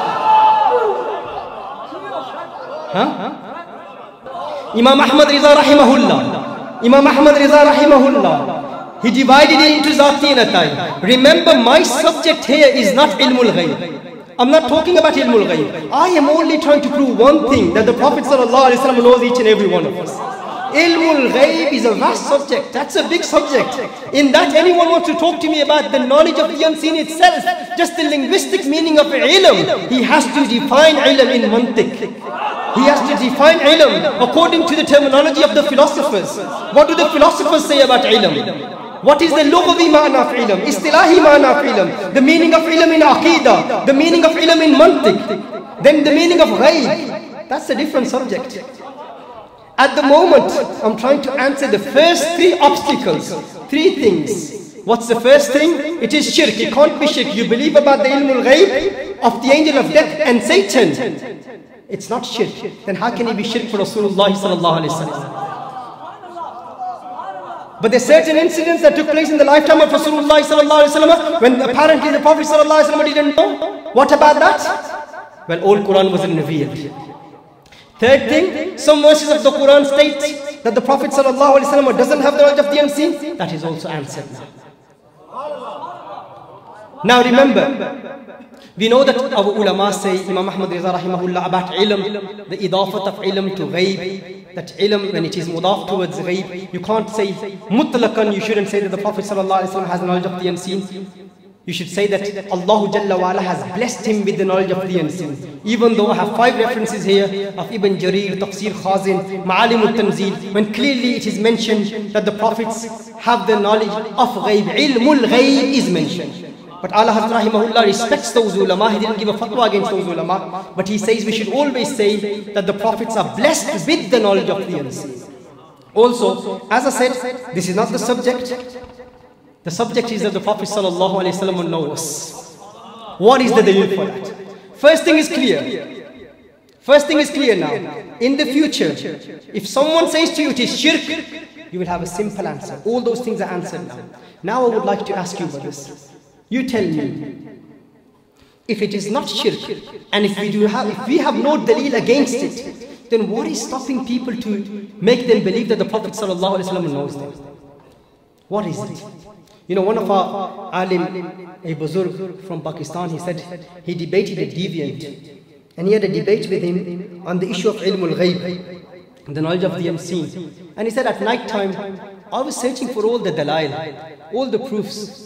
हाँ? इमाम अहमद रिजा रहिमहुल्लाह, इमाम अहमद रिजा रहिमहुल्लाह, he divided it into Zati and Atai. Remember, my subject here is not Ilmul Ghaib. I'm not talking about Ilmul Ghaib. I am only trying to prove one thing, that the Prophet ﷺ knows each and every one of us. Ilmul Ghaib is a vast subject. That's a big subject. In that, anyone wants to talk to me about the knowledge of the unseen itself, just the linguistic meaning of ilm, he has to define ilm in mantiq. He has to define ilm according to the terminology of the philosophers. What do the philosophers say about ilm? What is the lughawi ma'na of ilm, istilahi ma'na of ilm, the meaning of ilm in aqidah, the meaning of ilm in mantiq, then the meaning of ghaib. That's a different subject. At the moment, I'm trying to answer the first three obstacles, three things. What's the first thing? It is shirk. It can't be shirk. You believe about the ilmul ghaib of the angel of death and Satan. It's not shirk. Then how can it be shirk for Rasulullah sallallahu alaihi wasallam? But there are certain incidents that took place in the lifetime of Rasulullah sallallahu alaihi wasallam when apparently the Prophet sallallahu alaihi wasallam didn't know. What about that? Well, all Quran wasn't revealed. Third thing, some verses of the Quran state that the Prophet sallallahu alaihi wasallam doesn't have the knowledge of the unseen. That is also answered now. Now remember, we know that our ulama say, Imam Ahmad Riza rahimahullah, about ilm, the idafat of ilm to ghaib, that ilm when it is mudaf towards ghaib, you can't say mutlaqan, you shouldn't say that the Prophet sallallahu alaihi wasallam has knowledge of the unseen. You should say that Allah Jalla wa Ala has blessed him with the knowledge of the unseen. Even though I have five references here of Ibn Jarir, Tafsir Khazin, Ma'alim al-Tanzil, when clearly it is mentioned that the prophets have the knowledge of ghaib, ilmul ghaib is mentioned. But Allah Hazrat rahimahullah respects those ulama. He didn't give a fatwa against those ulama. But he says we should always say that the prophets are blessed with the knowledge of the unseen. Also, as I said, this is not the subject. The subject is that the Prophet sallallahu alaihi wasallam knows. What is the dalil for that? First thing is clear. First thing is clear now. In the future, if someone says to you it is shirk, you will have a simple answer. All those things are answered now. Now I would like to ask you about this. You tell me, if it is not shirk, and if we do have, if we have no dalil against it, then what is stopping people to make them believe that the Prophet sallallahu alaihi wasallam knows them? What is it? You know, one of our alim, a buzurg from Pakistan, he said he debated a deviant, and he had a debate with him on the issue of ilmul ghaib, the knowledge of the unseen. And he said, at night time, I was searching for all the dalail, all the proofs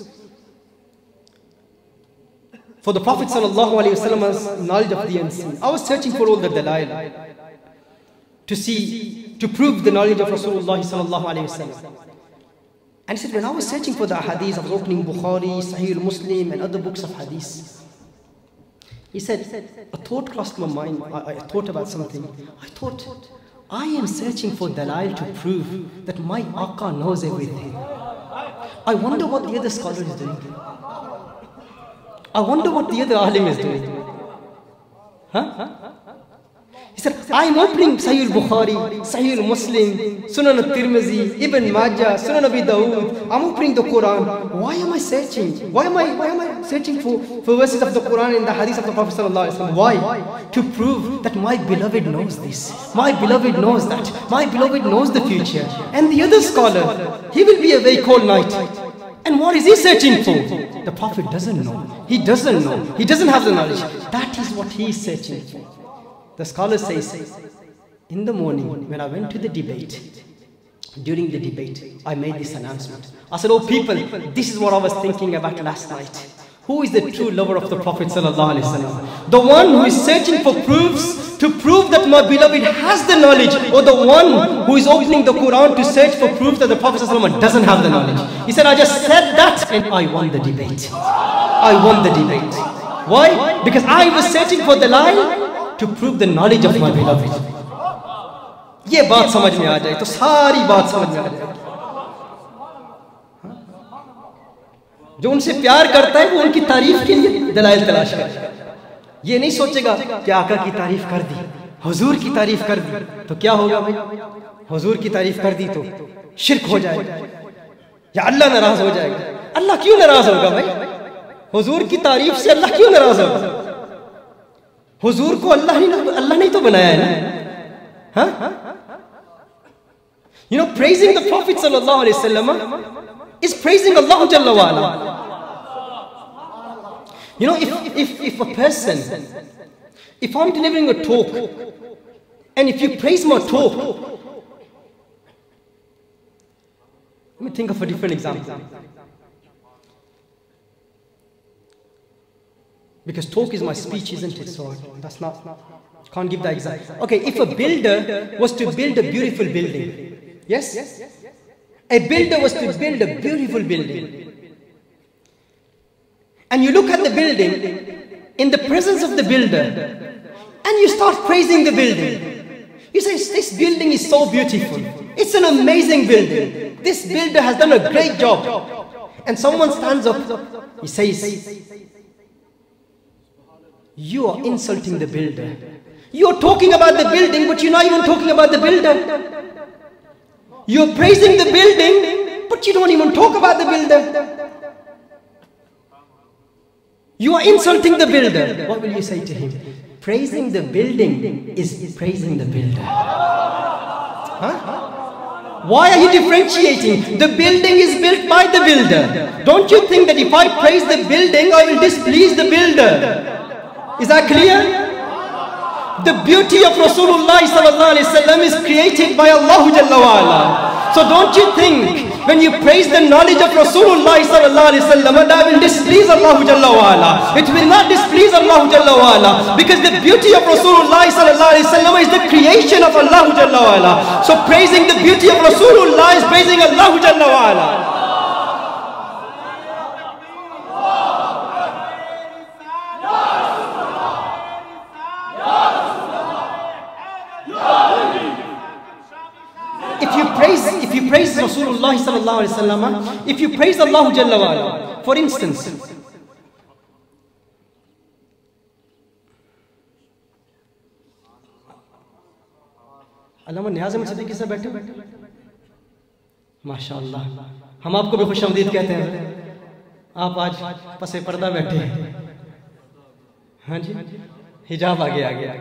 for the Prophet sallallahu alaihi wasallam's knowledge of the unseen. I was searching for all the dalail to see, to prove the knowledge of Rasulullah sallallahu alaihi wasallam. And he said, when I was searching for the hadith, I was opening Bukhari, Sahih Muslim, and other books of hadith. He said, a thought crossed my mind. I, I thought about something. I thought, I am searching for dalil to prove that my Aqā knows everything. I wonder what the other scholar is doing. I wonder what the other alim is doing. Huh? He said, I am opening Sahih Bukhari, Sahih Muslim, Sunan al-Tirmidhi, Ibn Majah, Sunan Abi Dawood. I'm opening the Quran. Why am I searching? Why am I, why am I searching for, for verses of the Quran in the hadith of the Prophet sallallahu alaihi wasallam? Why? To prove that my beloved knows this. My beloved knows that. My beloved knows the future. And the other scholar, he will be awake all night. And what is he searching for? The Prophet doesn't know. He doesn't know. He doesn't have the knowledge. That is what he is searching for. The scholar says, in the morning when I went to the debate, during the debate, I made this announcement. I said, oh people, this is what I was thinking about last night. Who is the true lover of the Prophet sallallahu alaihi wasallam? The one who is searching for proofs to prove that my beloved has the knowledge, or the one who is opening the Quran to search for proof that the Prophet sallallahu alaihi wasallam doesn't have the knowledge? He said, I just said that and I won the debate. I won the debate. Why? Because I was searching for the lie to prove the knowledge of my beloved. ये बात समझ में आ जाए तो सारी बात समझ में आ जाए. जो उनसे प्यार करता है वो उनकी तारीफ के लिए दलाइल तलाश करे. ये नहीं सोचेगा कि आका की तारीफ कर दी, हुजूर की तारीफ कर दी तो क्या होगा भाई? हुजूर की तारीफ कर दी तो शिर्क हो जाएगा या अल्लाह नाराज हो जाएगा. अल्लाह क्यों नाराज होगा भाई? हुजूर की तारीफ से अल्लाह क्यों नाराज होगा? हुजूर को अल्लाह ही अल्लाह नहीं तो बनाया है ना. हाँ? You know, praising the Prophet sallallahu alaihi wasallam is praising Allah Jalla wa Ala. You know, if, if, if a person, if I'm delivering a talk, and if you praise my talk, let me think of a different example. Because talk is my speech, isn't it? So that's not, can't give that example. Okay, if a builder was to build a beautiful building, yes? A builder was to build a beautiful building. And you look at the building in the presence of the builder and you start praising the building. You say, this building is so beautiful. It's an amazing building. This builder has done a great job. And someone stands up, he says, you are insulting the builder. You are talking about the building, but you're not even talking about the builder. You're praising the building, but you don't even talk about the builder. You are insulting the builder. What will you say to him? Praising the building is praising the builder. Huh? Why are you differentiating? The building is built by the builder. Don't you think that if I praise the building, I will displease the builder? Is that clear? The beauty of Rasulullah sallallahu alaihi wasallam is created by Allah Jalla wa Ala. So don't you think when you praise the knowledge of Rasulullah sallallahu alaihi wasallam that will displease Allah Jalla wa Ala? It will not displease Allah Jalla wa Ala, because the beauty of Rasulullah sallallahu alaihi wasallam is the creation of Allah Jalla wa Ala. So praising the beauty of Rasulullah is praising Allah Jalla wa Ala. If you praise Rasulullah sallallahu alaihi wasallam, if you praise Allah Jalla wa Ala, for instance, Allama Niaz Ahmed Siddiqui से बैठे माशाअल्लाह, हम आपको भी खुशामदीद कहते हैं. आप आज पसे पर्दा बैठे हैं. हाँ जी, हिजाब आगे आ गया.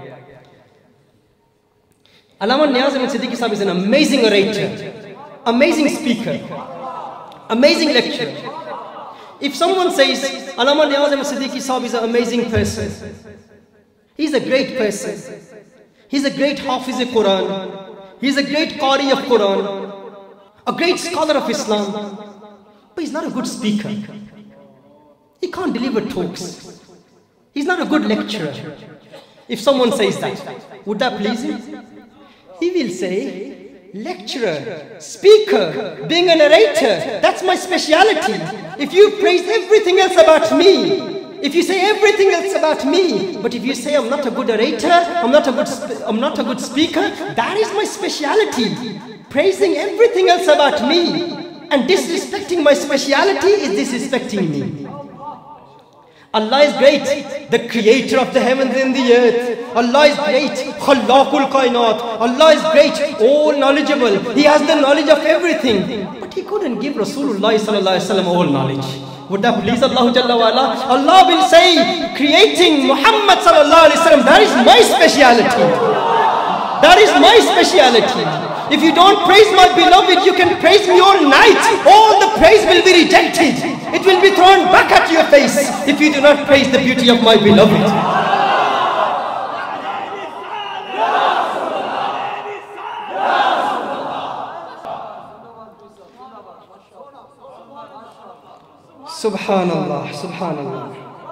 Allama Niaz Ahmed Siddiqui Sahib is an amazing orator, amazing speaker, amazing lecturer. If someone says Allama Niaz Ahmed Siddiqui Sahib is an amazing person, he's a great person, he's a great Hafiz of Quran, he's a great Qari of Quran, a great scholar of Islam, but he's not a good speaker. He can't deliver talks. He's not a good lecturer. If someone says that, would that please him? He will say, lecturer, speaker, being a narrator, that's my speciality. If you praise everything else about me, if you say everything else about me, but if you say I'm not a good orator, I'm not a good, I'm not a good speaker, that is my speciality. Praising everything else about me and disrespecting my speciality is disrespecting me. Allah is great, the creator of the heavens and the earth. Allah is great, Khallaqul Kainat. Allah is great, all knowledgeable. He has the knowledge of everything. But He couldn't give Rasulullah sallallahu alaihi wasallam all knowledge. Would that please Allah Jalla wa Ala? Allah will say, creating Muhammad sallallahu alaihi wasallam, that is my speciality. That is my speciality. If you don't praise my beloved, you can praise me all night. All the praise will be rejected. It will be thrown back at your face if you do not praise the beauty of my beloved. Subhanallah, Subhanallah.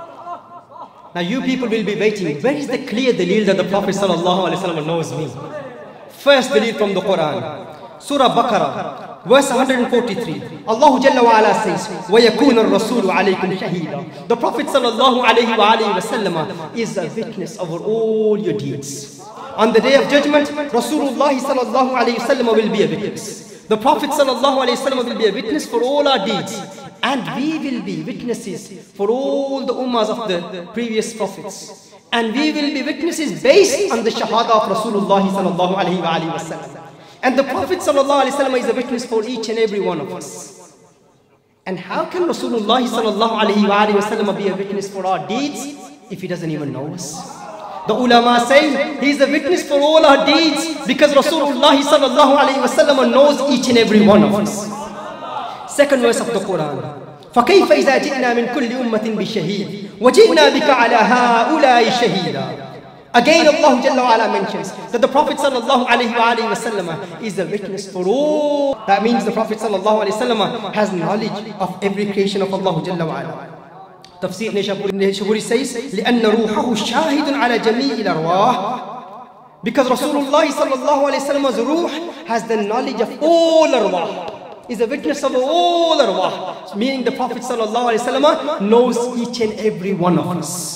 Now you people will be waiting. Where is the clear dalil that the Prophet sallallahu alaihi wasallam knows me? First dalil from the Quran, Surah Baqarah, verse one hundred forty-three. Allah Jalla wa Ala says, وَيَكُونَ الرَّسُولُ عَلَيْكُمْ شَهِيدًا. The Prophet sallallahu alayhi wa alayhi wa sallam is a witness over all your deeds. On the day of judgment, Rasulullah sallallahu alayhi wa sallam will be a witness. The Prophet sallallahu alayhi wa sallam will be a witness for all our deeds. And we will be witnesses for all the ummahs of the previous prophets. And we will be witnesses based on the shahada of Rasulullah sallallahu alayhi wa alayhi wa sallam. And the Prophet sallallahu alayhi wa sallam is a witness for each and every one of us. And how can Rasulullah sallallahu alayhi wa alayhi wa sallam be a witness for our deeds if he doesn't even know us? The ulama say he is a witness for all our deeds because Rasulullah sallallahu alayhi wa sallam knows each and every one of us. Second verse of the Quran. فَكَيْفَ إِذَا جِئْنَا مِنْ كُلِّ أُمَّةٍ بِشَهِيدٍ وَجِئْنَا بِكَ عَلَى هَؤُلَاءِ شَهِيدًا. Again Allah Jalla wa Ala mentions that the Prophet sallallahu alayhi wa alayhi wa sallam is a witness for all. That means the Prophet sallallahu alayhi wa sallam has knowledge of every creation of Allah Jalla wa Ala. Tafsir Nishaburi says, لِأَنَّ رُوحَهُ شَاهِدٌ عَلَى جَمِيعِ الْأَرْوَاحِ. Because Rasulullah sallallahu alayhi wa sallam's ruh has the knowledge of all arwah. Is a witness of all arwah, meaning the Prophet sallallahu alaihi wasallam knows each and every one of us.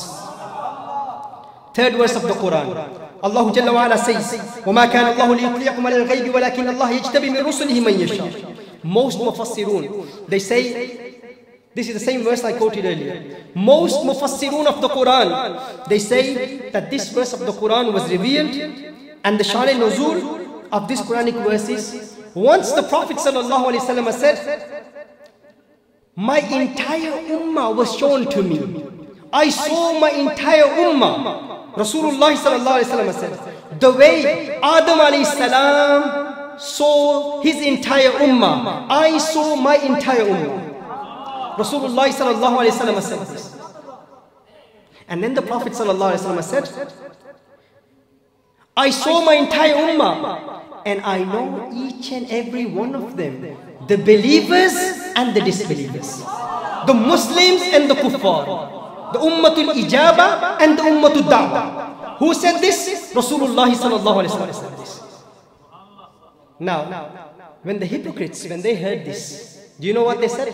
Third verse of the Quran, Allah Jalla wa Ala says, وَمَا كَانَ اللَّهُ لِيُطْلِعَكُمْ عَلَى الْغَيْبِ وَلَكِنَّ اللَّهَ يَجْتَبِي مِنْ رُسُلِهِ مَنْ يَشَاءُ. Most mufassirun, they say, this is the same verse I quoted earlier. Most mufassirun of the Quran, they say that this verse of the Quran was revealed, and the Shan al-Nuzul of this Quranic verse is, once the Prophet sallallahu alaihi wasallam said, my entire ummah was shown to me. I saw my entire ummah. Rasulullah sallallahu alaihi wasallam said, the way Adam alayhi salam saw his entire ummah, I saw my entire ummah. Rasulullah sallallahu alaihi wasallam said this. And then the Prophet sallallahu alaihi wasallam said, I saw my entire ummah. And I know each and every one of them, the believers and the disbelievers, the Muslims and the kuffar, the ummatul ijaba and the ummatul da'wah. Who said this? Rasulullah sallallahu alaihi wasallam said this. Now, when the hypocrites, when they heard this, do you know what they said?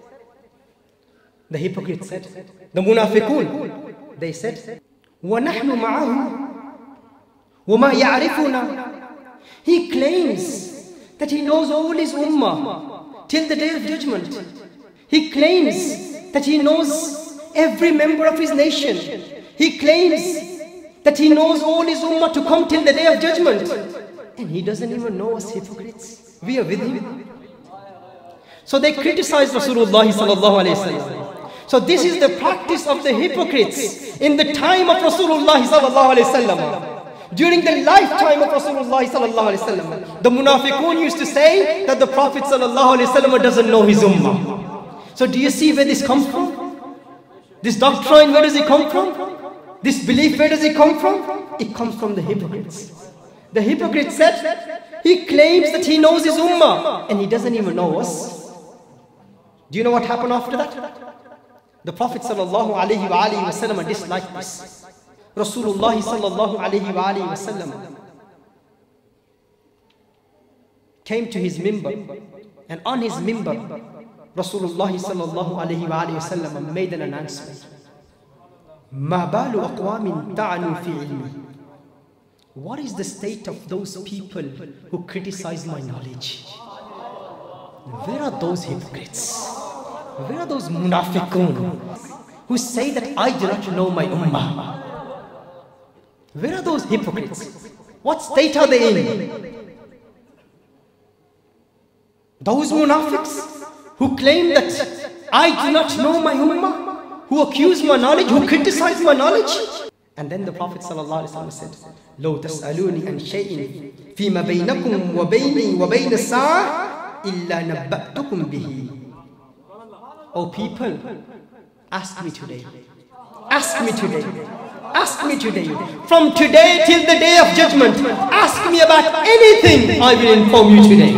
The hypocrites said, the munafiqun, they said, وَنَحْنُ مَعَهُ وَمَا يَعْرِفُنَا. He claims that he knows all his ummah till the day of judgment. He claims that he knows every member of his nation. He claims that he knows all his ummah to come till the day of judgment. And he doesn't even know us hypocrites. We are with him. So they criticized Rasulullah sallallahu alayhi wa sallam. So this is the practice of the hypocrites in the time of Rasulullah sallallahu alaihi wasallam. During the lifetime of Rasulullah sallallahu alaihi wasallam, the munafiqun used to say that the Prophet sallallahu alaihi wasallam doesn't know his ummah. So do you see where this comes from? This doctrine, where does it come from? This belief, where does it come from? It comes from the hypocrites. The hypocrite said, he claims that he knows his ummah and he doesn't even know us. Do you know what happened after that? The Prophet sallallahu alaihi wasallam disliked this. Rasulullah sallallahu alaihi wasallam came to his mimbar, and on his mimbar, Rasulullah sallallahu alaihi wasallam made an announcement. Ma balu aqwamin ta'anu fi ilmi. What is the state of those people who criticize my knowledge? Where are those hypocrites? Where are those munafiqun who say that I do not know my ummah? Where are those hypocrites? What state are they in? Those munafiqs who claim that I do not know my ummah, who accuse my knowledge, who criticize my knowledge. And then the Prophet ﷺ said, لو تسألوني عن شيء فيما بينكم وبيني وبين الساعة إلا نبأتكم به. Oh people, ask me today. Ask me today. Ask me today. From today till the day of judgment, ask me about anything, I will inform you today.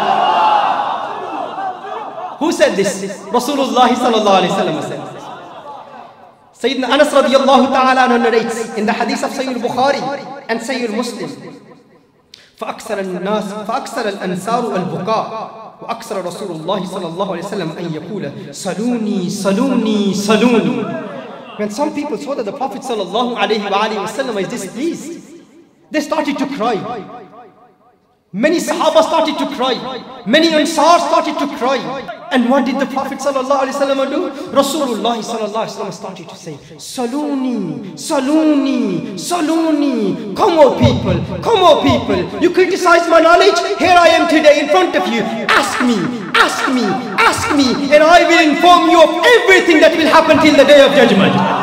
Who said this? Rasulullah sallallahu alaihi wasallam said. Sayyidina Anas radiyallahu ta'ala anhu narrates in the hadith of Sahih al-Bukhari and Sahih al-Muslim, فأكثر الناس فأكثر الأنصار البكاء وأكثر رسول الله صلى الله عليه وسلم أن يقول صلوني صلوني صلوني. When some people saw that the Prophet sallallahu alaihi wasallam is displeased, they started to cry. Many Sahaba started to cry. Many Ansar started to cry. And what did the Prophet sallallahu alaihi wasallam do? Rasulullah sallallahu alaihi wasallam started to say, Saluni, Saluni, Saluni. Come O people, come O people. You criticize my knowledge? Here I am today in front of you. Ask me, ask me, ask me, and I will inform you of everything that will happen till the day of judgment.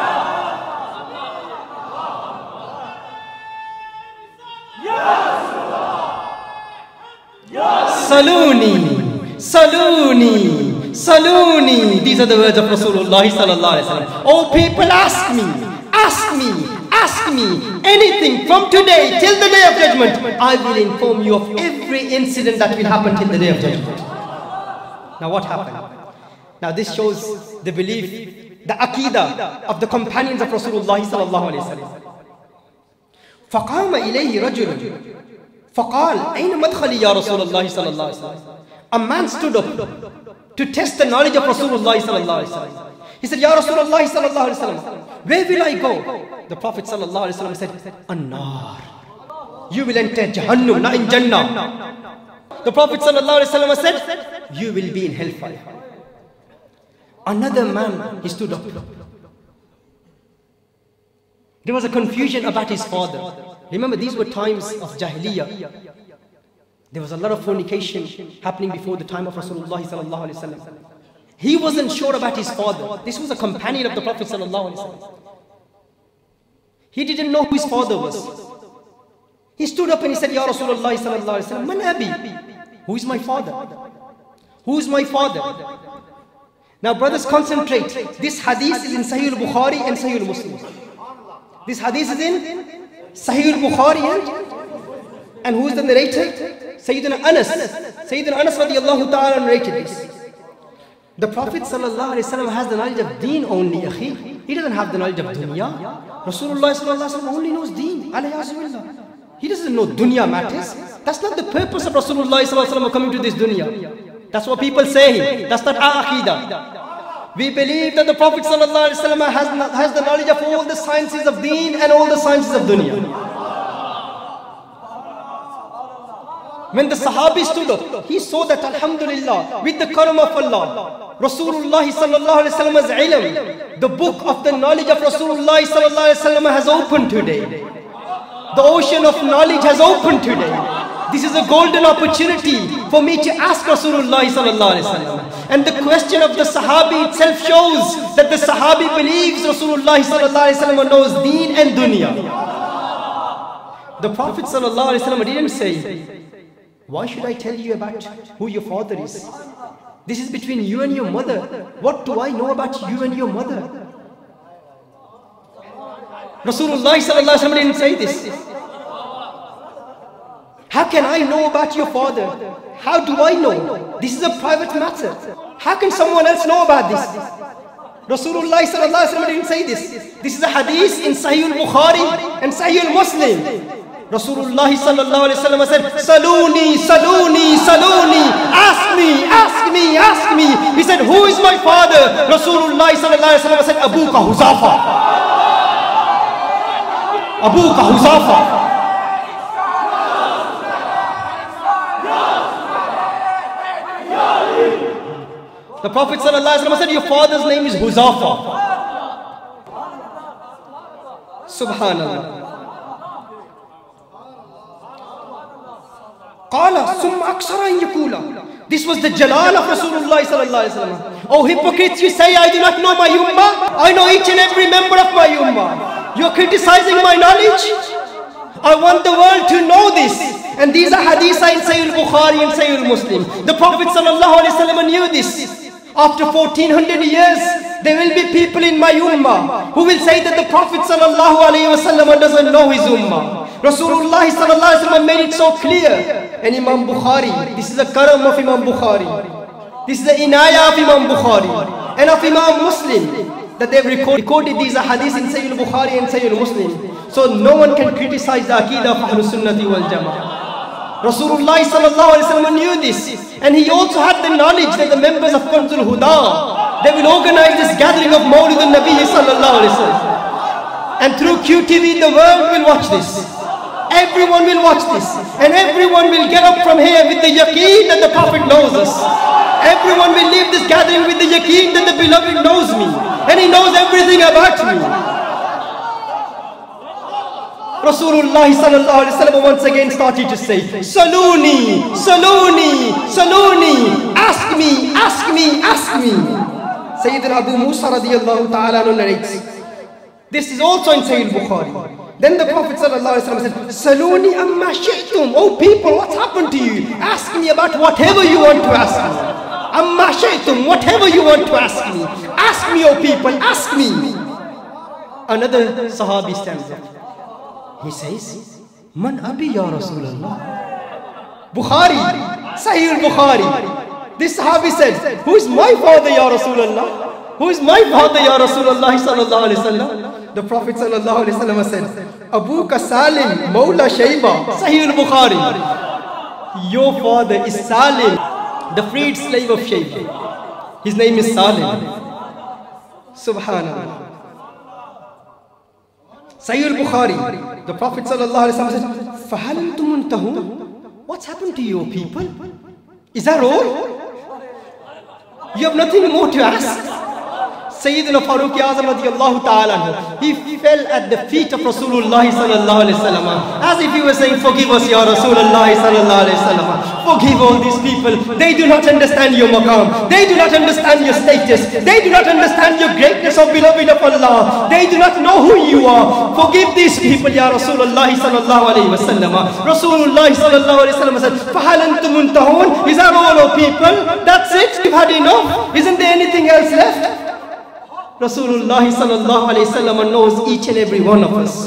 Saluni, Saluni, Saluni. These are the words of Rasulullah sallallahu alaihi wasallam. Oh people, ask me, ask me, ask me anything from today till the day of judgment. I will inform you of every incident that will happen till the day of judgment. Now what happened? Now this shows the belief, the aqidah of the companions of Rasulullah sallallahu alaihi wasallam. فقام إليه رجل فقال أين مدخلي يا رسول الله صلى الله عليه وسلم. A man stood up to test the knowledge of Rasulullah sallallahu alaihi wasallam. He said, Ya Rasulullah sallallahu alaihi wasallam, where will I go? The Prophet sallallahu alaihi wasallam said, An-nar. You will enter Jahannam, not in Jannah. The Prophet sallallahu alaihi wasallam said, you will be in hellfire. Another man, he stood up. There was a confusion about his father. Remember, these were times of Jahiliyyah. There was a lot of fornication happening before the time of Rasulullah sallallahu alaihi wasallam. He wasn't sure about his father. This was a companion of the Prophet sallallahu alaihi wasallam. He didn't know who his father was. He stood up and he said, Ya Rasulullah sallallahu alaihi wasallam, Man abi? Who is my father? Who is my father? Now brothers, concentrate. This hadith is in Sahih al-Bukhari and Sahih al-Muslim. This hadith is in Sahih al-Bukhari and, and who is the narrator? Sayyidina Anas. Sayyidina Anas radiyallahu ta'ala narrated this. The Prophet sallallahu alayhi wa sallam has the knowledge of deen only, akhi. He doesn't have the knowledge of dunya. Rasulullah sallallahu alayhi wa sallam only knows deen. He doesn't know dunya matters. That's not the purpose of Rasulullah sallallahu alayhi wa sallam coming to this dunya. That's what people say. That's not our aqidah. We believe that the Prophet sallallahu alayhi wa sallam has, has the knowledge of all the sciences of deen and all the sciences of dunya. When the Sahabi stood up, he saw that Alhamdulillah, with the karam of Allah, Rasulullah sallallahu alayhi wa sallam's ilm, the book of the knowledge of Rasulullah sallallahu alayhi wa sallam has opened today. The ocean of knowledge has opened today. This is a golden opportunity for me to ask Rasulullah sallallahu alaihi wasallam. And the question of the Sahabi itself shows that the Sahabi believes Rasulullah sallallahu alaihi wasallam knows deen and dunya. The Prophet sallallahu alaihi wasallam didn't say, why should I tell you about who your father is? This is between you and your mother. What do I know about you and your mother? Rasulullah sallallahu alaihi wasallam didn't say this. How can I know about your father? How do I know? This is a private matter. How can someone else know about this? Rasulullah sallallahu alaihi wasallam didn't say this. This is a hadith in Sahih al-Bukhari and Sahih al-Muslim. Rasulullah sallallahu alaihi wasallam said, Saluni, Saluni, Saluni, ask me, ask me, ask me. He said, who is my father? Rasulullah sallallahu alaihi wasallam said, Abuka Huzafa. Abuka Huzafa. The Prophet sallallahu alaihi wasallam said, your father's name is Huzafa. Subhanallah. This was the jalal of Rasulullah sallallahu alaihi wasallam. Oh hypocrites, you say I do not know my ummah. I know each and every member of my ummah. You are criticizing my knowledge. I want the world to know this. And these are hadiths in Sahih al-Bukhari and Sahih al-Muslim. The Prophet sallallahu alaihi wasallam knew this. After fourteen hundred years, there will be people in my ummah who will say that the Prophet sallallahu alaihi wasallam doesn't know his ummah. Rasulullah sallallahu alaihi wasallam made it so clear. And Imam Bukhari, this is a karam of Imam Bukhari. This is the inayah of Imam Bukhari and of Imam Muslim, that they've recorded these hadiths in Sahih al-Bukhari and Sahih al-Muslim. So no one can criticize the Aqidah of Ahlus Sunnati wal Jama'ah. Rasulullah sallallahu alaihi wasallam knew this, and he also had the knowledge that the members of Kanz Huda, they will organize this gathering of mawlid al-Nabi sallallahu alaihi wasallam. And through Q T V the world will watch this. Everyone will watch this, and everyone will get up from here with the yaqeen that the Prophet knows us. Everyone will leave this gathering with the yaqeen that the beloved knows me, and he knows everything about me. Rasulullah sallallahu alaihi wasallam once again started to say, Saluni, Saluni, Saluni, ask me, ask me, ask me. Sayyidina Abu Musa radiyallahu ta'ala narrates. This is also in Sahih al-Bukhari. Then the Prophet sallallahu alaihi wasallam said, Saluni amma shi'tum. Oh people, what's happened to you? Ask me about whatever you want to ask me. Amma shi'tum, whatever you want to ask me. Ask me, oh people, ask me. Another Sahabi stands up. He says, Man abi ya Rasulullah. Bukhari, Sahih al-Bukhari. This Sahabi said, who is my father ya Rasulullah? Who is my father ya Rasulullah sallallahu alaihi wasallam? The Prophet sallallahu alaihi wasallam said, Abuka Salim, Mawla Shayba, Sahih al-Bukhari. Your father is Salim, the freed slave of Shayba. His name is Salim. Subhanallah. Sahih al-Bukhari. The Prophet sallallahu alaihi wasallam said, Fahal antum muntahun? What's happened to you people? Is that all? You have nothing more to ask? Sayyidina Farooq Azam radiyallahu ta'ala, he fell at the feet of Rasulullah sallallahu alaihi wasallam, as if he was saying, forgive us ya Rasulullah sallallahu alaihi wasallam. Forgive all these people. They do not understand your maqam. They do not understand your status. They do not understand your greatness, O beloved of Allah. They do not know who you are. Forgive these people ya Rasulullah sallallahu alaihi wasallam. Rasulullah sallallahu alaihi wasallam said, Fahal antum muntahun? Is that all, O people? That's it? You've had enough? Isn't there anything else left? Rasulullah sallallahu alayhi wasallam knows each and every one of us.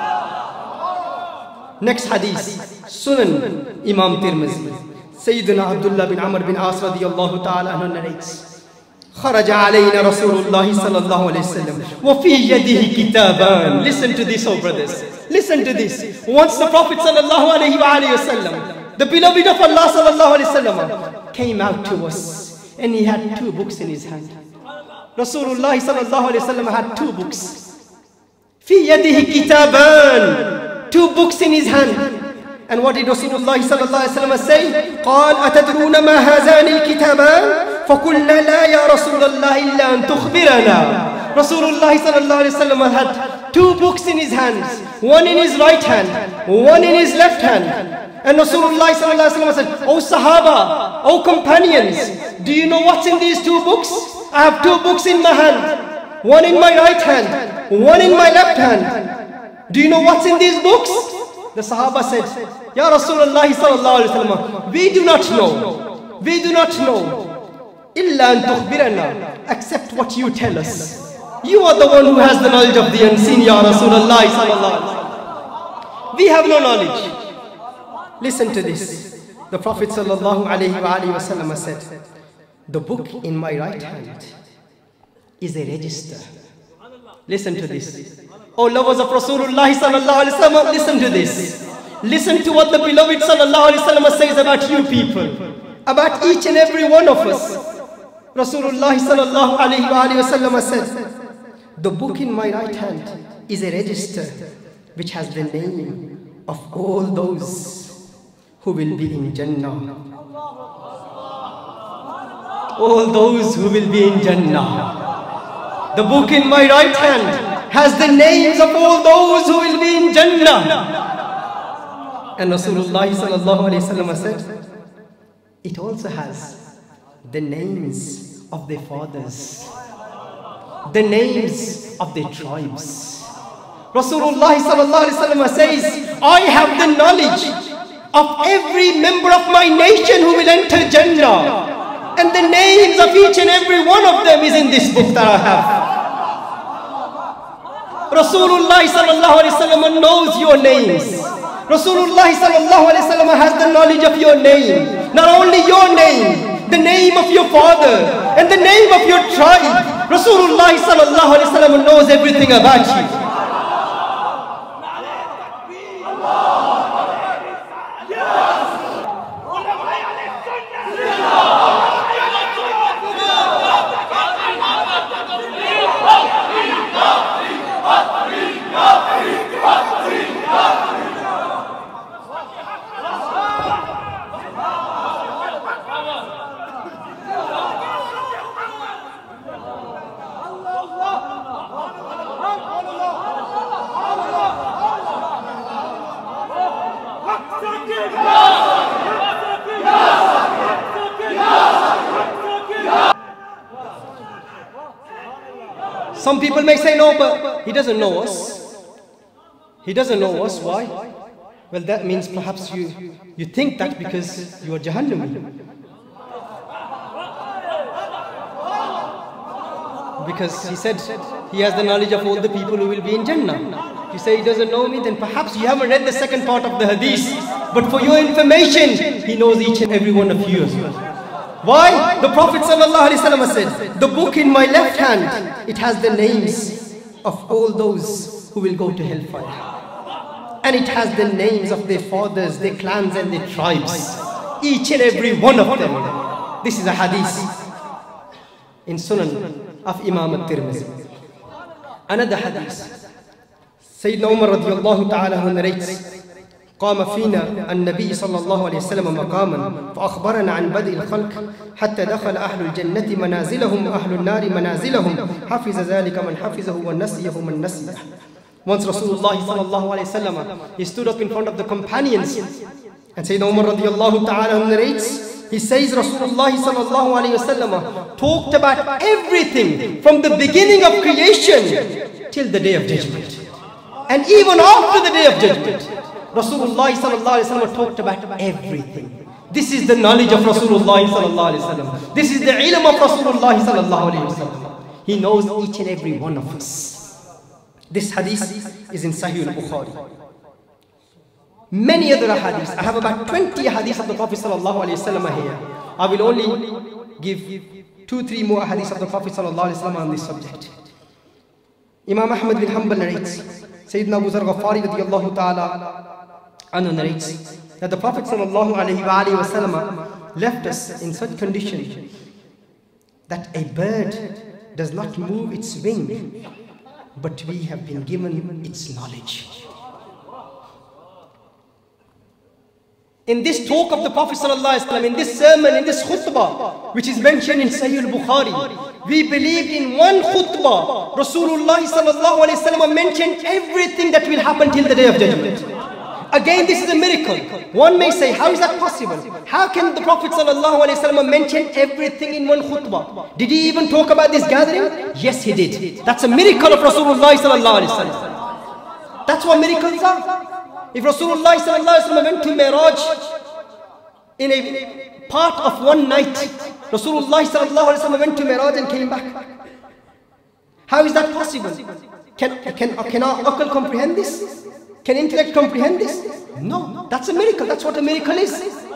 Next hadith, Sunan Imam Tirmizi. Sayyidina Abdullah bin Amr bin As radiyallahu ta'ala anhu narrates. خرج علينا رسول الله صلى الله عليه وسلم وفي يده كتابان. Listen to this, oh brothers. Listen to this. Once the Prophet sallallahu alayhi wa alayhi wasallam, the beloved of Allah sallallahu alayhi wasallam, came out to us, and he had two books in his hand. Rasulullah sallallahu alayhi wasallam had two books. Fi yadihi kitaban. Two books in his hand. And what did Rasulullah sallallahu alayhi wasallam say? قال أتدرون ما هذان الكتابان؟ فقلنا لا يا رسول الله إلا أن تخبرنا. Rasulullah sallallahu alayhi wasallam had two books in his hands. One in his right hand, one in his left hand. And Rasulullah sallallahu alaihi wasallam said, "O Sahaba, O companions, do you know what's in these two books? I have two books in my hand, one in my right hand, one in my left hand. Do you know what's in these books?" The Sahaba said, "Ya Rasulullah sallallahu alaihi wasallam, we do not know. We do not know. Illa an tukhbirana, except what you tell us. You are the one who has the knowledge of the unseen, Ya Rasulullah sallallahu alaihi wasallam. We have no knowledge." Listen to this. The Prophet sallallahu alaihi wasallam said, "The book in my right hand is a register." Listen to this. Oh lovers of Rasulullah sallallahu alaihi wasallam, listen to this. Listen to what the beloved sallallahu alaihi wasallam says about you people, about each and every one of us. Rasulullah sallallahu alaihi wasallam said, "The book in my right hand is a register which has the name of all those who will be in Jannah." All those who will be in Jannah. The book in my right hand has the names of all those who will be in Jannah. And Rasulullah sallallahu alaihi wasallam said, it also has the names of their fathers, the names of their tribes. Rasulullah sallallahu alaihi wasallam says, "I have the knowledge of every member of my nation who will enter Jannah, and the names of each and every one of them is in this book that I have." Rasulullah sallallahu alaihi wasallam knows your names. Rasulullah sallallahu alaihi wasallam has the knowledge of your name. Not only your name, the name of your father and the name of your tribe. Rasulullah sallallahu alaihi wasallam knows everything about you. Some people may say, "No, but he doesn't know us. He doesn't know us. Why?" Well, that means perhaps you, you think that because you are Jahannami. Because he said he has the knowledge of all the people who will be in Jannah. You say he doesn't know me, then perhaps you haven't read the second part of the hadith. But for your information, he knows each and every one of you as well. Why? The Prophet ﷺ said, "The book in my left hand, it has the names of all those who will go to hellfire. And it has the names of their fathers, their clans and their tribes. Each and every one of them." This is a hadith in Sunan of Imam al-Tirmidhi. Another hadith, Sayyidina Umar radiallahu ta'ala narrates, "قام فينا النبي صلى الله عليه وسلم مقاما فأخبرنا عن بدء الخلق حتى دخل أهل الجنة منازلهم وأهل النار منازلهم حفظ ذلك من حفظه ونسيه من نسيه." Once Rasulullah sallallahu alayhi wasallam, he stood up in front of the companions, and Sayyidina Umar radiallahu ta'ala narrates, he says Rasulullah sallallahu alayhi wasallam talked about everything from the beginning of creation till the day of judgment. And even after the day of judgment, Rasulullah sallallahu alaihi wasallam talked about everything. This is the knowledge of Rasulullah sallallahu alaihi wasallam. This is the ilm of Rasulullah sallallahu alaihi wasallam. He knows each and every one of us. This hadith is in Sahih al-Bukhari. Many other hadiths. I have about twenty hadiths of the Prophet sallallahu alaihi wasallam here. I will only give two, three more hadiths of the Prophet sallallahu alaihi wasallam on this subject. Imam Ahmad bin Hanbal narrates, Sayyidina Abu Zar Ghafari radiyallahu ta'ala anhu narrates that the Prophet sallallahu alaihi wasallam left us in such condition that a bird does not move its wing, but we have been given its knowledge. In this talk of the Prophet sallallahu alaihi wasallam, in this sermon, in this khutbah, which is mentioned in Sahih al-Bukhari, we believed in one khutbah. Rasulullah sallallahu alaihi wasallam mentioned everything that will happen till the day of judgment. Again, this is a miracle. One may say, how is that possible? How can the Prophet ﷺ mention everything in one khutbah? Did he even talk about this gathering? Yes, he did. That's a miracle of Rasulullah ﷺ. That's what miracles are. If Rasulullah ﷺ went to Miraj in a part of one night, Rasulullah ﷺ went to Miraj and came back. How is that possible? Can, can, can our aql comprehend this? Can intellect comprehend this? No, that's a miracle. That's what a miracle is.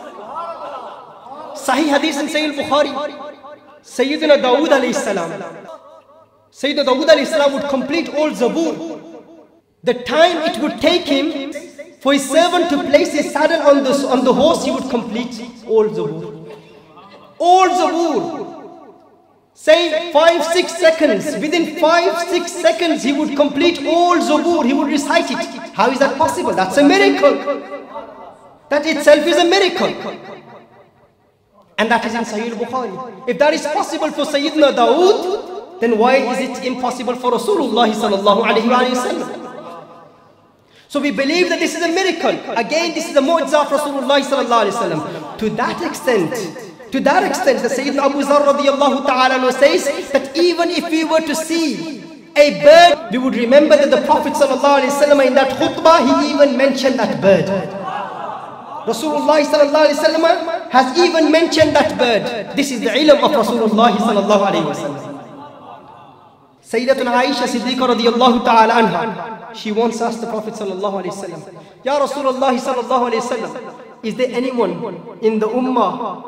Sahih hadith in Sahih al-Bukhari. Sayyidina Dawood alayhi salam. Sayyidina Dawood alayhi salam would complete all Zabur. The time it would take him for his servant to place his saddle on the, on the horse, he would complete all Zabur. All Zabur. Say five, six seconds. Within five, six seconds, he would complete all Zabur. He would recite it. How is that possible? That's a miracle. That itself is a miracle. And that is in Sahih al-Bukhari. If that is possible for Sayyidina Dawood, then why is it impossible for Rasulullah sallallahu alayhi wa sallam? So we believe that this is a miracle. Again, this is the mu'jiza of Rasulullah sallallahu alayhi wa sallam. To that extent, To that extent, the Sayyidina Abu Zar radiyallahu ta'ala says that even if we were to see a bird, we would remember that the Prophet sallallahu alayhi wa sallam in that khutbah, he even mentioned that bird. Rasulullah sallallahu alayhi wa sallam has even mentioned that bird. This is the ilm of Rasulullah sallallahu alayhi wa sallam. Sayyidatuna Aisha Siddiqa radiyallahu ta'ala anha, she once asked the Prophet sallallahu alayhi wa sallam, Ya Rasulullah sallallahu alayhi wa sallam, is there anyone in the ummah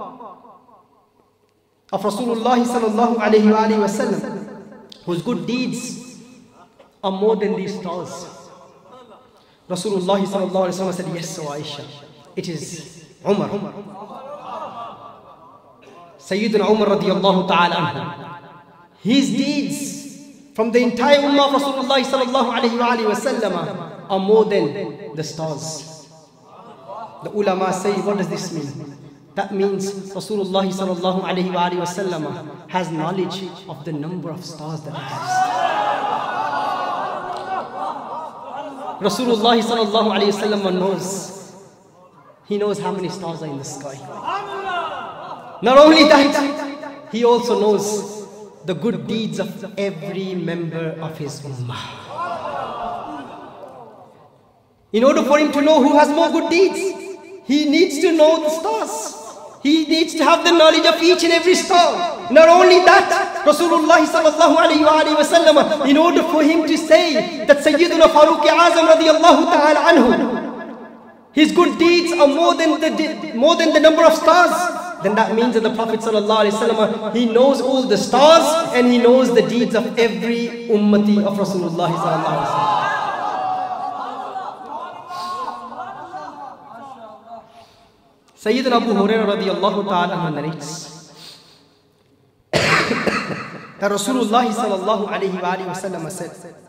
of Rasulullah sallallahu alayhi wa sallam whose good deeds are more than these stars? Rasulullah sallallahu alayhi wa sallam said, yes, O Aisha, it is Umar. Sayyidina Umar radiyallahu ta'ala anhu. His deeds from the entire ummah of Rasulullah sallallahu alayhi wa sallam are more than the stars. The ulama say, what does this mean? That means Rasulullah sallallahu alayhi wa sallam has knowledge of the number of stars that exist. Rasulullah sallallahu alayhi wa sallam knows. He knows how many stars are in the sky. Not only that, he also knows the good deeds of every member of his ummah. In order for him to know who has more good deeds, he needs to know the stars. He needs to have the knowledge of each and every star. Not only that, Rasulullah sallallahu alayhi wa sallam, in order for him to say that Sayyiduna Farooq Azam radiyallahu ta'ala anhu, his good deeds are more than the more than the number of stars, then that means that the Prophet sallallahu alayhi wa sallam, he knows all the stars and he knows the deeds of every ummati of Rasulullah sallallahu alayhi wa sallam. Sayyidina Abu Hurairah radiyallahu ta'ala narrates that Rasulullah sallallahu alayhi wa sallam said,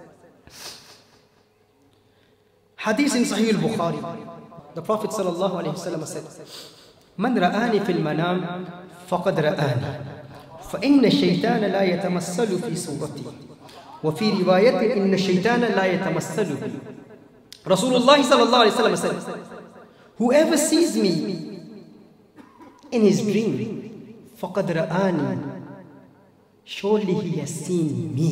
hadith in Sahih al-Bukhari, the Prophet sallallahu alayhi wa sallam said, Man ra'ani fil manam faqad ra'ani, fa inna shaytana la yatamassalu fi surati, wa fi riwayatin inna shaytana la yatamassalu bi. Rasulullah sallallahu alayhi wa sallam said, whoever sees me in his dream, faqad ra'ani, surely he has seen me.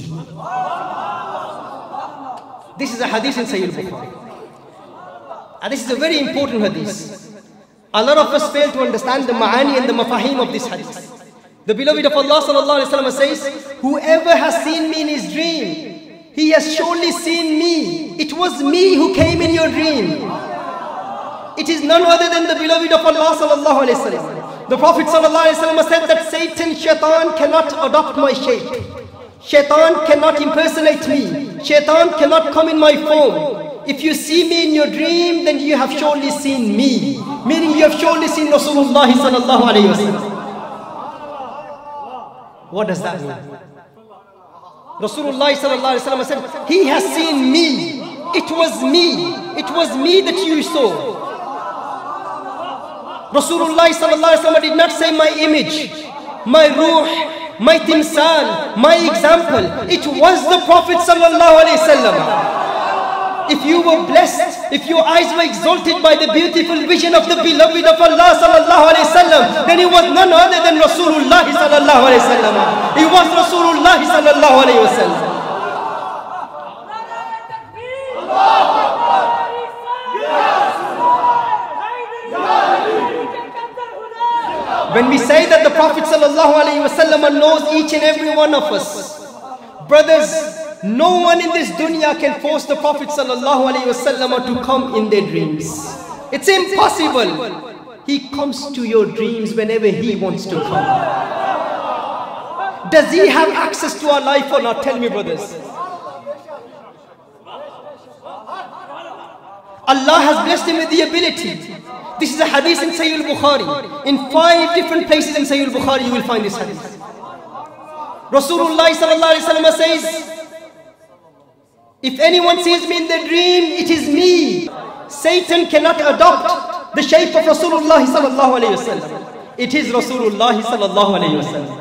This is a hadith in Sahih al-Bukhari. And this is a very important hadith. A lot of us fail to understand the ma'ani and the mafahim of this hadith. The beloved of Allah sallallahu alayhi wa sallam says, whoever has seen me in his dream, he has surely seen me. It was me who came in your dream. It is none other than the beloved of Allah sallallahu alayhi wa sallam. The Prophet sallallahu alayhi wa sallam said that Satan, shaitan cannot adopt my shape. Shaitan cannot impersonate me. Shaitan cannot come in my form. If you see me in your dream, then you have surely seen me. Meaning you have surely seen Rasulullah sallallahu alayhi wa sallam. What does that mean? Rasulullah sallallahu alayhi wa sallam said, he has seen me. It was me. It was me that you saw. Rasulullah sallallahu alayhi wa sallam did not say my image, my ruh, my timsal, my example. It was the Prophet sallallahu alayhi wa sallam. If you were blessed if your eyes were exalted by the beautiful vision of the beloved of Allah sallallahu alayhi wasallam, then he was none other than Rasulullah sallallahu alayhi wasallam. He was Rasulullah sallallahu alayhi wasallam. When we say that the Prophet sallallahu alayhi wasallam knows each and every one of us, brothers, no one in this dunya can force the Prophet sallallahu alayhi wasallam to come in their dreams. It's impossible. He comes to your dreams whenever he wants to come. Does he have access to our life or not? Tell me, brothers. Allah has blessed him with the ability. This is a hadith in Sahih al-Bukhari. In five different places in Sahih al-Bukhari you will find this hadith. Rasulullah sallallahu alayhi wasallam says, if anyone sees me in the dream, it is me. Satan cannot adopt the shape of Rasulullah sallallahu alayhi wasallam. It is Rasulullah sallallahu alayhi wasallam.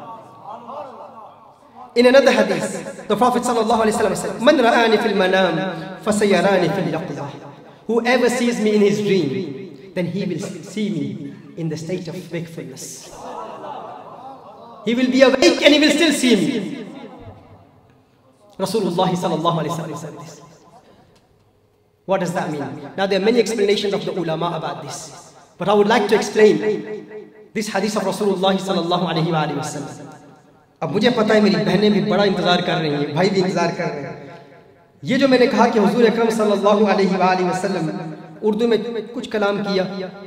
In another hadith, the Prophet sallallahu alayhi wasallam said, "Man ra'ani fil manam, fasayarani fil yaqظah." Whoever sees me in his dream, then he will see me in the state of wakefulness. He will be awake and he will still see me. Rasulullah sallallahu alayhi wasallam said this. What does that mean? Now there are many explanations of the ulama about this, but I would like to explain this hadith of Rasulullah sallallahu alayhi wasallam. اب مجھے پتا ہے میری بہنیں بھی بڑا انتظار کر رہی ہیں, بھائی بھی انتظار کر رہے ہیں. یہ جو میں نے کہا کہ حضور اکرم صلی اللہ علیہ وآلہ وسلم اردو میں کچھ کلام کیا,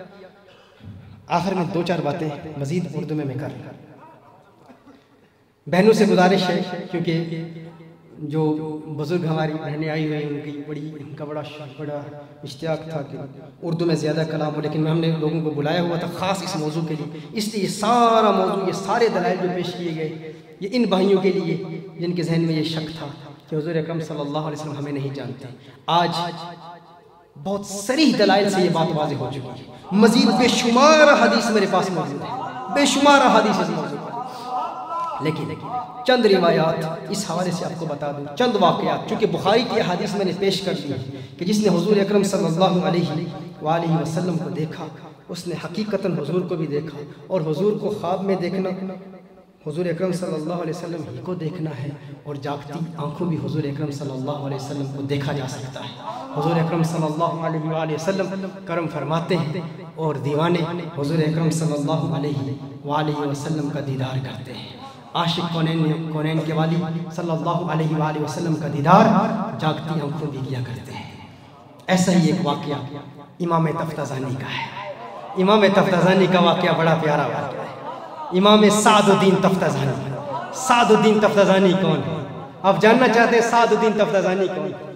آخر میں دو چار باتیں مزید اردو میں میں کر رہا ہوں. بہنوں سے گزارش ہے, کیونکہ جو بزرگ ہماری بہنیں آئی ہوئی ہیں ان کی بڑی ان کا بڑا بڑا اشتیاق تھا کہ اردو میں زیادہ کلام ہو, لیکن ہم نے لوگوں کو بلایا ہوا تھا خاص اس موضوع کے لیے. اس لیے یہ سارا موضوع, یہ سارے دلائل جو پیش کیے گئے, یہ ان بھائیوں کے لیے جن کے ذہن میں یہ شک تھا کہ حضور اکرم صلی اللہ علیہ وسلم ہمیں نہیں جانتے. آج بہت صریح دلائل سے یہ بات واضح ہو چکی ہے. مزید بے شمار حدیث میرے پاس موجود ہے, بے شمار حدیث اس موضوع پر, لیکن چند روایات اس حوالے سے آپ کو بتا دوں, چند واقعات, چونکہ بخاری کی حدیث میں نے پیش کر دی کہ جس نے حضور اکرم صلی اللہ علیہ وآلہ وسلم کو دیکھا اس نے حقیقتاً حضور کو بھی دیکھا, اور حضور کو خواب میں دیکھنا حضور اکرم صلی اللہ علیہ وسلم ہی کو دیکھنا ہے, اور جاگتی آنکھوں بھی حضور اکرم صلی اللہ علیہ وسلم کو دیکھا جا سکتا ہے. حضور اکرم صلی اللہ علیہ وآلہ وسلم کرم فرماتے ہیں اور دیوانے حضور اکرم صلی اللہ علیہ وآلہ وسلم کا دیدار کرتے ہیں. عاشق کونین کونین کے والی صلی اللہ علیہ وآلہ وسلم کا دیدار جاگتی آنکھوں بھی کیا کرتے ہیں. ایسا ہی ایک واقعہ امام تفتزانی کا ہے. امام تفتزانی کا واقعہ بڑا پیارا واقعہ ہے. امام سعد الدین تفتزانی. سعد الدین تفتزانی کون ہے؟ آپ جاننا چاہتے ہیں سعد الدین تفتزانی کون ہے؟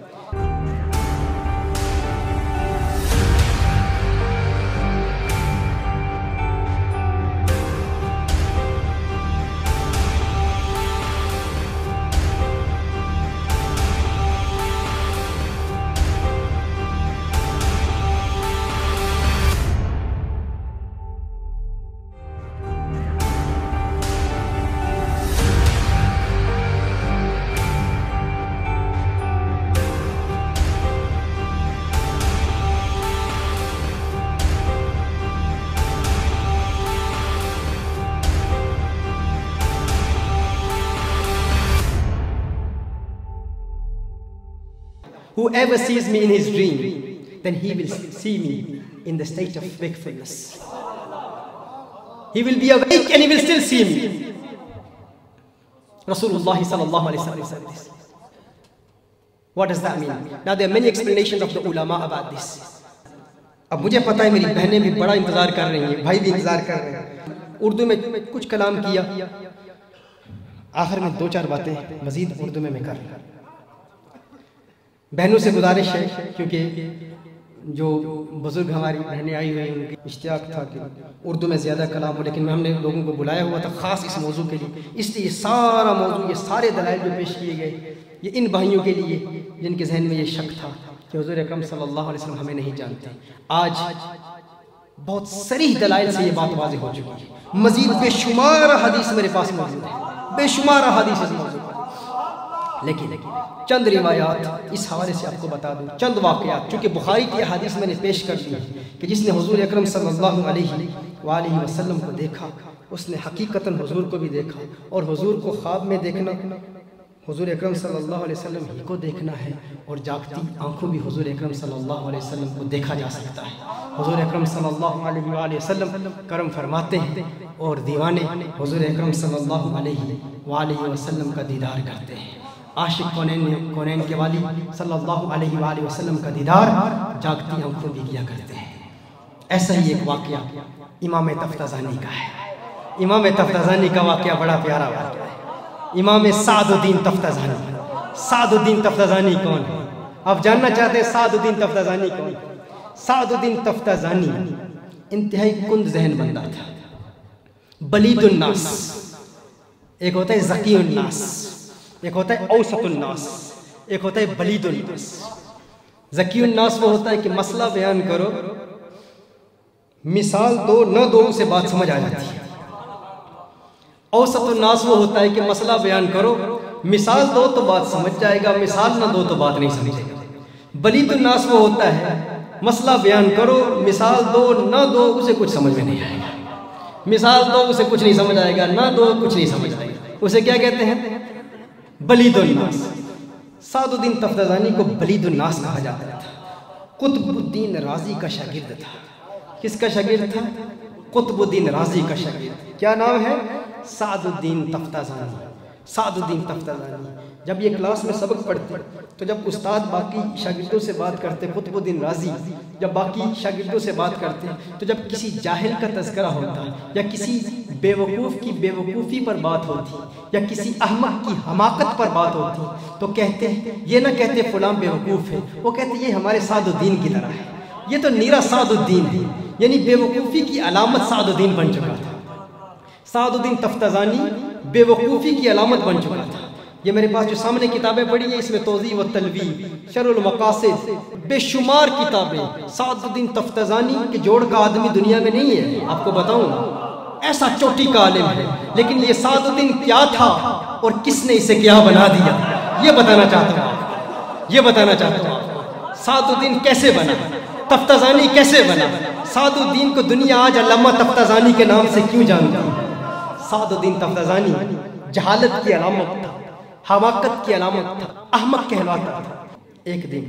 Whoever sees me in his dream, then he will see me in the state of wakefulness. He will be awake and he will still see me. Rasulullah sallallahu alayhi wasallam said this. What does that mean? Now there are many explanations of the ulama about this. اب مجھے پتا ہے میری بہنیں بھی بڑا انتظار کر رہی ہیں, بھائی بھی انتظار کر رہے ہیں. اردو میں کچھ کلام کیا, آخر میں دو چار باتیں مزید اردو میں میں کر رہا ہوں. بہنوں سے گزارش ہے, کیونکہ جو بزرگ ہماری بہنیں آئی ہوئی ہیں ان کی اشتیاق تھا کہ اردو میں زیادہ کلام ہو, لیکن ہم نے لوگوں کو بلایا ہوا تھا خاص اس موضوع کے لیے. اس لیے یہ سارا موضوع, یہ سارے دلائل جو پیش کیے گئے, یہ ان بھائیوں کے لیے جن کے ذہن میں یہ شک تھا کہ حضور اکرم صلی اللہ علیہ وسلم ہمیں نہیں جانتے. آج بہت صریح دلائل سے یہ بات واضح ہو چکی ہے. مزید بے شمار حدیث میرے پاس موجود ہے, بے شمار حدیث اس موضوع پر, لیکن چند روایات اس حوالے سے آپ کو بتا دوں، چند واقعات، چونکہ بخاری کی حدیث میں نے پیش کر دی کہ جس نے حضور اکرم صلی اللہ علیہ وآلہ وسلم کو دیکھا اس نے حقیقتاً حضور کو بھی دیکھا، اور حضور کو خواب میں دیکھنا حضور اکرم صلی اللہ علیہ وسلم ہی کو دیکھنا ہے، اور جاگتی آنکھوں بھی حضور اکرم صلی اللہ علیہ وسلم کو دیکھا جا سکتا ہے۔ حضور اکرم صلی اللہ علیہ وآلہ وسلم کرم فرماتے ہیں اور دیوانے حضور اکرم صلی اللہ علیہ وآلہ وسلم کا دیدار کرتے ہیں۔ عاشق کونین کونین کے والی صلی اللہ علیہ وآلہ وسلم کا دیدار جاگتی آنکھوں بھی کیا کرتے ہیں۔ ایسا ہی ایک واقعہ امام تفتزانی کا ہے۔ امام تفتزانی کا واقعہ بڑا پیارا واقعہ ہے۔ امام سعد الدین تفتزانی۔ سعد الدین تفتزانی کون ہے؟ آپ جاننا چاہتے ہیں سعد الدین تفتزانی کون ہے؟ سعد الدین تفتزانی انتہائی کند ذہن بندہ تھا، بلید الناس، ایک ہوتا ہے ذکی الناس، ایک ہوتا ہے اوسط الناس، ایک ہوتا ہے بلید الناس۔ ذکی الناس وہ ہوتا ہے کہ مسئلہ بیان کرو، مثال دو نہ دو سے بات سمجھ آ جاتی ہے۔ اوسط الناس وہ ہوتا ہے کہ مسئلہ بیان کرو، مثال دو تو بات سمجھ جائے گا، مثال نہ دو تو بات نہیں سمجھے گا۔ بلید الناس وہ ہوتا ہے مسئلہ بیان کرو، مثال دو نہ دو اسے کچھ سمجھ میں نہیں آئے گا، مثال دو اسے کچھ نہیں سمجھ آئے گا، نہ دو کچھ نہیں سمجھ آئے گا، اسے کیا کہتے ہیں؟ بلید الناس۔ سعد الدین تفتزانی کو بلید الناس کہا جاتا تھا۔ قطب الدین رازی کا شاگرد تھا۔ کس کا شاگرد تھا؟ قطب الدین رازی کا شاگرد۔ کیا نام ہے؟ سعد الدین تفتزانی۔ سعد الدین تفتزانی جب یہ کلاس میں سبق پڑھتے تو جب استاد باقی شاگردوں سے بات کرتے، قطب الدین رازی جب باقی شاگردوں سے بات کرتے تو جب کسی جاہل کا تذکرہ ہوتا یا کسی بے وقوف کی بے وقوفی پر بات ہوتی یا کسی احمق کی حماقت پر بات ہوتی تو کہتے یہ نہ کہتے فلاں بے وقوف ہے، وہ کہتے یہ ہمارے سعد الدین کی طرح ہے، یہ تو نیرا سعد الدین ہے، یعنی بے وقوفی کی علامت سعد الدین بن چکا تھا۔ سعد الدین تفتزانی بے وقوفی کی علامت بن چکا تھا۔ یہ میرے پاس جو سامنے کتابیں پڑھی ہیں اس میں توضیح و تلویح، شرح المقاصد، بے شمار کتابیں۔ سعد الدین تفتزانی کے جوڑ کا آدمی دنیا میں نہیں ہے، آپ کو بتاؤں ایسا چوٹی کا عالم ہے، لیکن یہ سعد الدین کیا تھا اور کس نے اسے کیا بنا دیا، یہ بتانا چاہتا ہوں یہ بتانا چاہتا ہوں سعد الدین کیسے بنا، تفتزانی کیسے بنا، سعد الدین کو دنیا آج علامہ تفتزانی کے نام سے کیوں جانتی ہے۔ سعد الدین تفتزانی جہالت کی علامت تھا، حماقت کی علامت تھا، احمق کہلاتا تھا۔ ایک دن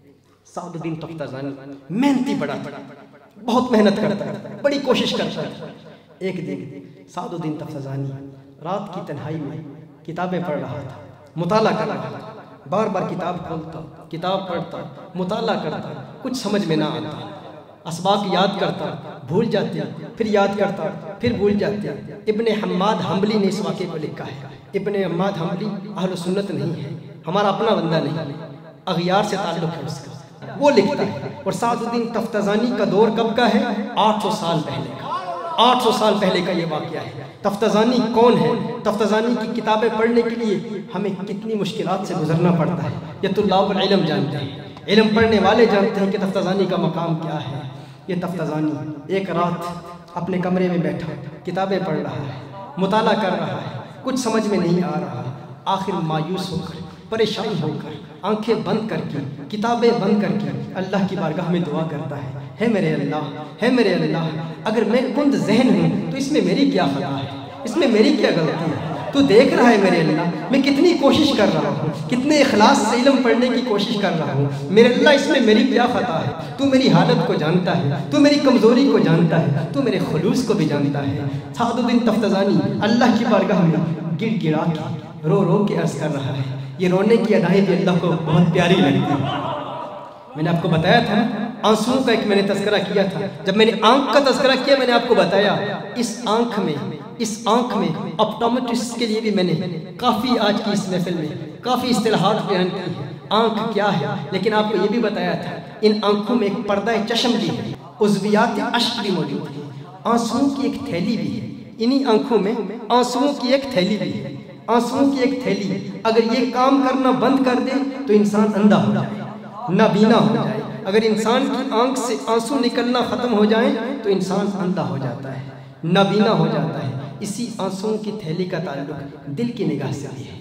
سعد الدین تفتزانی محنتی بڑا تھا، بہت محنت کرتا تھا، بڑی کوشش کرتا تھا۔ ایک دن سعد الدین تفتزانی رات کی تنہائی میں کتابیں پڑھ رہا تھا، مطالعہ کر رہا تھا، بار بار کتاب کھولتا، کتاب پڑھتا، مطالعہ کرتا، کچھ سمجھ میں نہ آتا، اسباق یاد کرتا، بھول جاتے، پھر یاد کرتا، پھر بھول جاتے۔ ابن حماد حنبلی نے اس واقعے کو لکھا ہے۔ ابن حماد حنبلی اہل سنت نہیں ہے، ہمارا اپنا بندہ نہیں، اغیار سے تعلق ہے اس کا، وہ لکھتا ہے۔ اور سعد الدین تفتزانی کا دور کب کا ہے؟ آٹھ سو سال پہلے کا، آٹھ سو سال پہلے کا یہ واقعہ ہے۔ تفتزانی کون ہے؟ تفتزانی کی کتابیں پڑھنے کے لیے ہمیں کتنی مشکلات سے گزرنا پڑتا ہے، یہ طلاب العلم جانتے ہیں، علم پڑھنے والے جانتے ہیں کہ تفتزانی کا مقام کیا ہے۔ یہ تفتزانی ایک رات اپنے کمرے میں بیٹھا کتابیں پڑھ رہا ہے، مطالعہ کر رہا ہے، کچھ سمجھ میں نہیں آ رہا، آخر مایوس ہو کر، پریشان ہو کر، آنکھیں بند کر کے، کتابیں بند کر کے اللہ کی بارگاہ میں دعا کرتا ہے، ہے میرے اللہ، ہے میرے اللہ، اگر میں کند ذہن ہوں تو اس میں میری کیا خطا ہے، اس میں میری کیا غلطی ہے، تو دیکھ رہا ہے میرے اللہ میں کتنی کوشش کر رہا ہوں، کتنے اخلاص سے علم پڑھنے کی کوشش کر رہا ہوں، میرے اللہ اس میں میری کیا خطا ہے، تو میری حالت کو جانتا ہے، تو میری کمزوری کو جانتا ہے، تو میرے خلوص کو بھی جانتا ہے۔ سعد الدین تفتزانی اللہ کی بارگاہ میں گڑ گڑا کے رو رو کے عرض کر رہا ہے۔ یہ رونے کی ادائیں بھی اللہ کو بہت پیاری لگتی ہیں۔ میں نے آپ کو بتایا تھا آنسوؤں کا ایک میں نے تذکرہ کیا تھا، جب میں نے آنکھ کا تذکرہ کیا میں نے آپ کو بتایا اس آنکھ میں اس آنکھ میں اپٹومیٹرسٹ کے لیے بھی میں نے کافی آج کی اس محفل میں کافی اصطلاحات بیان کی ہیں، آنکھ کیا ہے، لیکن آپ کو یہ بھی بتایا تھا ان آنکھوں میں ایک پردہ چشم بھی ہے، عضویات اشک بھی موجود ہے، آنسوؤں کی ایک تھیلی بھی ہے، انہی آنکھوں میں آنسوؤں کی ایک تھیلی بھی ہے، آنسوؤں کی ایک تھیلی، اگر یہ کام کرنا بند کر دے تو انسان اندھا ہو جائے، نابینا ہو جائے، اگر انسان کی آنکھ سے آنسو نکلنا ختم ہو جائیں تو انسان اندھا ہو جاتا ہے، نابینا ہو جاتا ہے۔ اسی آنسوؤں کی تھیلی کا تعلق دل کی نگاہ سے بھی ہے،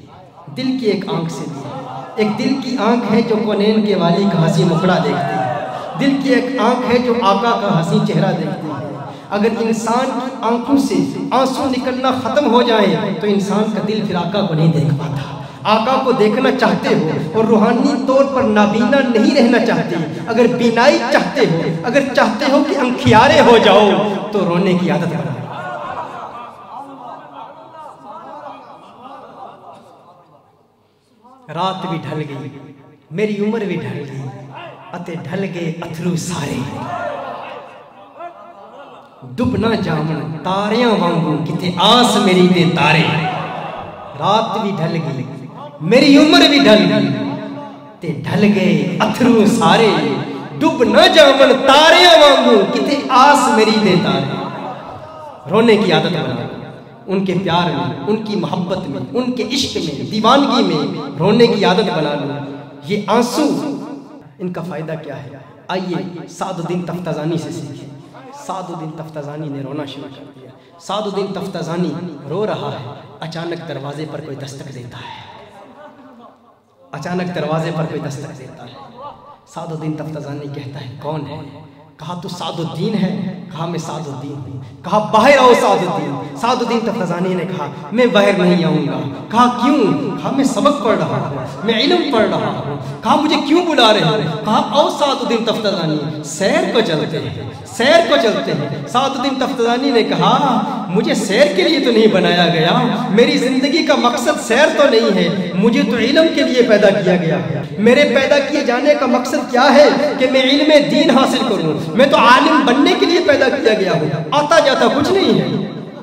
دل کی ایک آنکھ سے دی ہے. ایک دل کی آنکھ ہے جو کونین کے والی کا ہنسی مکھڑا دیکھتی ہے. دل کی ایک آنکھ ہے جو آقا کا حسین چہرہ دیکھتی ہے. اگر انسان کی آنکھوں سے آنسو نکلنا ختم ہو جائے تو انسان کا دل پھر آقا کو نہیں دیکھ پاتا. آقا کو دیکھنا چاہتے ہو اور روحانی طور پر نابینا نہیں رہنا چاہتے, اگر بینائی چاہتے ہو, اگر چاہتے ہو کہ انکھیارے ہو جاؤ تو رونے کی عادت بنا. رات بھی ڈھل گئی, میری عمر بھی ڈھل گئی, اتے ڈھل گئے اتھرو سارے. ڈب نہ جامن تاریاں وانگوں کتے آس میری دے تارے. رات بھی ڈھل گئی, میری عمر بھی ڈھل گئی, تے ڈھل گئے اتھرو سارے. ڈب نہ جامن تاریاں وانگوں کتے آس میری دے تارے. رونے کی عادت بنا, ان کے پیار میں, ان کی محبت میں, ان کے عشق میں, دیوانگی میں رونے کی عادت بنا لو. یہ آنسو ان کا فائدہ کیا ہے؟ آئیے سعد الدین تفتزانی سے سیکھیں. سعد الدین تفتزانی نے رونا شروع کر دیا. سعد الدین تفتزانی رو رہا ہے, اچانک دروازے پر کوئی دستک دیتا ہے. اچانک دروازے پر کوئی دستک دیتا ہے. سعد الدین تفتزانی کہتا ہے کون ہے؟ کہا تو سعد الدین ہے؟ کہا میں سعد الدین ہوں. کہا باہر آؤ سعد الدین. سعد الدین تفتزانی نے کہا میں باہر نہیں آؤں گا. کہا کیوں؟ کہا میں سبق پڑھ رہا ہوں, میں علم پڑھ رہا ہوں. کہا مجھے کیوں بلا رہے ہیں؟ کہا آؤ سعد الدین تفتزانی سیر کو چلتے ہیں, سیر کو چلتے ہیں. سعد الدین تفتزانی نے کہا مجھے سیر کے لیے تو نہیں بنایا گیا, میری زندگی کا مقصد سیر تو نہیں ہے, مجھے تو علم کے لیے پیدا کیا گیا ہے. میرے پیدا کیے جانے کا مقصد کیا ہے کہ میں علم دین حاصل کروں. میں تو عالم بننے کے لیے پیدا کیا گیا ہوں. آتا جاتا کچھ نہیں ہے,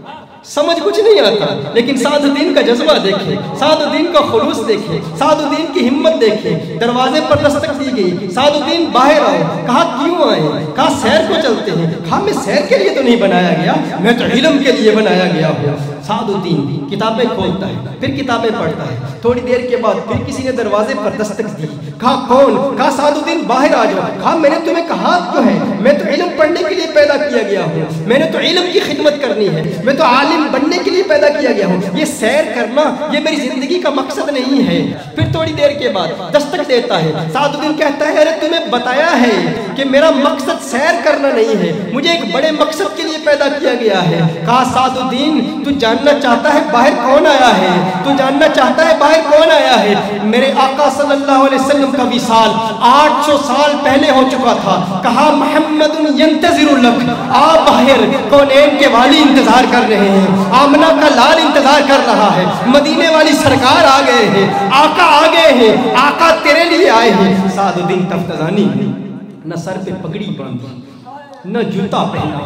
سمجھ کچھ نہیں آتا, لیکن سعد الدین کا جذبہ دیکھیں, سعد الدین کا خلوص دیکھیں, سعد الدین کی ہمت دیکھیں. دروازے پر دستک دی گئی, سعد الدین باہر آؤ. کہا کیوں آئے؟ کہا سیر کو چلتے ہیں. کہا میں سیر کے لیے تو نہیں بنایا گیا, میں تو علم کے لیے بنایا گیا ہوں. سعد الدین کتابیں کھولتا ہے, پھر کتابیں پڑھتا ہے. تھوڑی دیر کے بعد پھر کسی نے دروازے پر دستک دی. کہا کون؟ کہا سعد الدین باہر آ جاؤ. کہا میں نے تمہیں کہا تو ہے, میں تو علم پڑھنے کے لیے پیدا کیا گیا ہوں, میں نے تو علم کی خدمت کرنی ہے, میں تو عالم بننے کے لیے پیدا کیا گیا ہوں. یہ سیر کرنا یہ میری زندگی کا مقصد نہیں ہے. پھر تھوڑی دیر کے بعد دستک دیتا ہے. سعد الدین کہتا ہے ارے تمہیں بتایا ہے کہ میرا مقصد سیر کرنا نہیں ہے, مجھے ایک بڑے مقصد کے لیے پیدا کیا گیا ہے. کہا سعد الدین تو جاننا چاہتا ہے باہر کون آیا ہے؟ تو جاننا چاہتا ہے باہر کون آیا ہے؟ میرے آقا صلی اللہ علیہ وسلم کا وصال آٹھ سو سال پہلے ہو چکا تھا. کہا محمد ینتظر لک, آ باہر, کونین کے والی انتظار کر رہے ہیں, آمنہ کا لال انتظار کر رہا ہے, مدینے والی سرکار آ گئے ہیں, آقا آ گئے ہیں, آقا تیرے لیے آئے ہیں. سعد الدین تفتزانی نہ سر پہ پگڑی باندھی, نہ جوتا پہنا,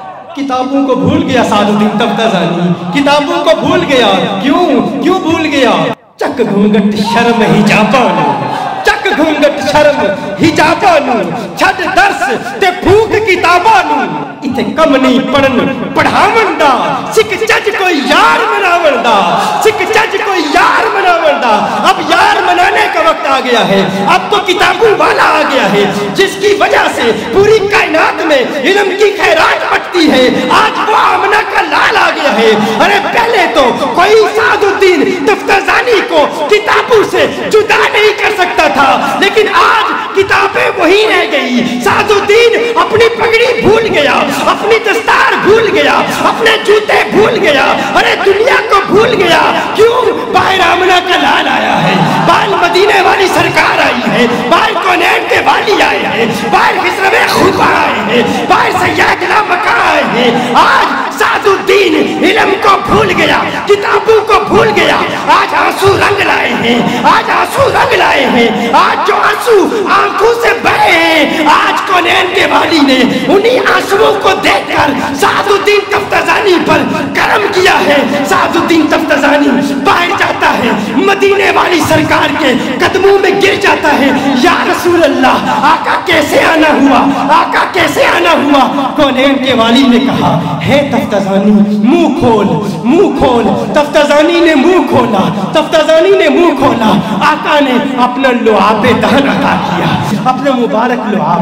کتابوں کو بھول گیا. سعد الدین تفتزانی کتابوں کو بھول گیا. کیوں کیوں بھول گیا؟ چک گھونگٹ شرم حجابانو, چک گھونگٹ شرم حجابانو, چھڈ درس تے پھوک کتابانو. اتھے کم نہیں پڑھن پڑھاون دا, سکھ جج کوئی یار مناون دا, سکھ جج کوئی یار مناون دا. اب یار منانے کا وقت آ گیا ہے, اب تو کتابوں والا آ گیا ہے, جس کی وجہ سے پوری کائنات میں علم کی خیرات بٹتی ہے. آج وہ آمنہ کا لال آ گیا ہے. ارے پہلے تو کوئی سعد الدین تفتزانی کو کتابوں سے جدا نہیں کر سکتا تھا, لیکن آج کتابیں وہی رہ گئی. سعد الدین اپنی پگڑی بھول گیا, اپنی دستار بھول گیا, اپنے جوتے بھول گیا, ارے دنیا کو بھول گیا. کیوں؟ باہر آمنہ کا لال آیا ہے, باہر مدینے والی سرکار آئی ہے, باہر کونین کے والی آئے ہیں, باہر خسرو خدا آئے ہیں, باہر سیدنا مکہ آئے ہیں. آج سعد الدین علم کو بھول گیا, کتابوں کو بھول گیا. آج آنسو رنگ لائے ہیں, آج آنسو رنگ لائے ہیں. آج جو آنسو آنکھوں سے بہے ہیں, آج کونین کے والی نے انہی آنسووں کو دیکھ کر سعد الدین تفتزانی پر کرم کیا ہے. سعد الدین تفتزانی باہر جاتا ہے, مدینے والی سرکار کے قدموں میں گر جاتا ہے. یا رسول اللہ, آقا کیسے آنا ہوا, آقا کیسے آنا ہوا؟ کونین کے والی نے کہا ہے تفتزانی منہ کھول, منہ کھول. تفتزانی نے منہ کھولا, تفتزانی نے منہ کھولا. آقا نے اپنا لعاب دہن عطا کیا, اپنا مبارک لعاب.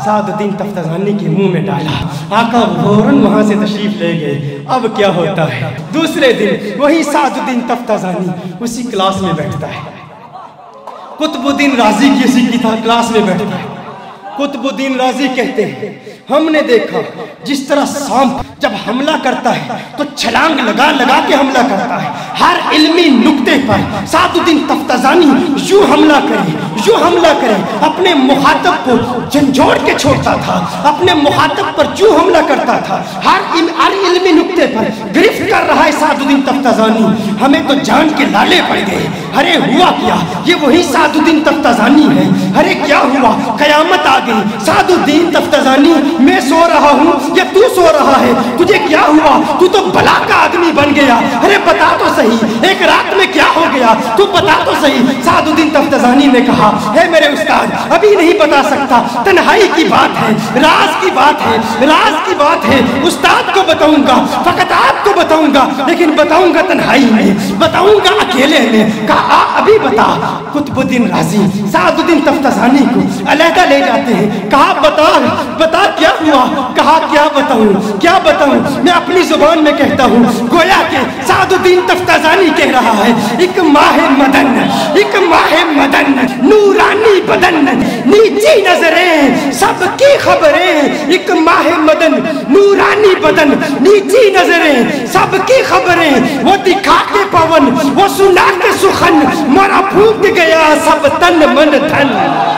साद उद्दीन तफ्ताज़ानी के मुंह में डाला। आका फौरन वहां से तशरीफ ले गए। अब क्या होता है, दूसरे दिन वही साद उद्दीन तफ्ताज़ानी उसी क्लास में बैठता है। कुतुबुद्दीन राजी की उसी की क्लास में बैठता है। कुतुबुद्दीन राजी कहते हैं, हमने देखा जिस तरह सांप जब हमला करता है तो छलांग लगा लगा के हमला करता है, हर इल्मी नुक्ते पर सादुद्दीन तफ्ताज़ानी यूं हमला करे यूं हमला करे, अपने मुखातब को झंझोड़ के छोड़ता था, अपने मुखातब पर यूं हमला करता था, हर इल, हर इल्मी नुक्ते पर गिरफ्त कर रहा है सादुद्दीन तफ्ताज़ानी। हमें तो जान के लाले पड़ गए। अरे हुआ क्या, ये वही सादुद्दीन तफ्ताज़ानी है। अरे क्या हुआ, कयामत आ गई। सादुद्दीन तफ्ताज़ानी, मैं सो रहा हूँ या तू सो रहा है, तुझे क्या हुआ, तू तो बला का आदमी बन गया। अरे बता तो सही, एक रात में क्या हो गया, तू बता तो सही। सादुद्दीन तफ्ताज़ानी ने कहा, है मेरे उस्ताद, अभी नहीं बता सकता, तन्हाई की बात है, राज की बात है, राज की बात है। उस्ताद को बताऊंगा, फकत आपको बताऊंगा, लेकिन बताऊंगा तन्हाई में, बताऊंगा अकेले में। कहा अभी बता। कुतुबुद्दीन राजी सादुद्दीन तफ्ताज़ानी को अलहदा ले जाते हैं। कहा बता बता क्या हुआ। कहा क्या बताऊं क्या बताऊं, मैं अपनी जुबान में कहता हूँ। गोया के सादुद्दीन तफ्ताज़ानी कह रहा है, एक माह मदन एक माह मदन नूरानी बदन नीची नजरें सबकी खबरें, एक माह मदन नूरानी बदन नीची नजरें सबकी खबरें, वो दिखा के पवन वो सुना के सुखन, मरा फूट गया सब तन मन धन।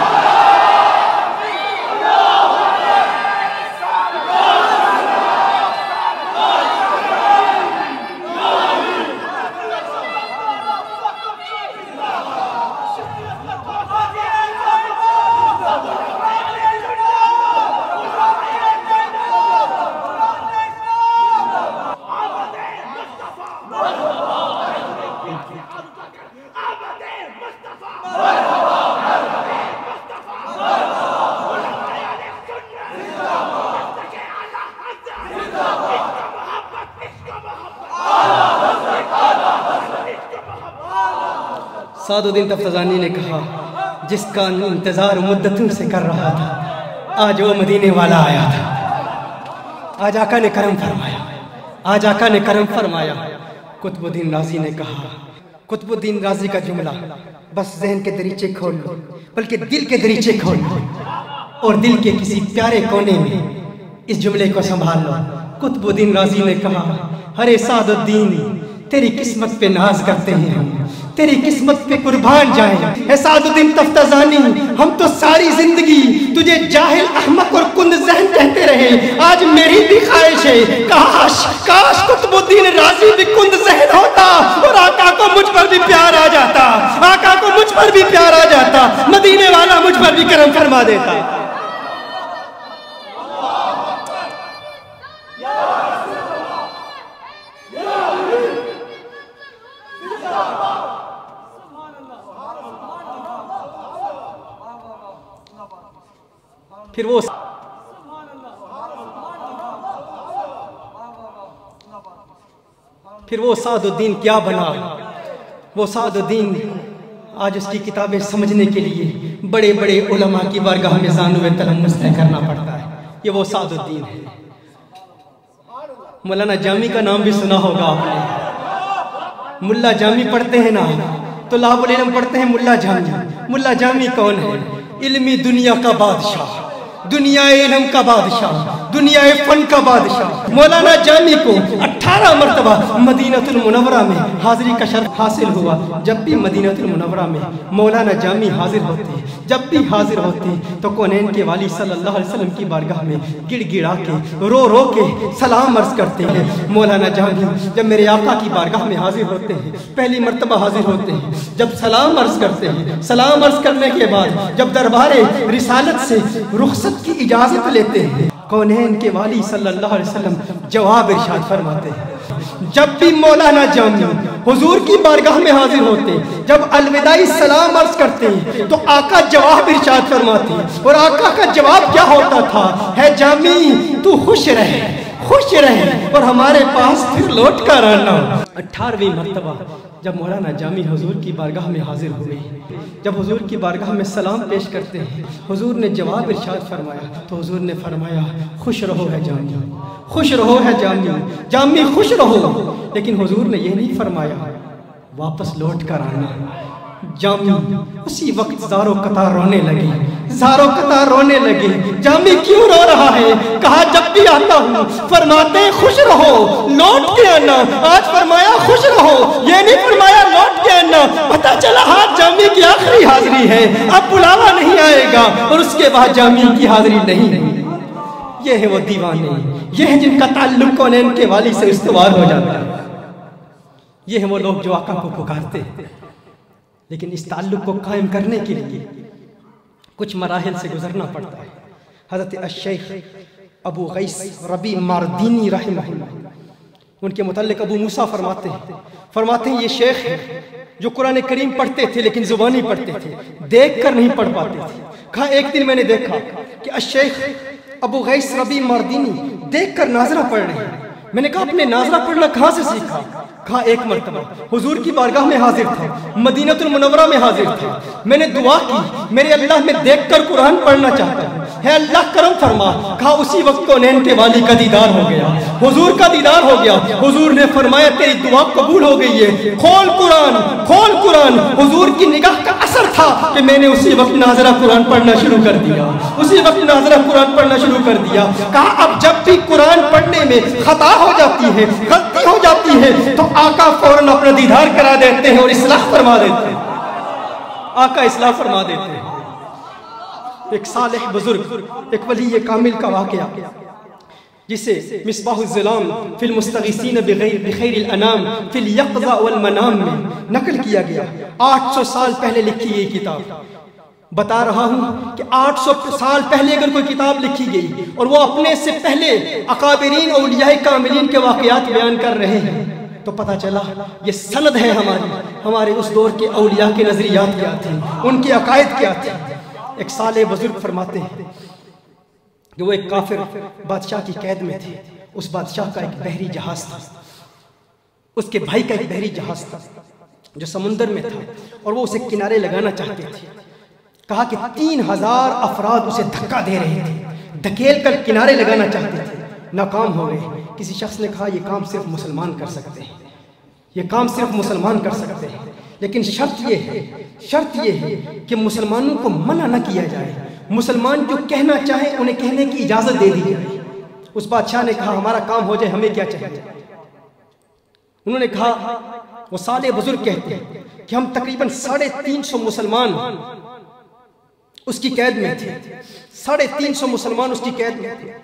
सादुद्दीन तफ्ताज़ानी ने कहा, जिसका इंतजार मुद्दतों से कर रहा था, आज वो मदीने वाला आया था। आज आका ने करम फरमाया, आज आका ने करम फरमाया। कुतुबुद्दीन राजी ने कहा, कुतुबुद्दीन राजी का जुमला बस ज़हन के दरीचे खोल लो, बल्कि दिल के दरीचे खोल लो और दिल के किसी प्यारे कोने में इस जुमले को संभाल लो। कुतुबुद्दीन राजी ने कहा, अरे सादुद्दीन, तेरी किस्मत पे नाज करते हैं हम, तेरी किस्मत पे कुर्बान जाएं। सादुद्दीन तफ्ताज़ानी, हम तो सारी जिंदगी तुझे जाहिल, अहमक और कुंद ज़हन कहते रहे। आज मेरी भी ख्वाहिश है, काश काश कुतुबुद्दीन राजी भी कुंद ज़हन होता और आका को मुझ पर भी प्यार आ जाता, आका को मुझ पर भी प्यार आ जाता, मदीने वाला मुझ पर भी करम फरमा देता। फिर वो फिर वो सादुद्दीन क्या बना। वो सादुद्दीन आज उसकी किताबें समझने के लिए बड़े बड़े उलमा की बारगाह में ज़ानुए तलम्मुस तय करना पड़ता है। ये वो सादुद्दीन है। मौलाना जामी का नाम भी सुना होगा आपने। मुल्ला जामी पढ़ते हैं ना, तो लाबुल इल्म पढ़ते हैं मुल्ला जामी। मुल्ला जामी कौन है? इल्मी दुनिया का बादशाह, दुनिया इल्म का बादशाह, दुनिया फन का बादशाह। मौलाना जामी को अठारह मरतबा मदीनतुल मुनव्वरा में हाजिरी का शर्फ हासिल हुआ। जब भी मदीनतुल मुनव्वरा में मौलाना जामी हाजिर होते, जब भी हाजिर होते तो कौनैन के वाली सल्लल्लाहु अलैहि वसल्लम की बारगाह में गिड़गिड़ा के रो रो के सलाम अर्ज करते हैं। मौलाना जामी जब मेरे आका की बारगाह में हाजिर होते हैं, पहली मरतबा हाजिर होते हैं, जब सलाम अर्ज करते हैं, सलाम अर्ज करने के बाद जब दरबारे रिसालत से रुखसत की इजाजत लेते हैं, कौनैन के वाली सल्लल्लाहु अलैहि वसल्लम जवाब इरशाद फरमाते हैं। जब भी मौलाना जामी हुजूर की बारगाह में हाजिर होते, जब अलविदाई सलाम अर्ज करते तो आका जवाब इरशाद फरमाते। और आका का जवाब क्या होता था? है जामी, तू खुश रहे, खुश रहे और हमारे पास फिर लौट कर आना। अठारहवीं मरतबा جب مولانا جامی حضور کی بارگاہ میں حاضر ہوئے، جب حضور کی بارگاہ میں سلام پیش کرتے ہیں، حضور نے جواب ارشاد فرمایا تو حضور نے فرمایا خوش رہو ہے جامی، خوش رہو ہے جامی، جامی خوش رہو. لیکن حضور نے یہ نہیں فرمایا واپس لوٹ کر آنا. جامی اسی وقت زارو قطار رونے لگے، زارو قطار رونے لگے. جامی کیوں رو رہا ہے؟ کہا جب بھی آتا ہوں فرماتے ہیں خوش رہو لوٹ کے آنا، آج فرمایا خوش رہو، یہ نہیں فرمایا لوٹ کے آنا. پتہ چلا ہاتھ جامی کی آخری حاضری ہے، اب بلاوا نہیں آئے گا اور اس کے بعد جامی کی حاضری نہیں. یہ ہے وہ دیوانے، یہ ہے جن کا تعلق کونین کے والی سے استوار ہو جاتا ہے. یہ ہیں وہ لوگ جو آقا کو پکارتے ہیں، لیکن اس تعلق کو قائم کرنے کے لیے کچھ مراحل سے گزرنا پڑتا ہے. حضرت الشیخ ابو غیث ربی ماردینی رحمہ اللہ، ان کے متعلق ابو موسیٰ فرماتے ہیں فرماتے ہیں یہ شیخ ہیں جو قرآن کریم پڑھتے تھے لیکن زبانی پڑھتے تھے، دیکھ کر نہیں پڑھ پاتے تھے. کہا ایک دن میں نے دیکھا کہ الشیخ ابو غیث ربی ماردینی دیکھ کر ناظرہ پڑھ رہے ہیں. میں نے کہا اپنے ناظرہ پڑھنا کہاں سے سیکھا؟ کہا ایک مرتبہ حضور کی بارگاہ میں حاضر تھا، مدینہ المنورہ میں حاضر تھا، میں نے دعا کی میرے اللہ میں دیکھ کر قرآن پڑھنا چاہتا ہوں، ہے اللہ کرم فرما. کہا اسی وقت کونین کے والی کا دیدار ہو گیا، حضور کا دیدار ہو گیا. حضور نے فرمایا تیری دعا قبول ہو گئی ہے، کھول قرآن کھول قرآن. حضور کی نگاہ کا اثر تھا کہ میں نے اسی وقت ناظرہ قرآن پڑھنا شروع کر دیا، اسی وقت ناظرہ قرآن پڑھنا شروع کر دیا. کہا اب جب بھی قرآن پڑھنے میں خطا ہو جاتی ہے، غلطی ہو جاتی ہے تو آقا فوراً اپنا دیدار کرا دیتے ہیں اور اصلاح فرما دیتے ہیں. آقا اصلاح فرما دیتے ہیں. ایک صالح بزرگ، ایک ولی کامل کا واقعہ جسے مصباح الظلام فی المستغیثین بغیر بخیر الانام فی الیقظہ والمنام میں نقل کیا گیا. آٹھ سو سال پہلے لکھی یہ کتاب. بتا رہا ہوں کہ آٹھ سو سال پہلے اگر کوئی کتاب لکھی گئی اور وہ اپنے سے پہلے اکابرین اولیاء کاملین کے واقعات بیان کر رہے ہیں تو پتہ چلا یہ سند ہے ہماری، ہمارے اس دور کے اولیاء کے نظریات کیا تھے، ان کے عقائد کیا تھے. ایک صالح بزرگ فرماتے ہیں کہ وہ ایک کافر بادشاہ کی قید میں تھے. اس بادشاہ کا ایک بحری جہاز تھا، اس کے بھائی کا ایک بحری جہاز تھا جو سمندر میں تھا اور وہ اسے کنارے لگانا چاہتے تھے. کہا کہ تین ہزار افراد اسے دھکا دے رہے تھے، دھکیل کر کنارے لگانا چاہتے تھے، ناکام ہو گئے. کسی شخص نے کہا یہ کام صرف مسلمان کر سکتے ہیں، یہ کام صرف مسلمان کر سکتے ہیں، لیکن شرط یہ ہے شرط یہ ہے کہ مسلمانوں کو منع نہ کیا جائے، مسلمان جو کہنا چاہیں انہیں کہنے کی اجازت دے دی جائے. اس بادشاہ نے کہا ہمارا کام ہو جائے، ہمیں کیا چاہیے؟ انہوں نے کہا، وہ صالح بزرگ کہتے ہیں کہ ہم تقریباً ساڑھے تین سو مسلمان اس کی قید میں تھے، ساڑھے تین سو مسلمان اس کی قید میں تھے.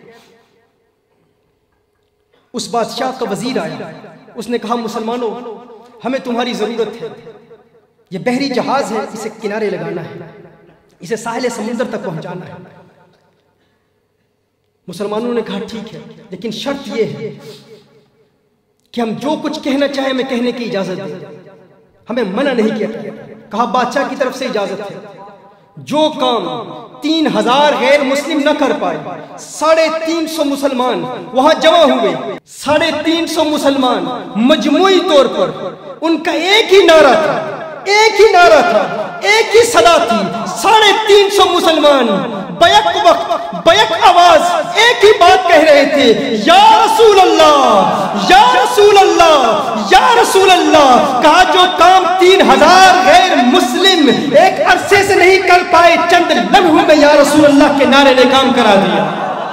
اس بادشاہ کا وزیر آیا، اس نے کہا مسلمانوں ہمیں تمہاری ضرورت ہے، یہ بحری جہاز ہے، اسے کنارے لگانا ہے، اسے ساحل سمندر تک پہنچانا ہے. مسلمانوں نے کہا ٹھیک ہے، لیکن شرط یہ ہے کہ ہم جو کچھ کہنا چاہیں ہمیں کہنے کی اجازت دیں، ہمیں منع نہیں کیا. کہا بادشاہ کی طرف سے اجازت ہے، جو کام تین ہزار غیر مسلم نہ کر پائے، ساڑھے تین سو مسلمان وہاں جمع ہوئے، ساڑھے تین سو مسلمان مجموعی طور پر ان کا ایک ہی نعرہ تھا، ایک ہی نعرہ تھا، ایک ہی صدا تھی. ساڑھے تین سو مسلمان بیک وقت بیک آواز ایک ہی بات کہہ رہے تھے، یا رسول اللہ یا رسول اللہ یا رسول اللہ. کہا جو کام تین ہزار غیر مسلم ایک عرصے سے نہیں کر پائے، چند لمحوں میں یا رسول اللہ کے نعرے نے کام کرا دیا.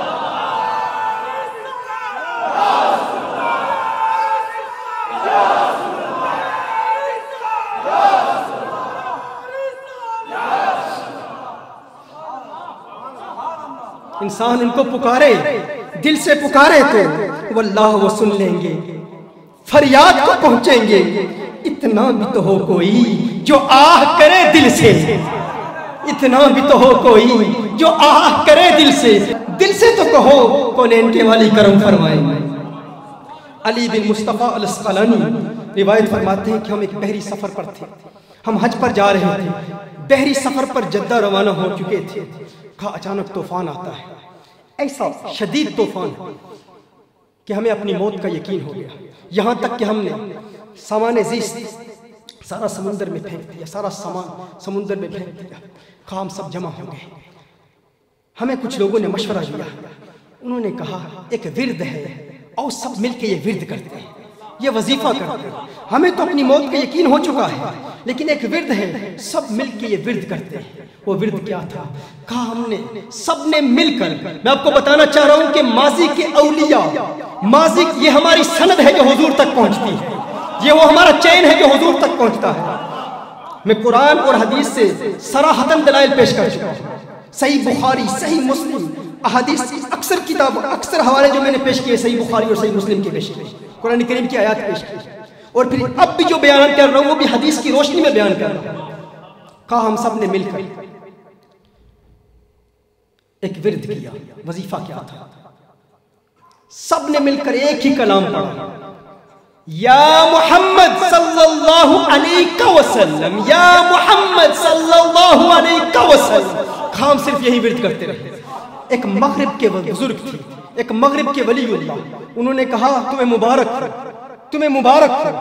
انسان ان کو پکارے، دل سے پکارے تو واللہ وہ سن لیں گے، فریاد کو پہنچیں گے. اتنا بھی تو ہو کوئی جو آہ کرے دل سے، اتنا بھی تو ہو کوئی جو آہ کرے دل سے، دل سے تو کہو کونین کے والی کرم فرمائیں. علی بن مصطفیٰ الاسقلانی روایت فرماتے ہیں کہ ہم ایک بحری سفر پر تھے، ہم حج پر جا رہے تھے، بحری سفر پر جدہ روانہ ہو چکے تھے. کہا اچانک طوفان آتا ہے، ایسا شدید طوفان کہ ہمیں اپنی موت کا یقین ہو گیا. یہاں تک کہ ہم نے سامان زیست سارا سمندر میں پھینک دیا، سارا سامان سمندر میں پھینک دیا، کام سب جمع ہو گئے۔ ہمیں کچھ لوگوں نے مشورہ دیا، انہوں نے کہا ایک ورد ہے، اور سب مل کے یہ ورد کرتے ہیں، یہ وظیفہ کرتے ہیں۔ ہمیں تو اپنی موت کا یقین ہو چکا ہے، لیکن ایک ورد ہے، سب مل کے یہ ورد کرتے ہیں۔ وہ ورد کیا تھا؟ کہا ہم نے سب نے مل کر، میں آپ کو بتانا چاہ رہا ہوں کہ ماضی کے اولیاء، ماضی یہ ہماری سند ہے جو حضور تک پہنچتی ہے، یہ وہ ہمارا چین ہے جو حضور تک پہنچتا ہے۔ میں قرآن اور حدیث سے صراحتاً دلائل پیش کر چکا ہوں، صحیح بخاری، صحیح مسلم، احادیث کی اکثر کتاب، اکثر حوالے جو میں نے پیش کیے صحیح بخاری اور صحیح مسلم کے پیش کیے، قرآن کریم کی آیات پیش کی، اور پھر اب بھی جو بیان کر رہا ہوں وہ بھی حدیث کی روشنی میں بیان کر رہا ہوں۔ کہا ہم سب نے مل کر ایک ورد کیا۔ وظیفہ کیا تھا؟ سب نے مل کر ایک ہی کلام پڑھا، یا محمد صلی اللہ علیہ وسلم، یا محمد صلی اللہ علیہ وسلم۔ ہم صرف یہی ورد کرتے رہے۔ ایک مغرب کے بزرگ تھی، ایک مغرب کے ولی اللہ، انہوں نے کہا تمہیں مبارک ہو، تمہیں مبارک ہو۔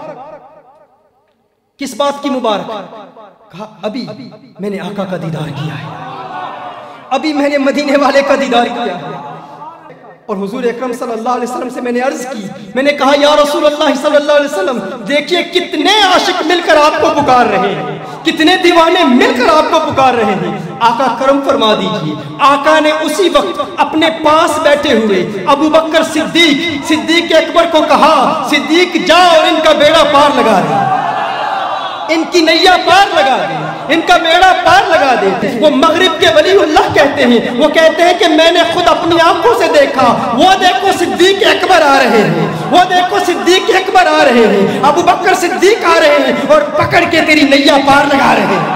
کس بات کی مبارک؟ کہا ابھی میں نے آقا کا دیدار کیا ہے، ابھی میں نے مدینے والے کا دیدار کیا ہے۔ اور حضور اکرم صلی اللہ علیہ وسلم سے میں نے عرض کی، میں نے کہا یا رسول اللہ صلی اللہ علیہ وسلم، دیکھیے کتنے عاشق مل کر آپ کو پکار رہے ہیں، کتنے دیوانے مل کر آپ کو پکار رہے ہیں، آقا کرم فرما دیجئے۔ آقا نے اسی وقت اپنے پاس بیٹھے ہوئے ابو بکر صدیق صدیق اکبر کو کہا، صدیق جا اور ان کا بیڑا پار لگا دے، ان کی نیا پار لگا دے، ان کا بیڑا پار لگا دے۔ وہ مغرب کے ولی اللہ کہتے ہیں، وہ کہتے ہیں کہ میں نے خود اپنی آنکھوں سے دیکھا، وہ دیکھو صدیق اکبر آ رہے ہیں، وہ دیکھو صدیق اکبر آ رہے ہیں، ابو بکر صدیق آ رہے ہیں اور پکڑ کے تیری نیا پار لگا رہے ہیں۔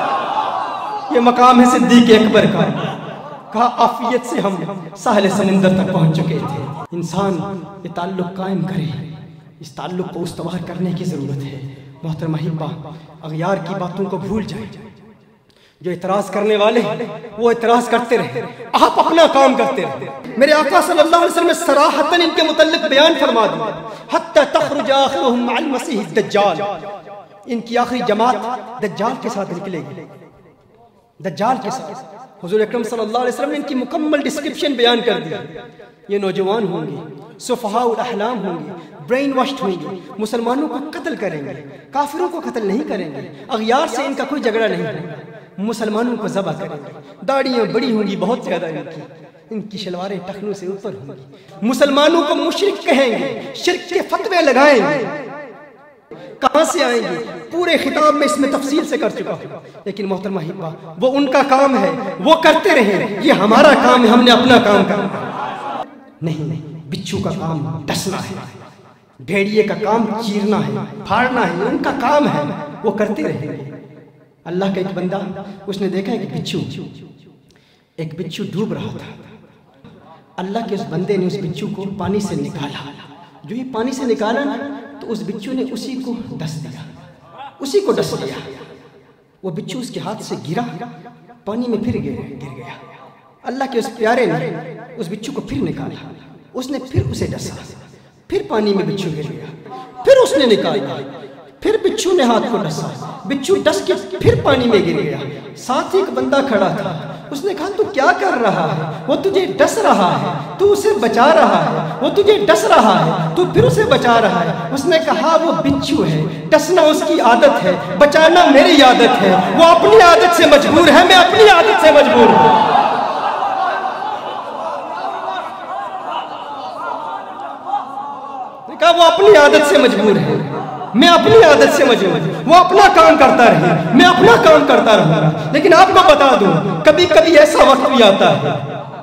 یہ مقام ہے صدیق اکبر کا۔ کہا عافیت سے ہم ساحل سمندر تک پہنچ چکے تھے۔ انسان یہ تعلق قائم کرے، اس تعلق کو استوار کرنے کی ضرورت ہے۔ محترم احبہ، اغیار کی باتوں کو بھول جائیں، جو اعتراض کرنے والے وہ اعتراض کرتے رہے، آپ اپنا کام کرتے رہے۔ میرے آقا صلی اللہ علیہ وسلم نے صراحتاً ان کے متعلق بیان فرما دیا، حتی تخرج آخرهم مع المسیح الدجال، ان کی آخری جماعت دجال کے ساتھ نکلے گی، دجال کے ساتھ۔ حضور اکرم صلی اللہ علیہ وسلم نے ان کی مکمل ڈسکرپشن بیان کر دی۔ یہ نوجوان ہوں گے، سفہاء الاحلام ہوں گے، برین واشڈ ہوں گے، مسلمانوں کو قتل کریں گے، کافروں کو قتل نہیں کریں گے، اغیار سے ان کا کوئی جھگڑا نہیں ہوگا، مسلمانوں کو ذبح کریں گے، داڑیاں بڑی ہوں گی بہت زیادہ ان کی، ان کی شلواریں ٹخنوں سے اوپر ہوں گی، مسلمانوں کو مشرک کہیں گے، شرک کے فتوے لگائیں گے۔ کہاں سے آئیں گے؟ پورے خطاب میں اس میں تفصیل سے کر چکا ہوں، لیکن محترمہ احبہ وہ ان کا کام ہے، وہ کرتے رہے، یہ ہمارا کام ہے، ہم نے اپنا کام کرنا نہیں۔ بچھو کا کام ڈسنا ہے، بھیڑیے کا کام چیرنا ہے، پھاڑنا ہے، ان کا کام ہے، وہ کرتے رہیں گے۔ اللہ کا ایک بندہ، اس نے دیکھا ایک بچھو ایک بچھو ڈوب رہا تھا، اللہ کے اس بندے نے اس بچھو کو پانی سے نکالا، جو یہ پانی سے نکالا تو اس بچھو نے اسی کو ڈس دیا، اسی کو ڈس دیا، وہ بچھو اس کے ہاتھ سے گرا، پانی میں پھر گر گیا۔ اللہ کے اس پیارے نے اس بچھو کو پھر نکالا، اس نے پھر اسے ڈسا، پھر پانی میں بچھو گر گیا، پھر اس نے نکالا، پھر بچھو نے ہاتھ کو ڈسا، بچھو ڈس کے پھر پانی میں گر گیا۔ ساتھ ہی ایک بندہ کھڑا تھا، اس نے کہا تو کیا کر رہا ہے؟ وہ تجھے ڈس رہا ہے، تو اسے بچا رہا ہے، وہ تجھے ڈس رہا ہے، تو پھر اسے بچا رہا ہے۔ اس نے کہا وہ بچھو ہے، ڈسنا اس کی عادت ہے، بچانا میری عادت ہے، وہ اپنی عادت سے مجبور ہے، میں اپنی عادت سے مجبور ہوں۔ وہ اپنی عادت سے مجبور ہے، میں اپنی عادت سے مجبور ہوں، وہ اپنا کام کرتا رہے، میں اپنا کام کرتا رہوں گا۔ لیکن آپ کو بتا دوں، کبھی کبھی ایسا وقت بھی آتا ہے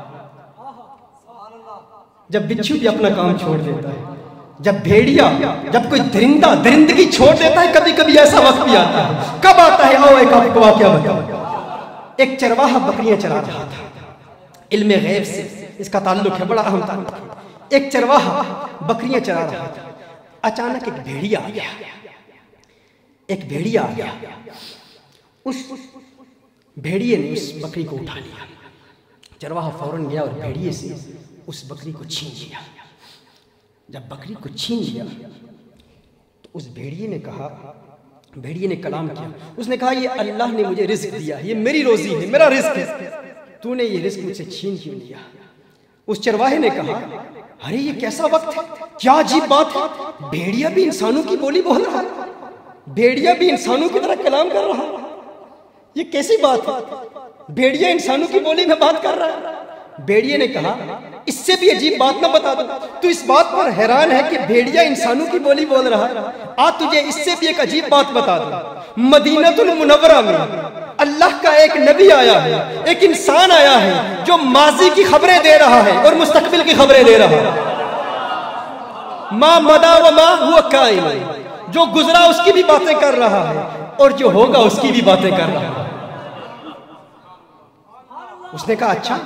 جب بچھو بھی اپنا کام چھوڑ دیتا ہے، جب بھیڑیا، جب کوئی درندہ درندگی چھوڑ دیتا ہے، کبھی کبھی ایسا وقت بھی آتا ہے۔ کب آتا ہے؟ آؤ ایک آپ کو واقعہ بتاؤں۔ ایک چرواہا بکریاں چرا رہا تھا، علم غیب سے اس کا تعلق ہے، بڑا اہم تعلق ہے۔ ایک چرواہا بکریاں چرا رہا تھا، اچانک ایک بھیڑیا آ گیا، ایک بھیڑیا آ گیا، اس بھیڑیے نے اس بکری کو اٹھا لیا، چرواہا فوراً گیا اور بھیڑیے سے اس بکری کو چھین لیا۔ جب بکری کو چھین لیا تو اس بھیڑیے نے کہا بھیڑیے نے کلام کیا، اس نے کہا یہ اللہ نے مجھے رزق دیا، یہ میری روزی ہے، میرا رزق ہے، تو نے یہ رزق مجھ سے چھین کیوں لیا؟ اس چرواہے نے کہا ارے یہ کیسا وقت ہے، کیا عجیب بات ہے، بھیڑیا بھی انسانوں کی بولی بول رہا ہے، بھیڑیا بھی انسانوں کی طرح کلام کر رہا ہے، یہ کیسی بات ہے، بھیڑیا انسانوں کی بولی میں بات کر رہا ہے۔ بھیڑیے نے کہا اس سے بھی عجیب بات نہ بتا دو، تو اس بات پر حیران ہے کہ بھیڑیا انسانوں کی بولی بول رہا ہے، آ تجھے اس سے بھی ایک عجیب بات بتا دو، مدینہ المنورہ میں اللہ کا ایک نبی آیا ہے، ایک انسان آیا ہے جو ماضی کی خبریں دے رہا ہے اور مستقبل کی خبریں دے رہا ہے، ما مدا و ما ہوا قائم، جو گزرا اس کی بھی باتیں کر رہا ہے اور جو ہوگا اس کی بھی باتیں کر رہا ہے۔ اس نے کہا اچھا،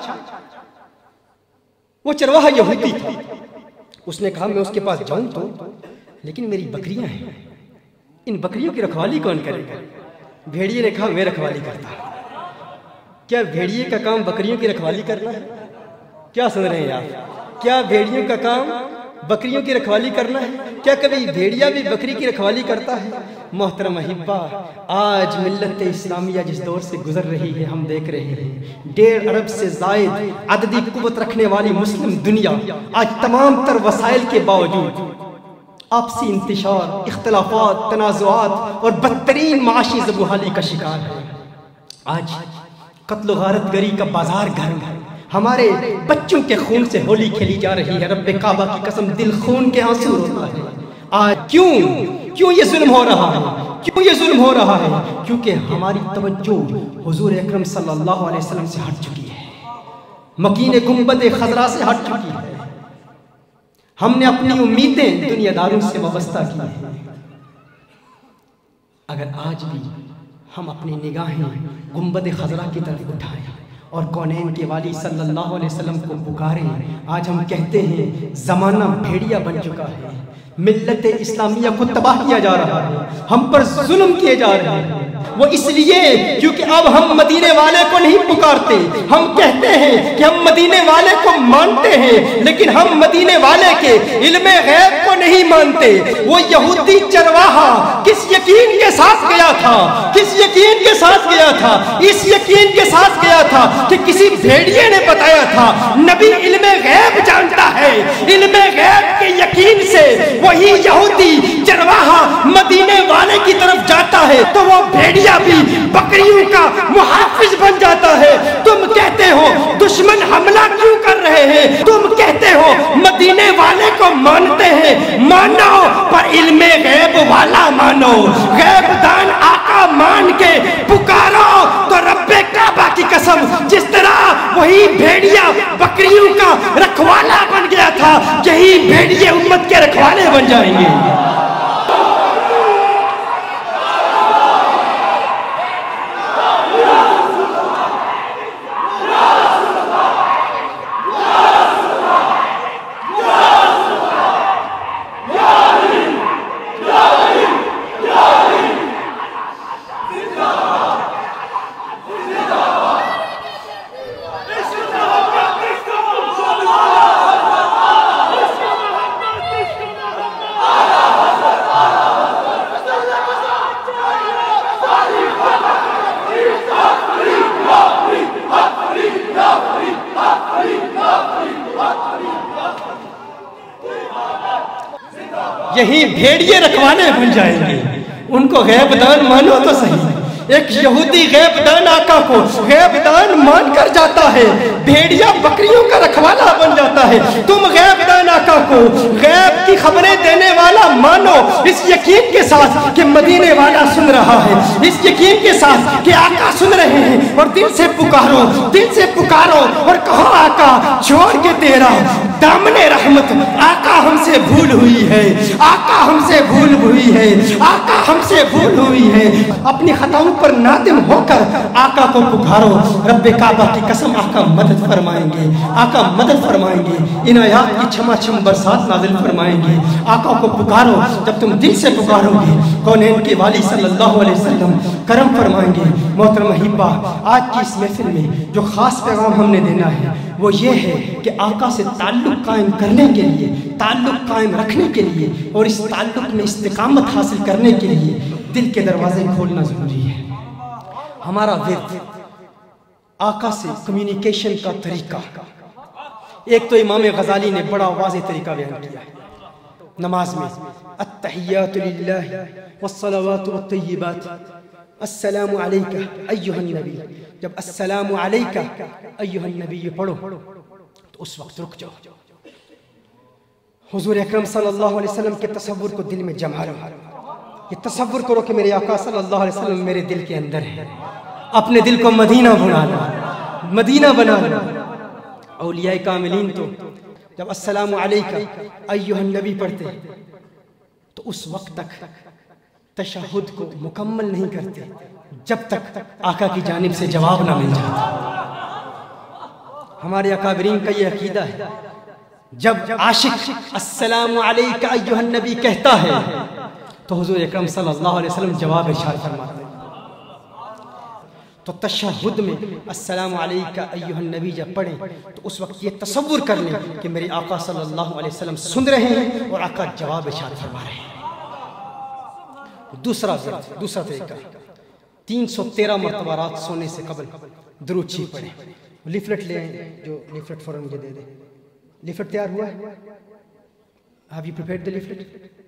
وہ چرواہا یہودی تھا، اس نے کہا میں اس کے پاس جاؤں تو، لیکن میری بکریاں ہیں، ان بکریوں کی رکھوالی کون کرے گا؟ بھیڑیے نے کہا میں رکھوالی کرتا۔ کیا بھیڑیے کا کام بکریوں کی رکھوالی کرنا ہے؟ کیا سن رہے ہیں آپ؟ کیا بھیڑیوں کا کام بکریوں کی رکھوالی کرنا ہے؟ کیا کبھی بھیڑیا بھی بکری کی رکھوالی کرتا ہے؟ محترم احبہ، آج ملت اسلامیہ جس دور سے گزر رہی ہے ہم دیکھ رہے ہیں، ڈیڑھ ارب سے زائد عددی قوت رکھنے والی مسلم دنیا آج تمام تر وسائل کے باوجود آپسی انتشار، اختلافات، تنازعات اور بدترین معاشی زبوحالی کا شکار ہے۔ آج قتل و غارت گری کا بازار گرم ہے، ہمارے بچوں کے خون سے ہولی کھیلی جا رہی ہے، رب کعبہ کی قسم دل خون کے آنسو روتا ہے۔ آج کیوں کیوں یہ ظلم ہو رہا ہے؟ کیوں یہ ظلم ہو رہا ہے؟ کیونکہ ہماری توجہ حضور اکرم صلی اللہ علیہ وسلم سے ہٹ چکی ہے، مکین گنبد خضرا سے ہٹ چکی ہے، ہم نے اپنی امیدیں دنیا داروں سے وابستہ کی ہیں۔ اگر آج بھی ہم اپنی نگاہیں گنبد خضرا کی طرف اٹھائیں اور کونین کے والی صلی اللہ علیہ وسلم کو پکاریں، آج ہم کہتے ہیں زمانہ بھیڑیا بن چکا ہے، ملت اسلامیہ کو تباہ کیا جا رہا ہے، ہم پر ظلم کیے جا رہے ہیں۔ وہ اس لیے کیونکہ اب ہم مدینے والے کو نہیں پکارتے، ہم کہتے ہیں کہ ہم مدینے والے کو مانتے ہیں لیکن ہم مدینے والے کے علم غیب کو نہیں مانتے۔ وہ یہودی چرواہا کس یقین کے ساتھ گیا تھا؟ کس یقین کے ساتھ گیا تھا؟ اس یقین کے ساتھ گیا تھا کہ کسی بھیڑیے نے بتایا تھا نبی علم غیب جانتا ہے، علم غیب کے یقین سے وہی یہودی چرواہا مدینے والے کی طرف جاتا ہے تو وہ بھیڑیا بھی بکریوں کا محافظ بن جاتا ہے۔ تم کہتے ہو دشمن حملہ کیوں کر رہے ہیں؟ تم کہتے ہو مدینے والے کو مانتے ہیں، مانو پر علم غیب والا مانو، غیب دان آقا مان کے پکارو تو رب کعبہ کی قسم جس طرح وہی بھیڑیا بکریوں کا رکھوالا بن گیا تھا، یہی بھیڑیے امت کے رکھوالے بن جائیں گے۔ یہی بھیڑیے رکھوانے بن جائیں گے۔ ان کو غیب دان مانو تو صحیح، ایک یہودی غیب دان آقا کو غیب دان مان کر جاتا ہے، بھیڑیا بکریوں کا رکھوالا بن جاتا ہے۔ تم غیب دان آقا کو غیب کی خبریں دینے والا مانو اس یقین کے ساتھ کہ مدینے والا سن رہا ہے، اس یقین کے ساتھ کہ آقا سن رہے ہیں، اور دل سے پکارو، دل سے پکارو اور کہو آقا چھوڑ کے تیرا دامن رحمت، آقا ہم سے بھول ہوئی ہے، آقا ہم سے بھول ہوئی ہے، آقا ہم سے بھول ہوئی ہے۔ اپنی خطاؤں پر نادم ہو کر آقا کو پکارو، رب کعبہ کی قسم آقا مدد فرمائیں گے، آقا مدد فرمائیں گے، عنایات کی چھما چھم برسات نازل فرمائیں فرمائیں گے آقا کو پکارو جب تم دل سے پکارو گے کونین کے والی صلی اللہ علیہ وسلم کرم فرمائیں گے۔ محترم احبہ، آج کی اس محفل میں جو خاص پیغام ہم نے دینا ہے وہ یہ ہے کہ آقا سے تعلق قائم کرنے کے لیے، تعلق قائم رکھنے کے لیے اور اس تعلق میں استقامت حاصل کرنے کے لیے دل کے دروازے کھولنا ضروری ہے۔ ہمارا ورد آقا سے کمیونیکیشن کا طریقہ، ایک تو امام غزالی نے بڑا واضح طریقہ بیان کیا ہے نماز میں، التحیات للہ والصلوات والطیبات، السلام علیکہ ایہا النبی، جب السلام علیکہ ایہا النبی پڑھو تو اس وقت رک جاؤ، حضور اکرم صلی اللہ علیہ وسلم کے تصور کو دل میں جما لو، یہ تصور کرو کہ میرے آقا صلی اللہ علیہ وسلم میرے دل کے اندر ہے، اپنے دل کو مدینہ بنا لو، مدینہ بنا لو۔ اولیاء کاملین تو جب السلام علیکہ ایہا النبی پڑھتے تو اس وقت تک تشہد کو مکمل نہیں کرتے جب تک آقا کی جانب سے جواب نہ مل جاتا۔ ہمارے اکابرین کا یہ عقیدہ ہے جب عاشق السلام علیکہ ایہا النبی کہتا ہے تو حضور اکرم صلی اللہ علیہ وسلم جواب ارشاد فرماتے ہیں۔ تو تشہد میں السلام علیکہ ایہا النبی جب پڑھیں تو اس وقت یہ تصور کر لیں کہ میرے آقا صلی اللہ علیہ وسلم سن رہے ہیں اور آقا جواب ارشاد فرما رہے ہیں۔ دوسرا ورد، دوسرا طریقہ، تین سو تیرہ مرتبہ رات سونے سے قبل درود شریف پڑھیں۔ لیفلٹ لے آئیں، جو لیفلٹ فوراً مجھے دے دیں۔ لیفلٹ تیار ہوا ہے؟ Have you prepared the leaflet?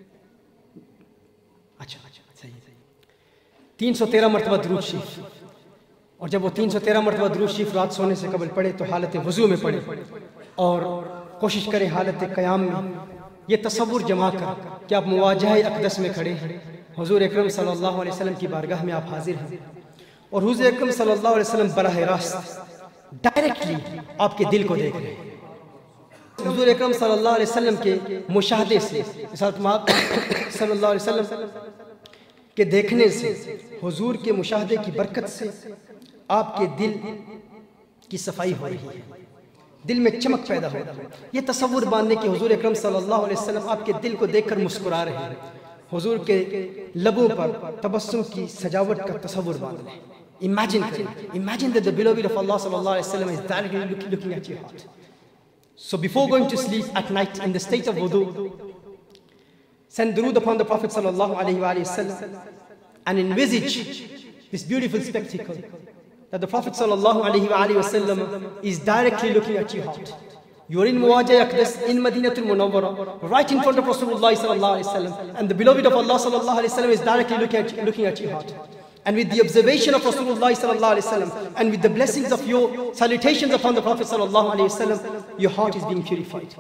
اچھا صحیح تین سو تیرہ مرتبہ درود شریف، اور جب وہ تین سو تیرہ مرتبہ درود شریف رات سونے سے قبل پڑھے تو حالت وضو میں پڑھے اور کوشش کریں حالت قیام میں یہ تصور جما کر کہ آپ مواجہہ اقدس میں کھڑے ہیں، حضور اکرم صلی اللہ علیہ وسلم کی بارگاہ میں آپ حاضر ہیں اور حضور اکرم صلی اللہ علیہ وسلم براہ راست ڈائریکٹلی آپ کے دل کو دیکھ رہے ہیں۔ حضور اکرم صلی اللہ علیہ وسلم کے مشاہدے سے، صلی اللہ علیہ وسلم کے دیکھنے سے، حضور کے مشاہدے کی برکت سے آپ کے دل کی صفائی ہو رہی ہے، دل میں چمک پیدا ہو رہی ہے۔ یہ تصور باندھنے کہ حضور اکرم صلی اللہ علیہ وسلم آپ کے دل کو دیکھ کر مسکرا رہے ہیں، حضور کے لبوں پر تبسم کی سجاوٹ کا تصور باندھ لیں۔ Imagine کریں، imagine that the beloved of Allah صلی اللہ علیہ وسلم is directly looking at your heart. So before going to sleep at night in the state of wudu, send durood upon the Prophet صلی اللہ علیہ وآلہ وسلم and envisage this beautiful spectacle that the Prophet صلی اللہ علیہ وآلہ وسلم is directly looking at your heart. You are in Muwajah Aqdas in Madinatul Munawwara, right in front of Rasulullah sallallahu alaihi wasallam, and the beloved of Allah sallallahu alaihi wasallam is directly looking at, looking at your heart. And with the observation of Rasulullah sallallahu alaihi wasallam, and with the blessings of your salutations upon the Prophet sallallahu alaihi wasallam, your heart is being purified.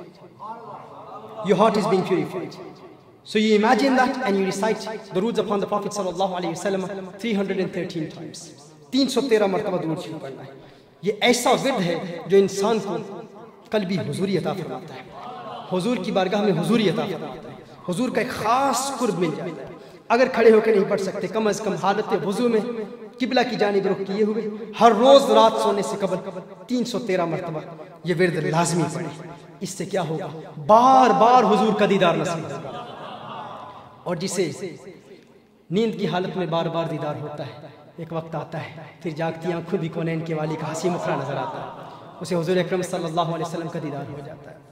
Your heart is being purified. So you imagine that and you recite the durood upon the Prophet sallallahu alaihi wasallam three hundred thirteen times. تین سو تیرہ مرتبہ درود شریف پڑھنا ہے۔ یہ ایسا ورد ہے جو انسان کو قلبی حضوری عطا فرماتا ہے، حضور کی بارگاہ میں حضوری عطا فرماتا ہے، حضور کا ایک خاص قرب مل جاتا ہے۔ اگر کھڑے ہو کے نہیں پڑھ سکتے، کم از کم حالت وضو میں قبلہ کی جانب رخ کیے ہوئے ہر روز رات سونے سے قبل تین سو تیرہ مرتبہ یہ ورد لازمی پڑھیں۔ اس سے کیا ہوگا؟ بار بار حضور کا دیدار نصیب ہوگا، اور جسے نیند کی حالت میں بار بار دیدار ہوتا ہے، ایک وقت آتا ہے پھر جاگتی آنکھوں بھی کونین کے والی کا حسین مخرا نظر آتا ہے، اسے حضور اکرم صلی اللہ علیہ وسلم کا دیدار ہو جاتا ہے۔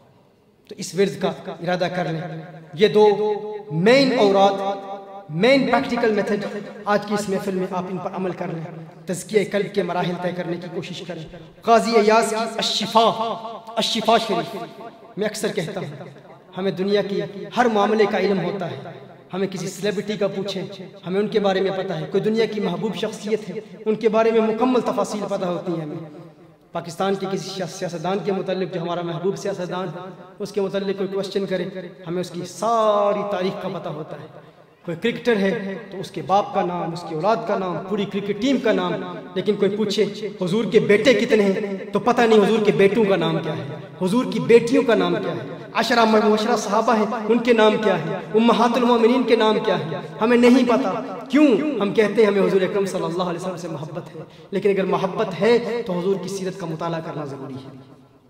تو اس ورد کا ارادہ کر لیں۔ یہ دو مین اوراد، مین پریکٹیکل میتھڈ آج کی اس محفل میں آپ ان پر عمل کر لیں۔ تزکیہ قلب کے مراحل طے کرنے کی کوشش کریں۔ قاضی ایاز کی الشفا، الشفا شریف میں اکثر کہتا ہوں، ہمیں دنیا کی ہر معاملے کا علم ہوتا ہے، ہمیں کسی سیلیبریٹی کا پوچھیں ہمیں ان کے بارے میں پتہ ہے، کوئی دنیا کی محبوب شخصیت ہے ان کے بارے میں مکمل تفاصیل پتہ ہوتی ہیں ہمیں۔ پاکستان کے کسی سیاستدان کے متعلق جو ہمارا محبوب سیاستدان اس کے متعلق کوئی کوشچن کرے ہمیں اس کی ساری تاریخ کا پتہ ہوتا ہے۔ کوئی کرکٹر ہے تو اس کے باپ کا نام، اس کی اولاد کا نام، پوری کرکٹ ٹیم کا نام، لیکن کوئی پوچھے حضور کے بیٹے کتنے ہیں تو پتہ نہیں حضور کے بیٹوں کا نام کیا ہے، حضور کی بیٹیوں کا نام کیا ہے، عشرہ مبشرہ صحابہ ہیں ان کے نام کیا ہے، امہات المومنین کے نام کیا ہے، ہمیں نہیں پتہ۔ کیوں؟ ہم کہتے ہیں ہمیں حضور اکرم صلی اللہ علیہ وسلم سے محبت ہے، لیکن اگر محبت ہے تو حضور کی سیرت کا مطالعہ کرنا ضروری ہے۔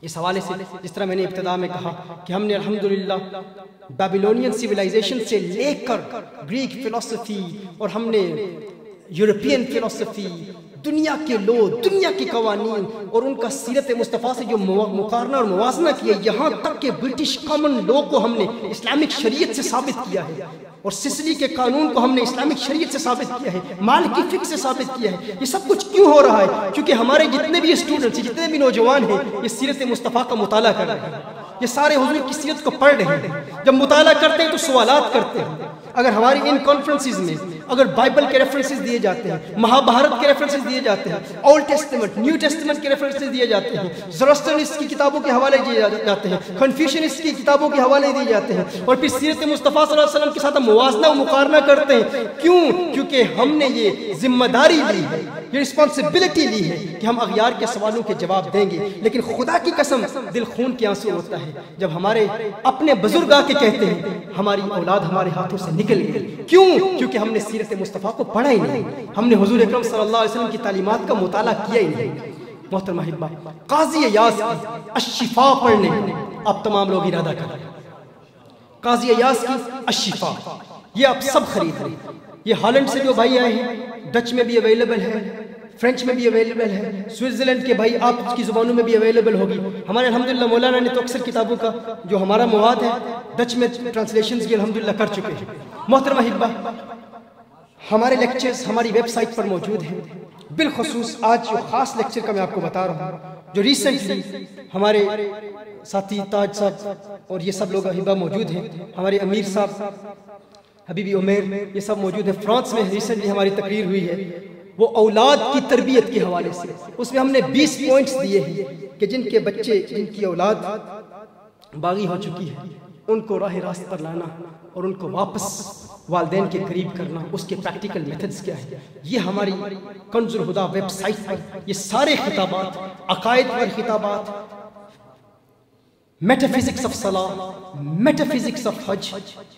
اس حوالے سے جس طرح میں نے ابتدا میں کہا کہ ہم نے الحمدللہ بیبلونین سیولائزیشن سے لے کر گریک فلسفی اور ہم نے یورپین فلسفی، دنیا کے لو، دنیا کے قوانین اور ان کا سیرت مصطفیٰ سے جو مقارنہ اور موازنہ کیا، یہاں تک کہ برٹش کامن لو کو ہم نے اسلامک شریعت سے ثابت کیا ہے، اور سسلی کے قانون کو ہم نے اسلامک شریعت سے ثابت کیا ہے، مالکی فقہ سے ثابت کیا ہے۔ یہ سب کچھ کیوں ہو رہا ہے؟ کیونکہ ہمارے جتنے بھی اسٹوڈنٹس ہیں، جتنے بھی نوجوان ہیں، یہ سیرت مصطفیٰ کا مطالعہ کر رہے ہیں، یہ سارے حضور کی سیرت کو پڑھ رہے ہیں۔ جب مطالعہ کرتے ہیں تو سوالات کرتے ہیں۔ اگر ہماری ان کانفرنسز میں اگر بائبل کے ریفرنسز دیے جاتے ہیں، مہابھارت کے ریفرنسز دیے جاتے ہیں، اولڈ ٹیسٹمنٹ، نیو ٹیسٹمنٹ کے ریفرنسز دیے جاتے ہیں، زoroastrianist کی کتابوں کے حوالے دیے جاتے ہیں، کنفیوشنسٹ کی کتابوں کے حوالے دیے جاتے ہیں، اور پھر سیرت مصطفیٰ صلی اللہ علیہ وسلم کے ساتھ ہم موازنہ و مقارنہ کرتے ہیں، کیوں؟ کیونکہ ہم نے یہ ذمہ داری لی ہے، یہ رسپانسبلٹی لی ہے کہ ہم اغیار کے سوالوں کے جواب دیں گے۔ لیکن خدا کی قسم دل خون کے آنسو ہوتا ہے جب ہمارے اپنے بزرگ آ کے کہتے ہیں ہماری اولاد ہمارے ہاتھوں سے نکل گئی۔ کیوں؟ کیونکہ ہم نے سیرت مصطفیٰ کو پڑھا ہی نہیں، ہم نے حضور اکرم صلی اللہ علیہ وسلم کی تعلیمات کا مطالعہ کیا ہی نہیں۔ محترم احبہ، قاضی ایاز کی الشفاء پڑھنے آپ تمام لوگ ارادہ کریں۔ قاضی ایاز کی الشفاء یہ آپ سب خرید رہے، یہ ہالینڈ سے جو بھائی آئے ہیں، ڈچ میں بھی اویلیبل ہے، فرینچ میں بھی اویلیبل ہے، سوئٹزرلینڈ کے بھائی آپ کی زبانوں میں بھی اویلیبل ہوگی۔ ہمارے الحمدللہ مولانا نے تو اکثر کتابوں کا جو ہمارا مواد ہے ڈچ میں ٹرانسلیشنز بھی الحمدللہ کر چکے ہیں۔ محترم احبہ، ہمارے لیکچرز ہماری ویب سائٹ پر موجود ہیں، بالخصوص آج جو خاص لیکچر کا میں آپ کو بتا رہا ہوں، جو ریسنٹلی ہمارے ساتھی تاج صاحب اور یہ سب لوگ احبہ موجود ہیں، ہمارے امیر صاحب حبیبی عمیر یہ سب موجود ہیں، فرانس میں ریسنٹلی ہماری تقریر ہوئی ہے، وہ اولاد کی تربیت کے حوالے سے، اس میں ہم نے بیس پوائنٹس دیے ہیں کہ جن کے بچے، جن کی اولاد باغی ہو چکی ہے، ان کو راہ راست پر لانا اور ان کو واپس والدین کے قریب کرنا، اس کے پریکٹیکل میتھڈز کیا ہے۔ یہ ہماری کنز الہدا ویب سائٹ پر یہ سارے خطابات، عقائد پر خطابات، میٹافزکس آف صلاح، میٹافزکس آف حج،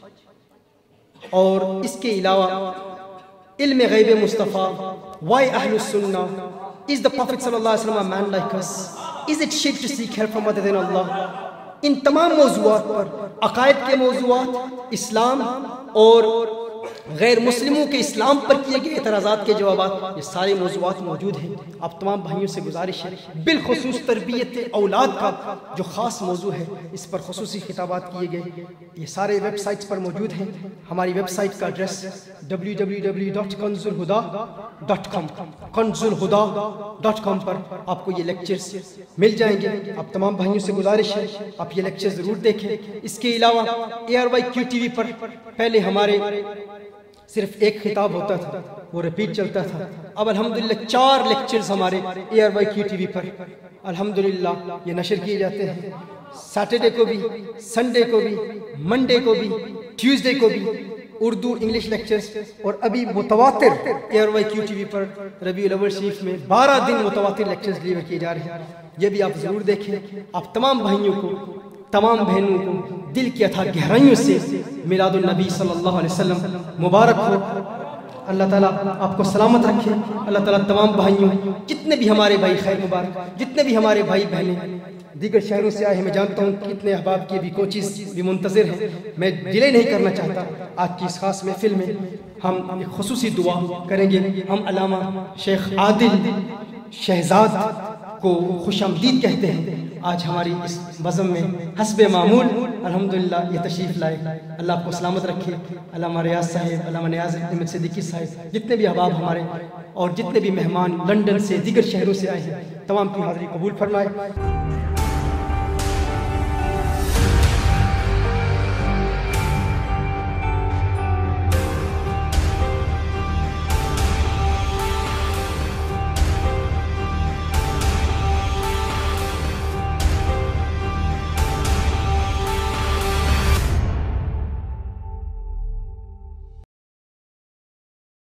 اور اس کے علاوہ علم غیب مصطفیٰ، why اہل السنہ، is the prophet صلی اللہ علیہ وسلم a man like us, is it shirk to seek help from other than Allah، ان تمام موضوعات پر، عقائد کے موضوعات، اسلام اور غیر مسلموں کے اسلام پر کیے گئے اعتراضات کے جوابات، یہ سارے موضوعات موجود ہیں۔ آپ تمام بھائیوں سے گزارش ہے، بالخصوص تربیت اولاد کا جو خاص موضوع ہے، اس پر خصوصی خطابات کیے گئے، یہ سارے ویب سائٹس پر موجود ہیں۔ ہماری ویب سائٹ کا address W W W dot کنز الہدا ڈاٹ کام، کنز الہدا ڈاٹ کام پر آپ کو یہ لیکچرز مل جائیں گے۔ آپ تمام بھائیوں سے گزارش ہے آپ یہ لیکچر ضرور دیکھیں۔ اس کے علاوہ A R Y Q T V پر پہلے ہمارے صرف ایک خطاب ہوتا تھا، وہ ریپیٹ چلتا تھا، اب الحمدللہ چار لیکچرز ہمارے A R Y Q T V پر الحمدللہ یہ نشر کیے جاتے ہیں، سیٹرڈے کو بھی، سنڈے کو بھی، منڈے کو بھی، ٹیوزڈے کو بھی، اردو انگلش لیکچرز، اور ابھی متواتر A R Y Q T V پر ربیع الاول شریف میں بارہ دن متواتر لیکچرز ڈلیور کیے جا رہے ہیں، یہ بھی آپ ضرور دیکھیں۔ آپ تمام بھائیوں کو، تمام بہنوں کو دل کی اتھا گہرائیوں سے میلاد النبی صلی اللہ علیہ وسلم مبارک ہو۔ اللہ تعالیٰ آپ کو سلامت رکھے، اللہ تعالیٰ تمام بھائیوں، جتنے بھی ہمارے بھائی خیر مبارک، جتنے بھی ہمارے بھائی بہنیں دیگر شہروں سے آئے ہیں، میں جانتا ہوں کتنے احباب کی بھی کوچز بھی منتظر ہیں، میں ڈیلے نہیں کرنا چاہتا۔ آج کی اس خاص محفل میں ہم ایک خصوصی دعا کریں گے، ہم علامہ شیخ عادل شہزاد کو خوش آمدید کہتے ہیں۔ آج ہماری اس بزم میں حسب معمول الحمدللہ یہ تشریف لائے، اللہ آپ کو سلامت رکھے۔ علامہ ریاض صاحب، علامہ نیاز احمد صدیقی صاحب، جتنے بھی احباب ہمارے اور جتنے بھی مہمان لندن سے دیگر شہروں سے آئے ہیں، تمام کی حاضری قبول فرمائے۔